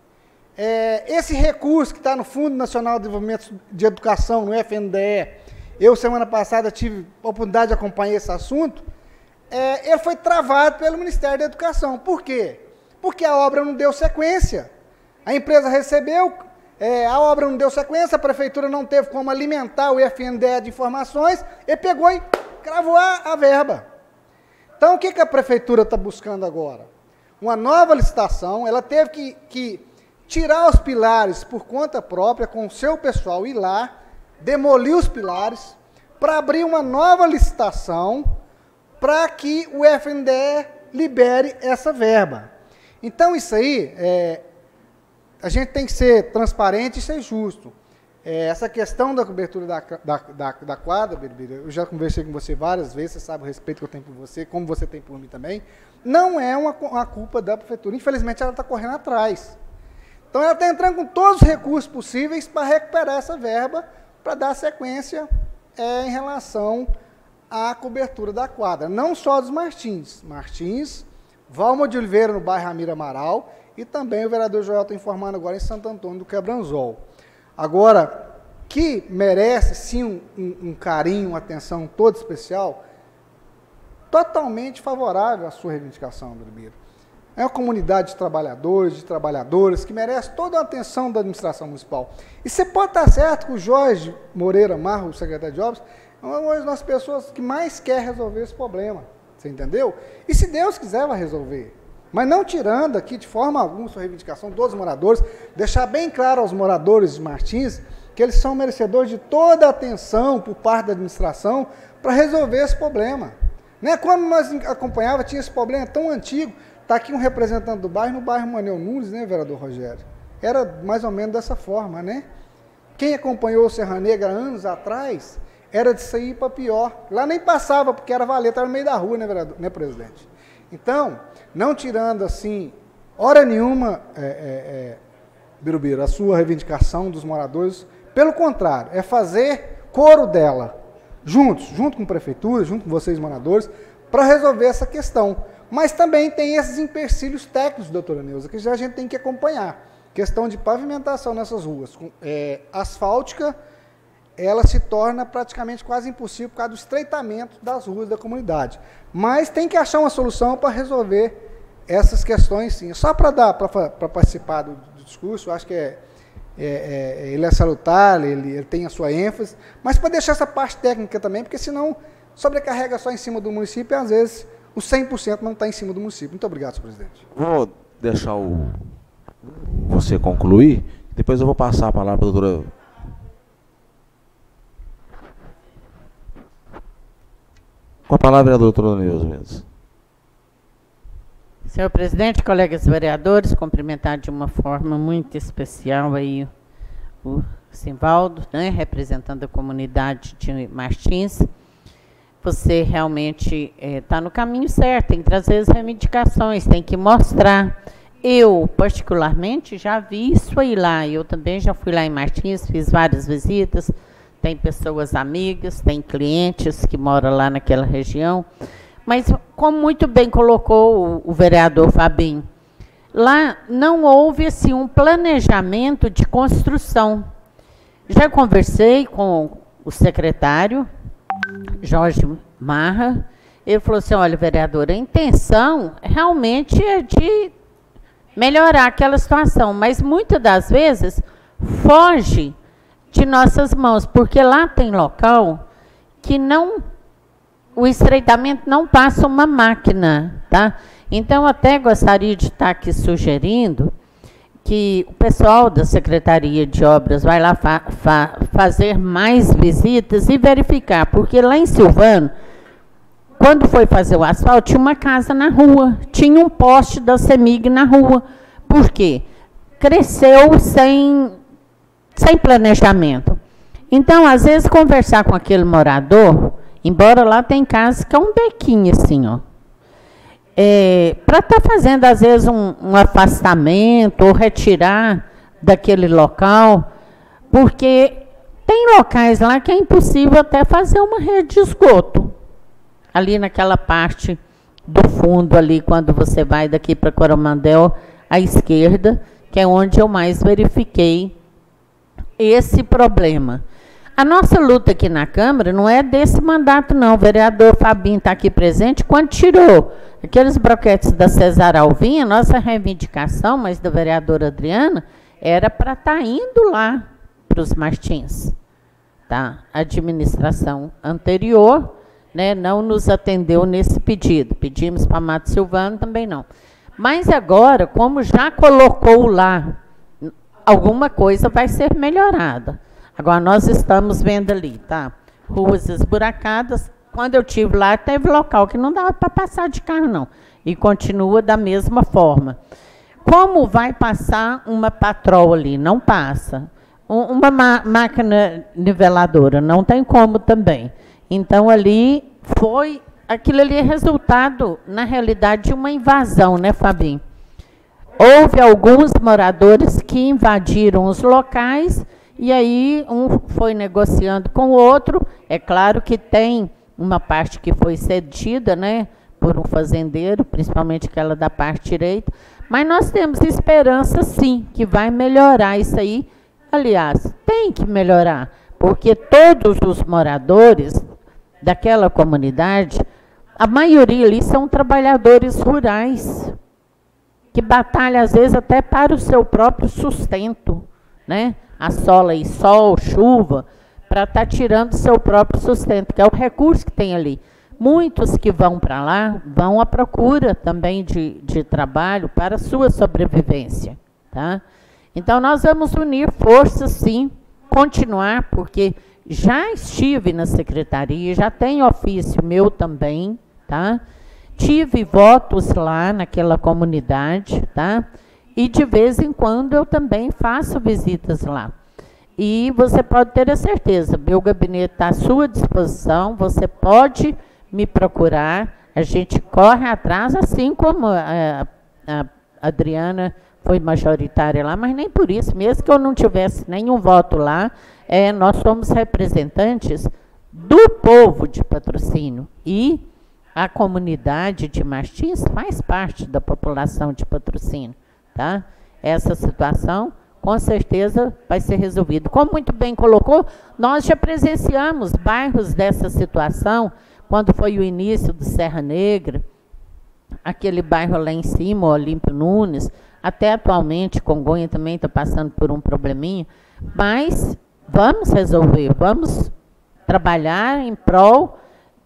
Esse recurso que está no Fundo Nacional de Desenvolvimento de Educação, no FNDE, eu semana passada tive a oportunidade de acompanhar esse assunto, ele foi travado pelo Ministério da Educação. Por quê? Porque a obra não deu sequência. A empresa recebeu, a obra não deu sequência, a prefeitura não teve como alimentar o FNDE de informações, e pegou e cravou a verba. Então, o que a prefeitura está buscando agora? Uma nova licitação. Ela teve que tirar os pilares por conta própria, com o seu pessoal ir lá, demolir os pilares, para abrir uma nova licitação, para que o FNDE libere essa verba. Então, isso aí, a gente tem que ser transparente e ser justo. Essa questão da cobertura da quadra, Birubiru, eu já conversei com você várias vezes, você sabe o respeito que eu tenho por você, como você tem por mim também, não é uma culpa da prefeitura. Infelizmente, ela está correndo atrás. Então, ela está entrando com todos os recursos possíveis para recuperar essa verba, para dar sequência em relação à cobertura da quadra. Não só dos Martins, Valma de Oliveira, no bairro Ramiro Amaral, e também o vereador Joel está informando agora em Santo Antônio do Quebranzol. Agora, que merece sim um carinho, uma atenção toda especial, totalmente favorável à sua reivindicação, Birubiru. É uma comunidade de trabalhadores, de trabalhadoras, que merece toda a atenção da administração municipal. E você pode estar certo que o Jorge Moreira Marro, o secretário de Obras, é uma das pessoas que mais quer resolver esse problema. Você entendeu? E se Deus quiser, vai resolver. Mas não tirando aqui de forma alguma sua reivindicação dos moradores, deixar bem claro aos moradores de Martins que eles são merecedores de toda a atenção por parte da administração para resolver esse problema. Né? Quando nós acompanhávamos, tinha esse problema tão antigo. Está aqui um representante do bairro, no bairro Manuel Nunes, né, vereador Rogério? Era mais ou menos dessa forma, né? Quem acompanhou o Serra Negra anos atrás, era de sair para pior. Lá nem passava, porque era valeta, estava no meio da rua, né, vereador, né, presidente? Então, não tirando assim, hora nenhuma, Birubiru, a sua reivindicação dos moradores, pelo contrário, é fazer coro dela, junto com a prefeitura, junto com vocês, moradores, para resolver essa questão. Mas também tem esses empecilhos técnicos, doutora Neuza, que já a gente tem que acompanhar. Questão de pavimentação nessas ruas. Asfáltica, ela se torna praticamente quase impossível por causa do estreitamento das ruas da comunidade. Mas tem que achar uma solução para resolver essas questões, sim. Só para participar do discurso, eu acho que ele é salutar, ele tem a sua ênfase, mas para deixar essa parte técnica também, porque senão sobrecarrega só em cima do município e às vezes o 100% não está em cima do município. Muito obrigado, senhor presidente. Vou deixar você concluir, depois eu vou passar a palavra para a doutora. Com a palavra é a doutora Neuza mesmo. Senhor presidente, colegas vereadores, cumprimentar de uma forma muito especial aí o Simvaldo, né, representando a comunidade de Martins. Você realmente está no caminho certo, tem que trazer as reivindicações, tem que mostrar. Eu, particularmente, já vi isso aí lá. Eu também já fui lá em Martins, fiz várias visitas. Tem pessoas amigas, tem clientes que moram lá naquela região. Mas, como muito bem colocou o vereador Fabinho, lá não houve assim, um planejamento de construção. Já conversei com o secretário, Jorge Marra. Ele falou assim, olha, vereadora, a intenção realmente é de melhorar aquela situação, mas muitas das vezes foge de nossas mãos, porque lá tem local que não, o estreitamento não passa uma máquina, tá? Então, até gostaria de estar aqui sugerindo que o pessoal da Secretaria de Obras vai lá fazer mais visitas e verificar, porque lá em Silvano, quando foi fazer o asfalto, tinha uma casa na rua, tinha um poste da CEMIG na rua. Por quê? Cresceu sem planejamento. Então, às vezes, conversar com aquele morador, embora lá tem casa que é um bequinho assim, ó. Para estar fazendo, às vezes, um afastamento ou retirar daquele local, porque tem locais lá que é impossível até fazer uma rede de esgoto. Ali naquela parte do fundo ali, quando você vai daqui para Coromandel, à esquerda, que é onde eu mais verifiquei esse problema. A nossa luta aqui na Câmara não é desse mandato, não. O vereador Fabinho está aqui presente. Quando tirou aqueles broquetes da Cesar Alvim, a nossa reivindicação, mas da vereadora Adriana, era para estar indo lá para os Martins. Tá? A administração anterior, né, não nos atendeu nesse pedido. Pedimos para Mato Silvano, também não. Mas agora, como já colocou lá, alguma coisa vai ser melhorada. Agora, nós estamos vendo ali, tá? Ruas esburacadas. Quando eu estive lá, teve local que não dava para passar de carro, não. E continua da mesma forma. Como vai passar uma patrol ali? Não passa. Uma máquina niveladora, não tem como também. Então, ali foi... Aquilo ali é resultado, na realidade, de uma invasão, né, Fabinho? Houve alguns moradores que invadiram os locais e aí um foi negociando com o outro. É claro que tem uma parte que foi cedida, né, por um fazendeiro, principalmente aquela da parte direita, mas nós temos esperança, sim, que vai melhorar isso aí. Aliás, tem que melhorar, porque todos os moradores daquela comunidade, a maioria ali são trabalhadores rurais, que batalham, às vezes, até para o seu próprio sustento, né? A sola e sol, chuva, para estar tirando o seu próprio sustento, que é o recurso que tem ali. Muitos que vão para lá, vão à procura também de trabalho para a sua sobrevivência, tá? Então, nós vamos unir forças, sim, continuar, porque já estive na secretaria, já tem ofício meu também, tá? Tive votos lá naquela comunidade, tá? E de vez em quando eu também faço visitas lá. E você pode ter a certeza, meu gabinete está à sua disposição, você pode me procurar, a gente corre atrás, assim como a Adriana foi majoritária lá, mas nem por isso, mesmo que eu não tivesse nenhum voto lá, nós somos representantes do povo de Patrocínio e a comunidade de Martins faz parte da população de Patrocínio, tá? Essa situação, com certeza, vai ser resolvida. Como muito bem colocou, nós já presenciamos bairros dessa situação, quando foi o início do Serra Negra, aquele bairro lá em cima, o Olímpio Nunes, até atualmente, Congonha também está passando por um probleminha, mas vamos resolver, vamos trabalhar em prol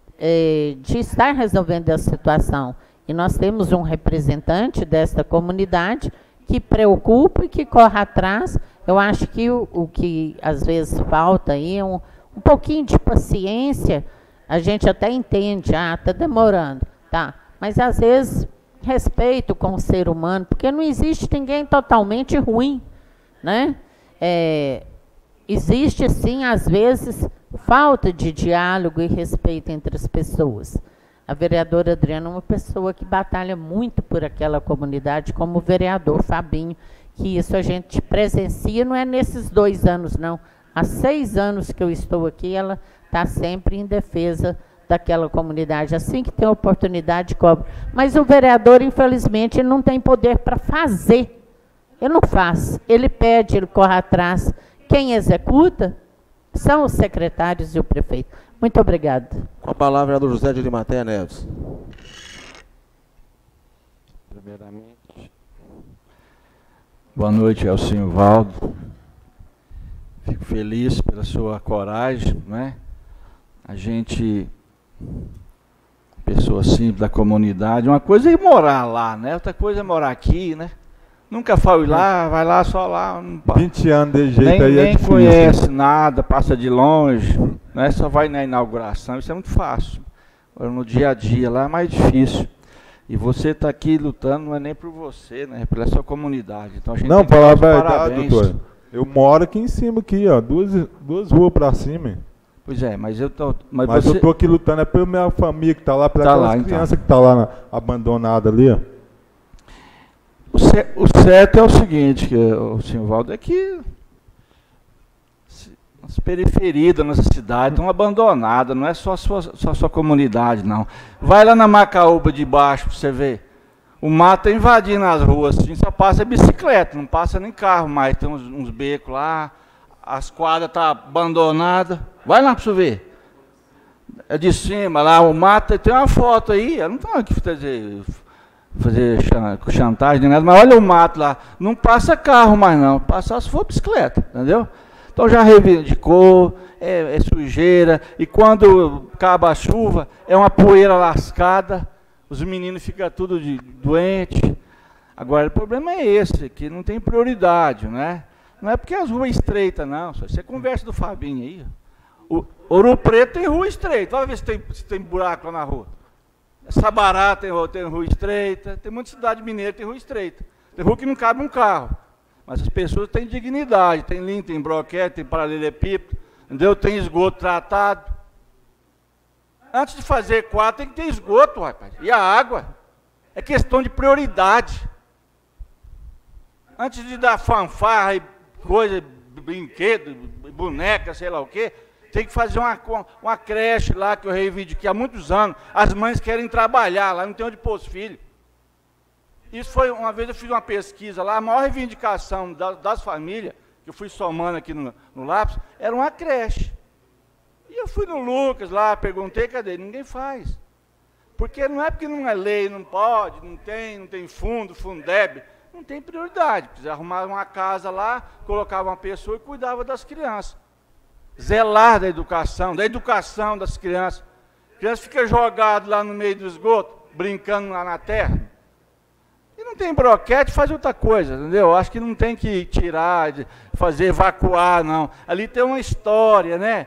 de estar resolvendo essa situação. E nós temos um representante desta comunidade que preocupa e que corre atrás. Eu acho que o que às vezes falta aí é um pouquinho de paciência. A gente até entende, está demorando, tá? Mas às vezes respeito com o ser humano, porque não existe ninguém totalmente ruim, né? Existe sim, às vezes, falta de diálogo e respeito entre as pessoas. A vereadora Adriana é uma pessoa que batalha muito por aquela comunidade, como o vereador Fabinho, que isso a gente presencia, não é nesses 2 anos, não. Há 6 anos que eu estou aqui, ela está sempre em defesa daquela comunidade. Assim que tem oportunidade, cobra. Mas o vereador, infelizmente, ele não tem poder para fazer. Ele não faz. Ele pede, ele corre atrás. Quem executa são os secretários e o prefeito. Muito obrigada. Com a palavra, vereador José de Limatea Neves. Primeiramente, boa noite, Elcinho Valdo. Fico feliz pela sua coragem, né? A gente, pessoa simples da comunidade, uma coisa é morar lá, né? Outra coisa é morar aqui, né? Nunca foi lá, vai lá só lá. 20 anos de jeito aí é nem difícil. conhece nada, passa de longe, né? Só vai na inauguração, isso é muito fácil. Agora, no dia a dia lá é mais difícil. E você está aqui lutando, não é nem por você, né? Pela sua comunidade. Então a gente não, tem que falar a dar os verdade, parabéns. doutor. Eu moro aqui em cima, aqui, ó, duas ruas para cima. Pois é, mas eu tô. Mas você... eu tô aqui lutando, é pela minha família que está lá, pela tá lá, criança então. que está lá abandonada ali, ó. O certo é o seguinte, que o senhor Valdo, é que as periferias da nossa cidade estão abandonadas, não é só a sua comunidade, não. Vai lá na Macaúba de baixo para você ver. O mato está invadindo as ruas, assim, só passa bicicleta, não passa nem carro mais. Tem uns becos lá, as quadras estão abandonadas. Vai lá para você ver. É de cima, lá o mato, tem uma foto aí, eu não estou aqui fazer chantagem nem nada, mas olha o mato lá, não passa carro mais não, passa se for bicicleta, entendeu? Então já reivindicou, é sujeira, e quando acaba a chuva, é uma poeira lascada, os meninos ficam tudo doentes. Agora o problema é esse, que não tem prioridade, né? Não é porque as ruas estreitas, não, você conversa do Fabinho aí. O Ouro Preto tem rua estreita, vai ver se tem buraco lá na rua. Sabará tem rua estreita, tem muita cidade mineira que tem rua estreita. Tem rua que não cabe um carro. Mas as pessoas têm dignidade, tem linha, tem broquete, tem paralelepípedo, entendeu? Tem esgoto tratado. Antes de fazer quadro, tem que ter esgoto, rapaz. E a água? É questão de prioridade. Antes de dar fanfarra e coisa, brinquedo, boneca, sei lá o quê, tem que fazer uma creche lá, que eu reivindiquei há muitos anos. As mães querem trabalhar lá, não tem onde pôr os filhos. Isso foi, uma vez eu fiz uma pesquisa lá, a maior reivindicação das famílias, que eu fui somando aqui no lápis, era uma creche. E eu fui no Lucas lá, perguntei, cadê? Ninguém faz. Porque não é porque não é lei, não pode, não tem fundo, Fundeb, não tem prioridade. Precisa arrumar uma casa lá, colocava uma pessoa e cuidava das crianças. Zelar da educação das crianças. A criança fica jogada lá no meio do esgoto, brincando lá na terra. E não tem broquete, faz outra coisa, entendeu? Acho que não tem que tirar, fazer evacuar, não. Ali tem uma história, né?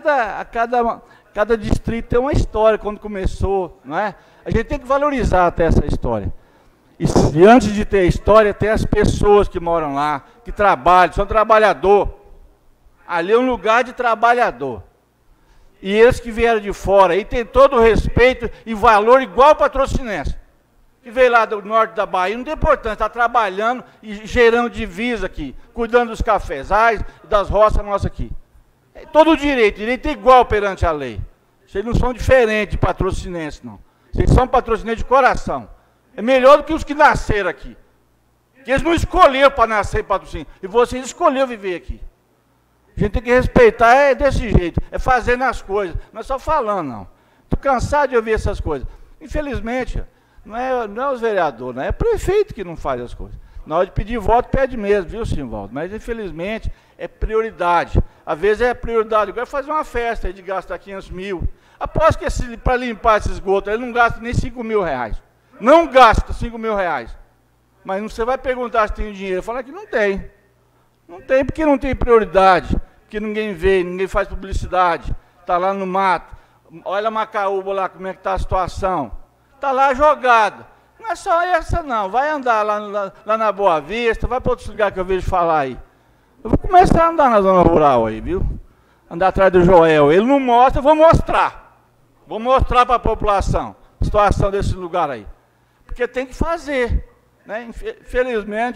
Cada distrito tem uma história quando começou, não é? A gente tem que valorizar até essa história. E antes de ter história, tem as pessoas que moram lá, que trabalham, são trabalhador. Ali é um lugar de trabalhador. E eles que vieram de fora aí têm todo o respeito e valor igual ao patrocinense. Que veio lá do norte da Bahia, não tem importância, está trabalhando e gerando divisa aqui, cuidando dos cafezais, das roças nossas aqui. É todo o direito é igual perante a lei. Vocês não são diferentes de patrocinenses, não. Vocês são patrocinenses de coração. É melhor do que os que nasceram aqui. Que eles não escolheram para nascer patrocínio, e vocês escolheram viver aqui. A gente tem que respeitar, é desse jeito, é fazendo as coisas, não é só falando, não. Estou cansado de ouvir essas coisas. Infelizmente, não é os vereadores, não é o prefeito que não faz as coisas. Na hora de pedir voto, pede mesmo, viu, Simvaldo? Mas, infelizmente, é prioridade. Às vezes é prioridade, agora fazer uma festa aí de gastar 500 mil. Aposto que para limpar esse esgoto, ele não gasta nem 5 mil reais. Não gasta 5 mil reais. Mas você vai perguntar se tem dinheiro, fala que não tem. Não tem porque não tem prioridade, porque ninguém vê, ninguém faz publicidade. Está lá no mato. Olha a Macaúba lá, como é que está a situação. Está lá jogado. Não é só essa não, vai andar lá na Boa Vista, vai para outros lugares que eu vejo falar aí. Eu vou começar a andar na zona rural aí, viu? Andar atrás do Joel. Ele não mostra, eu vou mostrar. Vou mostrar para a população a situação desse lugar aí. Porque tem que fazer. Né? Infelizmente,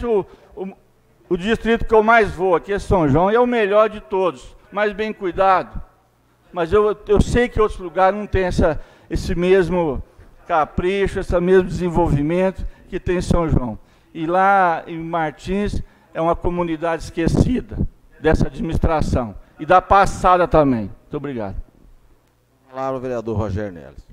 o distrito que eu mais vou aqui é São João e é o melhor de todos, mais bem cuidado. Mas eu sei que outros lugares não têm esse mesmo capricho, esse mesmo desenvolvimento que tem em São João. E lá em Martins é uma comunidade esquecida dessa administração e da passada também. Muito obrigado. Palavra o vereador Rogério Neles.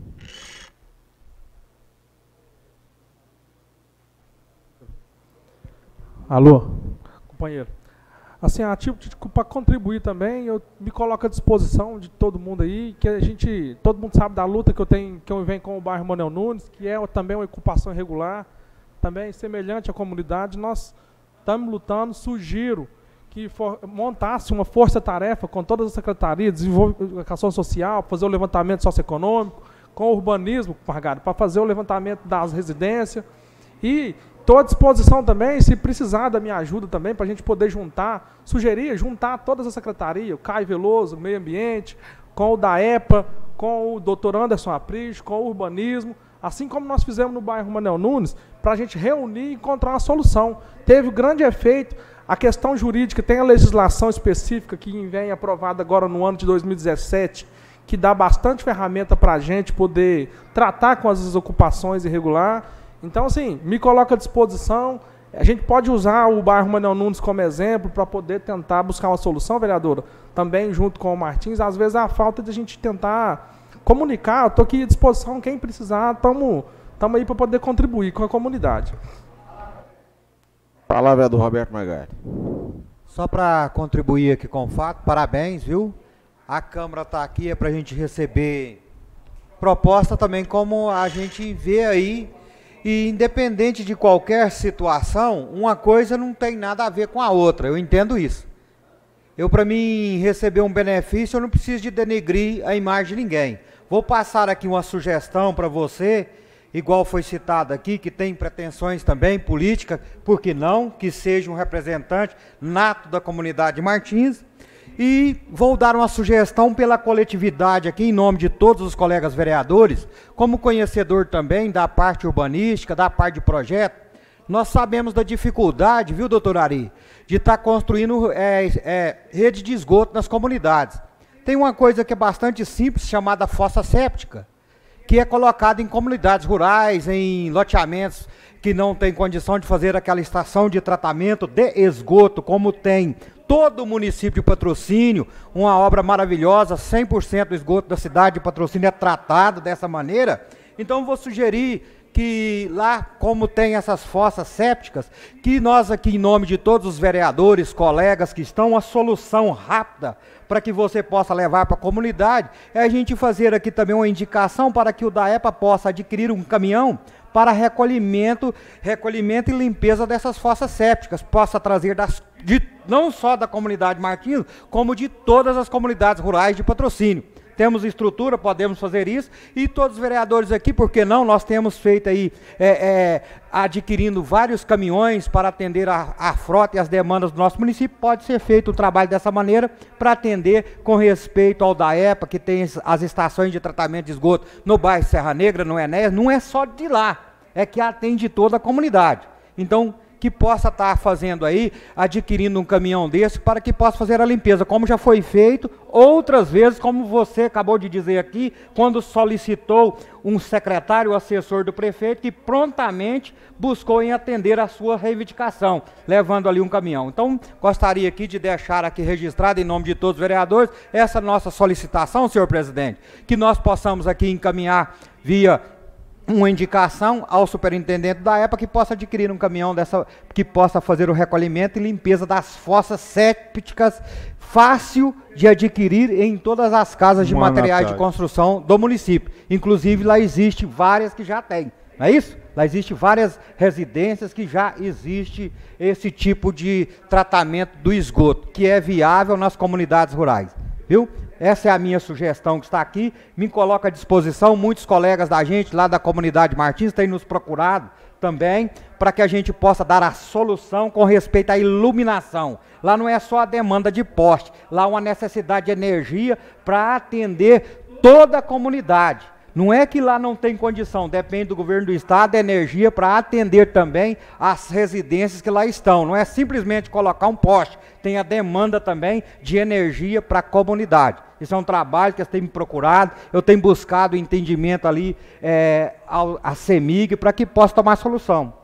Alô, companheiro. Assim, para contribuir também, eu me coloco à disposição de todo mundo aí, que todo mundo sabe da luta que eu venho com o bairro Manuel Nunes, que é também uma ocupação irregular, também semelhante à comunidade. Nós estamos lutando, sugiro que montasse uma força-tarefa com todas as secretarias, desenvolvimento social, fazer o levantamento socioeconômico, com o urbanismo, Margarida, para fazer o levantamento das residências. E estou à disposição também, se precisar da minha ajuda também, para a gente poder juntar todas as secretarias, o Caio Veloso, Meio Ambiente, com o da EPA, com o Dr. Anderson Apris, com o urbanismo, assim como nós fizemos no bairro Manuel Nunes, para a gente reunir e encontrar uma solução. Teve grande efeito. A questão jurídica, tem a legislação específica que vem aprovada agora no ano de 2017, que dá bastante ferramenta para a gente poder tratar com as ocupações irregulares. Então, assim, me coloco à disposição. A gente pode usar o bairro Manuel Nunes como exemplo para poder tentar buscar uma solução, vereadora, também junto com o Martins. Às vezes, a falta de a gente tentar comunicar. Eu estou aqui à disposição, quem precisar, estamos aí para poder contribuir com a comunidade. Palavra é do Roberto Margari. Só para contribuir aqui com o fato, parabéns, viu? A Câmara está aqui para a gente receber proposta também, como a gente vê aí, e independente de qualquer situação, uma coisa não tem nada a ver com a outra, eu entendo isso. Para mim receber um benefício, eu não preciso de denegrir a imagem de ninguém. Vou passar aqui uma sugestão para você, igual foi citado aqui, que tem pretensões também políticas, por que não, que seja um representante nato da comunidade Martins, e vou dar uma sugestão pela coletividade aqui, em nome de todos os colegas vereadores, como conhecedor também da parte urbanística, da parte de projeto. Nós sabemos da dificuldade, viu, doutor Ari, de estar construindo rede de esgoto nas comunidades. Tem uma coisa que é bastante simples, chamada fossa séptica, que é colocado em comunidades rurais, em loteamentos que não tem condição de fazer aquela estação de tratamento de esgoto, como tem todo o município de Patrocínio, uma obra maravilhosa, 100% do esgoto da cidade de Patrocínio é tratado dessa maneira. Então, vou sugerir que lá, como tem essas fossas sépticas, que nós aqui, em nome de todos os vereadores, colegas que estão, a solução rápida para que você possa levar para a comunidade, é a gente fazer aqui também uma indicação para que o DAEPA possa adquirir um caminhão para recolhimento e limpeza dessas fossas sépticas, possa trazer não só da comunidade Martins, como de todas as comunidades rurais de Patrocínio. Temos estrutura, podemos fazer isso, e todos os vereadores aqui, por que não, nós temos feito aí, adquirindo vários caminhões para atender a frota e as demandas do nosso município, pode ser feito o trabalho dessa maneira, para atender com respeito ao DAEPA, que tem as estações de tratamento de esgoto no bairro Serra Negra, no Enéas, não é só de lá, é que atende toda a comunidade. Então, que possa estar fazendo aí, adquirindo um caminhão desse, para que possa fazer a limpeza, como já foi feito outras vezes, como você acabou de dizer aqui, quando solicitou um secretário, assessor do prefeito, que prontamente buscou em atender a sua reivindicação, levando ali um caminhão. Então, gostaria aqui de deixar aqui registrado, em nome de todos os vereadores, essa nossa solicitação, senhor presidente, que nós possamos aqui encaminhar via uma indicação ao superintendente da EPA que possa adquirir um caminhão que possa fazer o recolhimento e limpeza das fossas sépticas, fácil de adquirir em todas as casas de materiais de construção do município. Inclusive, lá existe várias que já tem, não é isso? Lá existe várias residências que já existe esse tipo de tratamento do esgoto, que é viável nas comunidades rurais, viu? Essa é a minha sugestão que está aqui, me coloca à disposição, muitos colegas da gente lá da comunidade Martins têm nos procurado também, para que a gente possa dar a solução com respeito à iluminação. Lá não é só a demanda de poste, lá uma necessidade de energia para atender toda a comunidade. Não é que lá não tem condição, depende do governo do estado, da energia para atender também as residências que lá estão. Não é simplesmente colocar um poste, tem a demanda também de energia para a comunidade. Isso é um trabalho que eles têm me procurado, eu tenho buscado entendimento ali, a CEMIG, para que possa tomar solução.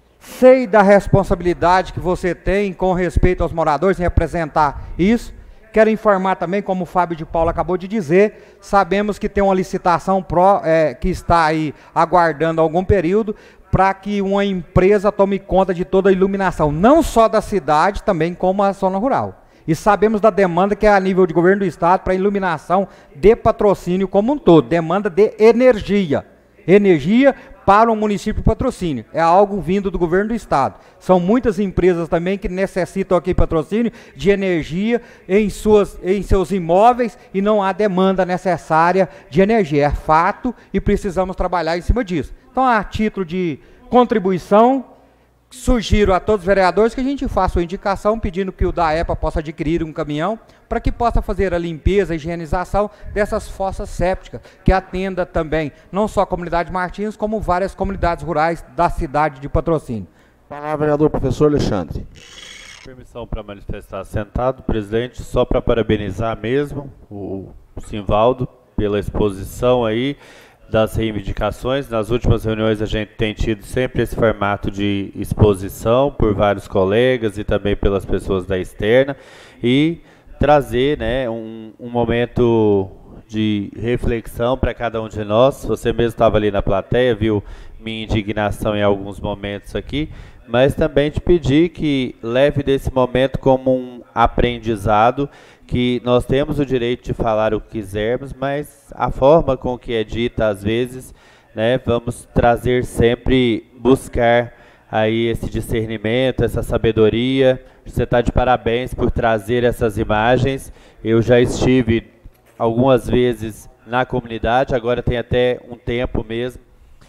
Sei da responsabilidade que você tem com respeito aos moradores em representar isso. Quero informar também, como o Fábio de Paula acabou de dizer, sabemos que tem uma licitação que está aí aguardando algum período para que uma empresa tome conta de toda a iluminação, não só da cidade, também como a zona rural. E sabemos da demanda que é a nível de governo do estado para iluminação de Patrocínio como um todo, demanda de energia. Energia para o município de Patrocínio. É algo vindo do governo do estado. São muitas empresas também que necessitam aqui em Patrocínio de energia em seus imóveis e não há demanda necessária de energia. É fato e precisamos trabalhar em cima disso. Então, a título de contribuição, sugiro a todos os vereadores que a gente faça uma indicação pedindo que o DAEPA possa adquirir um caminhão para que possa fazer a limpeza, a higienização dessas fossas sépticas, que atenda também não só a comunidade Martins, como várias comunidades rurais da cidade de Patrocínio. Palavra, vereador professor Alexandre. Permissão para manifestar sentado, presidente, só para parabenizar mesmo o Simvaldo pela exposição aí das reivindicações. Nas últimas reuniões a gente tem tido sempre esse formato de exposição por vários colegas e também pelas pessoas da externa e trazer, né, um momento de reflexão para cada um de nós. Você mesmo estava ali na plateia, viu minha indignação em alguns momentos aqui, mas também te pedir que leve desse momento como um aprendizado, que nós temos o direito de falar o que quisermos, mas a forma com que é dita às vezes, né, vamos trazer sempre, buscar aí esse discernimento, essa sabedoria. Você está de parabéns por trazer essas imagens. Eu já estive algumas vezes na comunidade, agora tem até um tempo mesmo,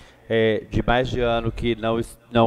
de mais de ano que não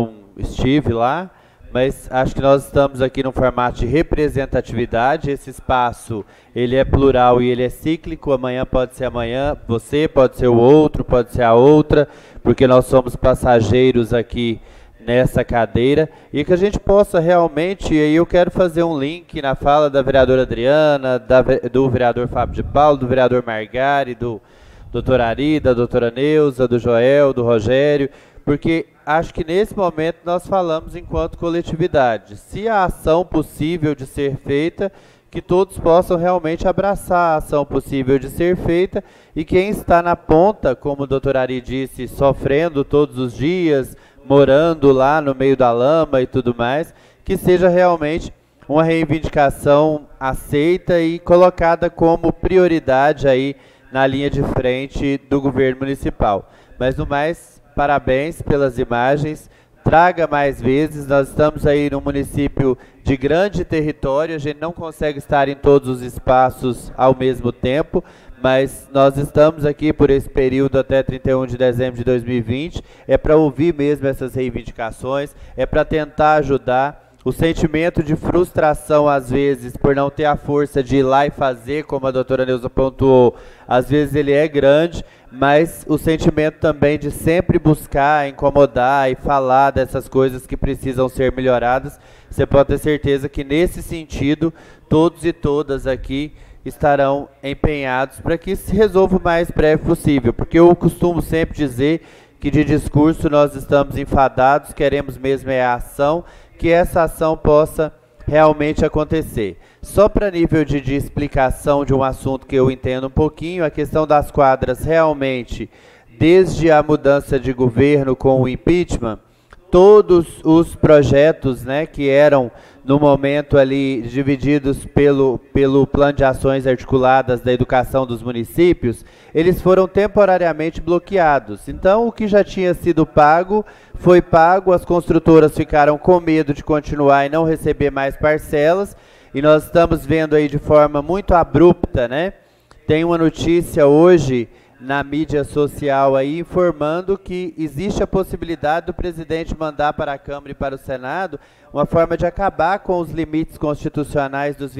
estive lá, mas acho que nós estamos aqui num formato de representatividade. Esse espaço, ele é plural e ele é cíclico. Amanhã pode ser você, pode ser o outro, pode ser a outra, porque nós somos passageiros aqui nessa cadeira, e que a gente possa realmente, e aí eu quero fazer um link na fala da vereadora Adriana, do vereador Fábio de Paulo, do vereador Margari, do doutor Ari, da doutora Neuza, do Joel, do Rogério, porque acho que nesse momento nós falamos enquanto coletividade. Se a ação possível de ser feita, que todos possam realmente abraçar a ação possível de ser feita, e quem está na ponta, como o doutor Ari disse, sofrendo todos os dias, morando lá no meio da lama e tudo mais, que seja realmente uma reivindicação aceita e colocada como prioridade aí na linha de frente do governo municipal. Mas no mais, parabéns pelas imagens, traga mais vezes. Nós estamos aí num município de grande território, a gente não consegue estar em todos os espaços ao mesmo tempo, mas nós estamos aqui por esse período até 31 de dezembro de 2020, é para ouvir mesmo essas reivindicações, é para tentar ajudar. O sentimento de frustração, às vezes, por não ter a força de ir lá e fazer, como a doutora Neuza pontuou, às vezes ele é grande, mas o sentimento também de sempre buscar, incomodar e falar dessas coisas que precisam ser melhoradas, você pode ter certeza que nesse sentido, todos e todas aqui estarão empenhados para que se resolva o mais breve possível, porque eu costumo sempre dizer que de discurso nós estamos enfadados, queremos mesmo é a ação, que essa ação possa realmente acontecer. Só para nível de explicação de um assunto que eu entendo um pouquinho, a questão das quadras realmente, desde a mudança de governo com o impeachment, todos os projetos, né, que eram no momento ali divididos pelo plano de ações articuladas da educação dos municípios, eles foram temporariamente bloqueados. Então o que já tinha sido pago, foi pago, as construtoras ficaram com medo de continuar e não receber mais parcelas, e nós estamos vendo aí de forma muito abrupta, né? Tem uma notícia hoje na mídia social aí informando que existe a possibilidade do presidente mandar para a Câmara e para o Senado uma forma de acabar com os limites constitucionais dos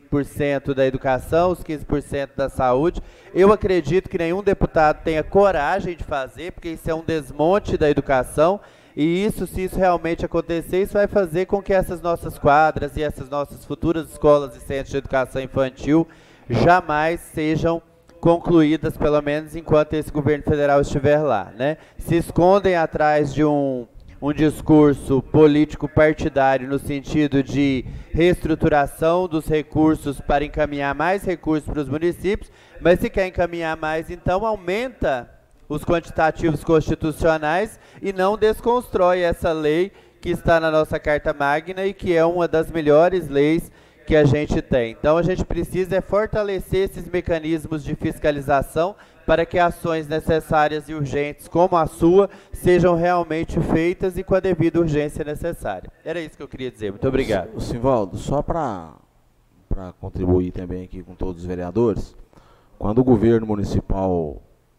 25% da educação, os 15% da saúde. Eu acredito que nenhum deputado tenha coragem de fazer, porque isso é um desmonte da educação, e isso, se isso realmente acontecer, isso vai fazer com que essas nossas quadras e essas nossas futuras escolas e centros de educação infantil jamais sejam concluídas, pelo menos enquanto esse governo federal estiver lá, né? Se escondem atrás de um um discurso político partidário no sentido de reestruturação dos recursos para encaminhar mais recursos para os municípios, mas se quer encaminhar mais, então aumenta os quantitativos constitucionais e não desconstrói essa lei que está na nossa Carta Magna e que é uma das melhores leis que a gente tem. Então a gente precisa fortalecer esses mecanismos de fiscalização para que ações necessárias e urgentes como a sua sejam realmente feitas e com a devida urgência necessária. Era isso que eu queria dizer. Muito obrigado. Simvaldo, só para contribuir também aqui com todos os vereadores, quando o governo municipal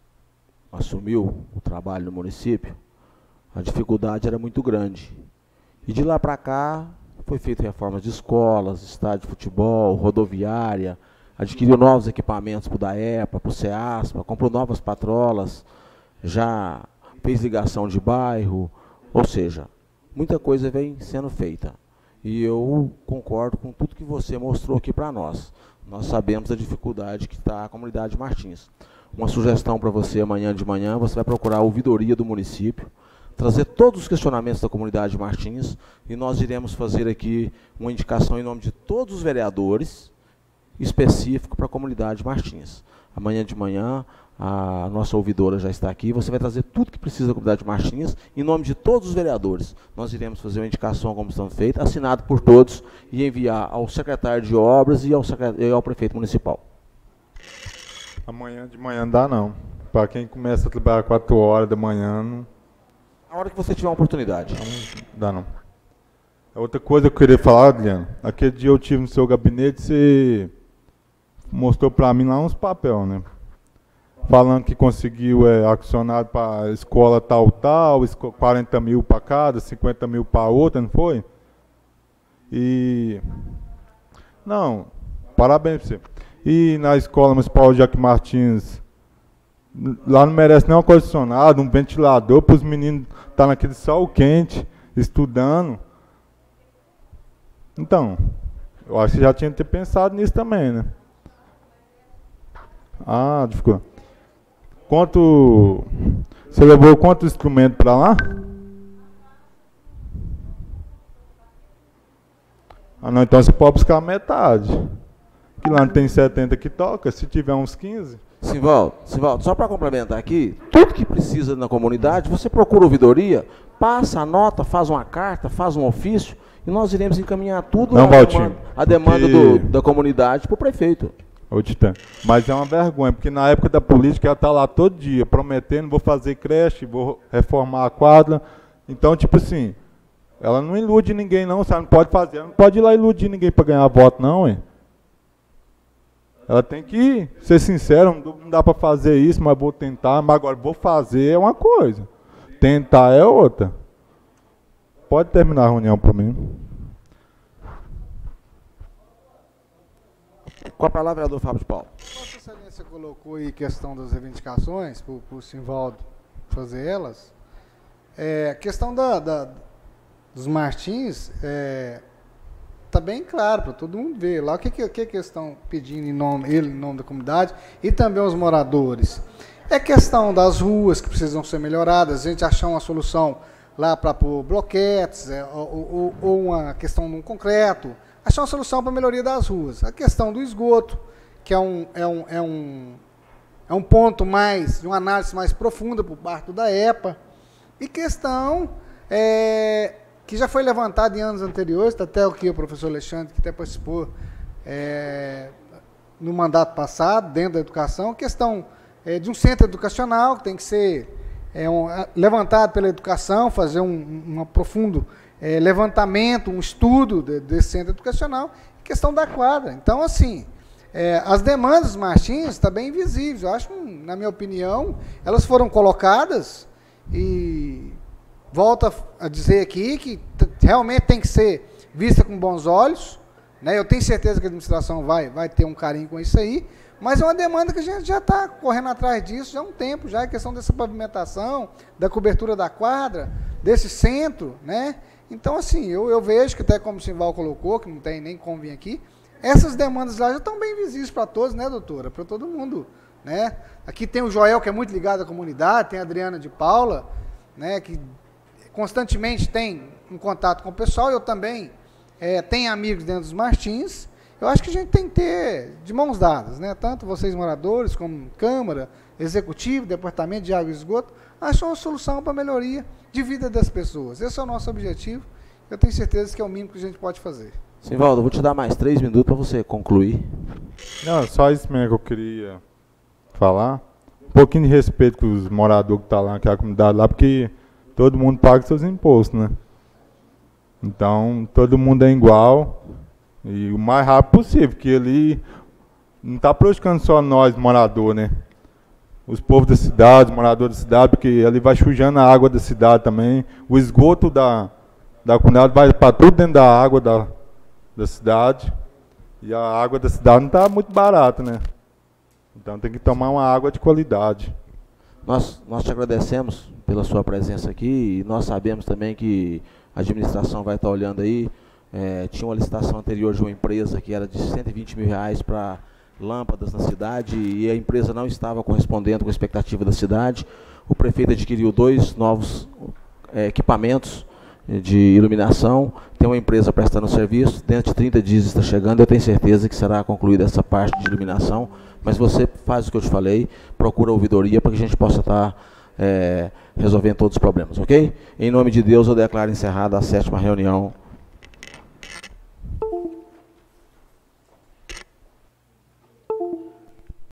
assumiu o trabalho no município, a dificuldade era muito grande. E de lá para cá, foi feita reformas de escolas, estádio de futebol, rodoviária, adquiriu novos equipamentos para o DAEPA, para o CEASPA, comprou novas patrolas, já fez ligação de bairro, ou seja, muita coisa vem sendo feita. E eu concordo com tudo que você mostrou aqui para nós. Nós sabemos a dificuldade que está a comunidade Martins. Uma sugestão para você amanhã de manhã, você vai procurar a ouvidoria do município, trazer todos os questionamentos da comunidade Martins e nós iremos fazer aqui uma indicação em nome de todos os vereadores específico para a comunidade Martins. Amanhã de manhã a nossa ouvidora já está aqui, você vai trazer tudo que precisa da comunidade Martins em nome de todos os vereadores. Nós iremos fazer uma indicação como está feita, assinado por todos e enviar ao secretário de obras e ao prefeito municipal. Amanhã de manhã não dá não. Para quem começa a trabalhar 4 horas da manhã, não... A hora que você tiver uma oportunidade. Não dá não. Outra coisa que eu queria falar, Adriano, aquele dia eu tive no seu gabinete, você mostrou para mim lá uns papel, né? Falando que conseguiu acionado para escola tal, 40 mil para cada, 50 mil para outra, não foi? E... Não, parabéns para você. E na escola municipal Jaque Martins, lá não merece nem um ar-condicionado, um ventilador para os meninos estar naquele sol quente, estudando. Então, eu acho que já tinha que ter pensado nisso também, né? Ah, ficou. Você levou quanto instrumento para lá? Ah, não, então você pode buscar metade. Que lá não tem 70 que toca, se tiver uns 15... Simvaldo, só para complementar aqui, tudo que precisa na comunidade, você procura ouvidoria, passa a nota, faz uma carta, faz um ofício, e nós iremos encaminhar tudo a demanda da comunidade para o prefeito. Ô, Titã, mas é uma vergonha, porque na época da política ela está lá todo dia, prometendo, vou fazer creche, vou reformar a quadra. Então, tipo assim, ela não ilude ninguém não, você não pode fazer, ela não pode ir lá iludir ninguém para ganhar voto não, hein? Ela tem que ser sincera, não dá para fazer isso, mas vou tentar, mas agora vou fazer é uma coisa, tentar é outra. Pode terminar a reunião para mim. Com a palavra, vereador Fábio de Paulo. Vossa Excelência colocou aí questão das reivindicações, para o Simvaldo fazer elas. A questão dos Martins está bem claro para todo mundo ver lá o que eles estão pedindo em nome da comunidade e também os moradores. É questão das ruas que precisam ser melhoradas, a gente achar uma solução lá para pôr bloquetes, ou uma questão de um concreto, achar uma solução para a melhoria das ruas. A questão do esgoto, que é um ponto mais, de uma análise mais profunda por parte da EPA, e questão que já foi levantada em anos anteriores, até o que o professor Alexandre, que até participou no mandato passado, dentro da educação, a questão de um centro educacional, que tem que ser levantado pela educação, fazer um profundo levantamento, um estudo desse centro educacional, questão da quadra. Então, assim, as demandas dos Martins estão bem visíveis. Eu acho, na minha opinião, elas foram colocadas e volto a dizer aqui que realmente tem que ser vista com bons olhos, né? Eu tenho certeza que a administração vai ter um carinho com isso aí, mas é uma demanda que a gente já está correndo atrás disso já há um tempo, já a questão dessa pavimentação, da cobertura da quadra, desse centro, né? Então, assim, eu vejo que até como o Simval colocou, que não tem nem como vir aqui, essas demandas lá já estão bem visíveis para todos, né, doutora? Para todo mundo, né? Aqui tem o Joel, que é muito ligado à comunidade, tem a Adriana de Paula, né, que constantemente tem um contato com o pessoal, eu também tenho amigos dentro dos Martins. Eu acho que a gente tem que ter de mãos dadas, né? Tanto vocês moradores, como Câmara, Executivo, Departamento de Água e Esgoto, acham uma solução para a melhoria de vida das pessoas. Esse é o nosso objetivo. Eu tenho certeza que é o mínimo que a gente pode fazer. Simvaldo, vou te dar mais 3 minutos para você concluir. Não, só isso mesmo que eu queria falar. Um pouquinho de respeito com os moradores que estão lá, que é a comunidade lá, porque todo mundo paga seus impostos, né? Então, todo mundo é igual. E o mais rápido possível, porque ali não está prejudicando só nós, moradores, né? Os povos da cidade, os moradores da cidade, porque ali vai sujando a água da cidade também. O esgoto da comunidade vai para tudo dentro da água da cidade. E a água da cidade não está muito barata, né? Então tem que tomar uma água de qualidade. Nós te agradecemos pela sua presença aqui e nós sabemos também que a administração vai estar olhando aí. Tinha uma licitação anterior de uma empresa que era de R$120 mil para lâmpadas na cidade e a empresa não estava correspondendo com a expectativa da cidade. O prefeito adquiriu 2 novos equipamentos de iluminação, tem uma empresa prestando serviço, dentro de 30 dias está chegando, eu tenho certeza que será concluída essa parte de iluminação, mas você faz o que eu te falei, procura a ouvidoria para que a gente possa estar resolvendo todos os problemas, ok? Em nome de Deus, eu declaro encerrada a 7ª reunião